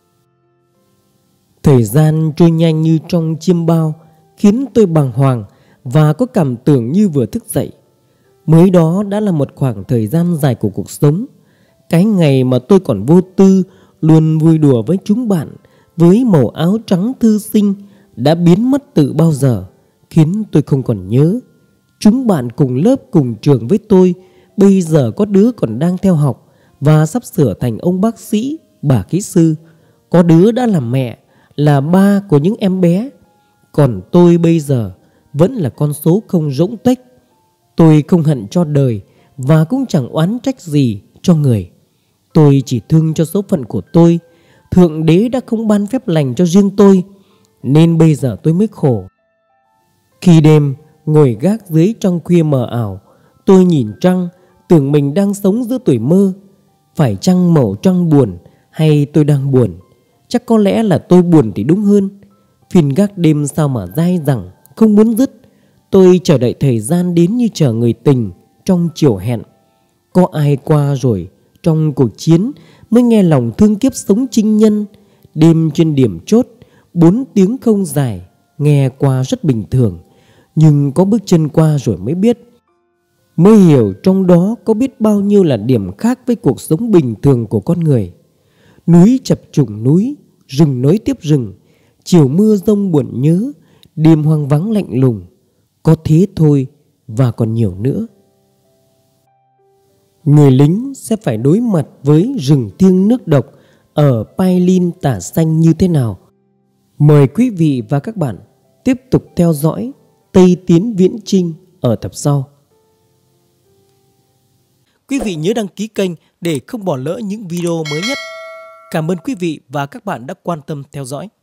Thời gian trôi nhanh như trong chiêm bao, khiến tôi bàng hoàng và có cảm tưởng như vừa thức dậy. Mới đó đã là một khoảng thời gian dài của cuộc sống. Cái ngày mà tôi còn vô tư, luôn vui đùa với chúng bạn, với màu áo trắng thư sinh, đã biến mất từ bao giờ, khiến tôi không còn nhớ. Chúng bạn cùng lớp cùng trường với tôi, bây giờ có đứa còn đang theo học và sắp sửa thành ông bác sĩ, bà kỹ sư. Có đứa đã làm mẹ, là ba của những em bé. Còn tôi bây giờ vẫn là con số không rỗng tuếch. Tôi không hận cho đời và cũng chẳng oán trách gì cho người. Tôi chỉ thương cho số phận của tôi. Thượng đế đã không ban phép lành cho riêng tôi, nên bây giờ tôi mới khổ. Khi đêm ngồi gác dưới trăng khuya mờ ảo, tôi nhìn trăng, tưởng mình đang sống giữa tuổi mơ. Phải chăng màu trăng buồn hay tôi đang buồn? Chắc có lẽ là tôi buồn thì đúng hơn. Phiên gác đêm sao mà dai dẳng, không muốn dứt. Tôi chờ đợi thời gian đến như chờ người tình trong chiều hẹn. Có ai qua rồi trong cuộc chiến mới nghe lòng thương kiếp sống chinh nhân. Đêm trên điểm chốt, 4 tiếng không dài, nghe qua rất bình thường, nhưng có bước chân qua rồi mới biết, mới hiểu trong đó có biết bao nhiêu là điểm khác với cuộc sống bình thường của con người. Núi chập trùng núi, rừng nối tiếp rừng, chiều mưa giông buồn nhớ, đêm hoang vắng lạnh lùng. Có thế thôi và còn nhiều nữa. Người lính sẽ phải đối mặt với rừng thiêng nước độc ở Pailin Tả Xanh như thế nào? Mời quý vị và các bạn tiếp tục theo dõi Tây Tiến Viễn Chinh ở tập sau. Quý vị nhớ đăng ký kênh để không bỏ lỡ những video mới nhất. Cảm ơn quý vị và các bạn đã quan tâm theo dõi.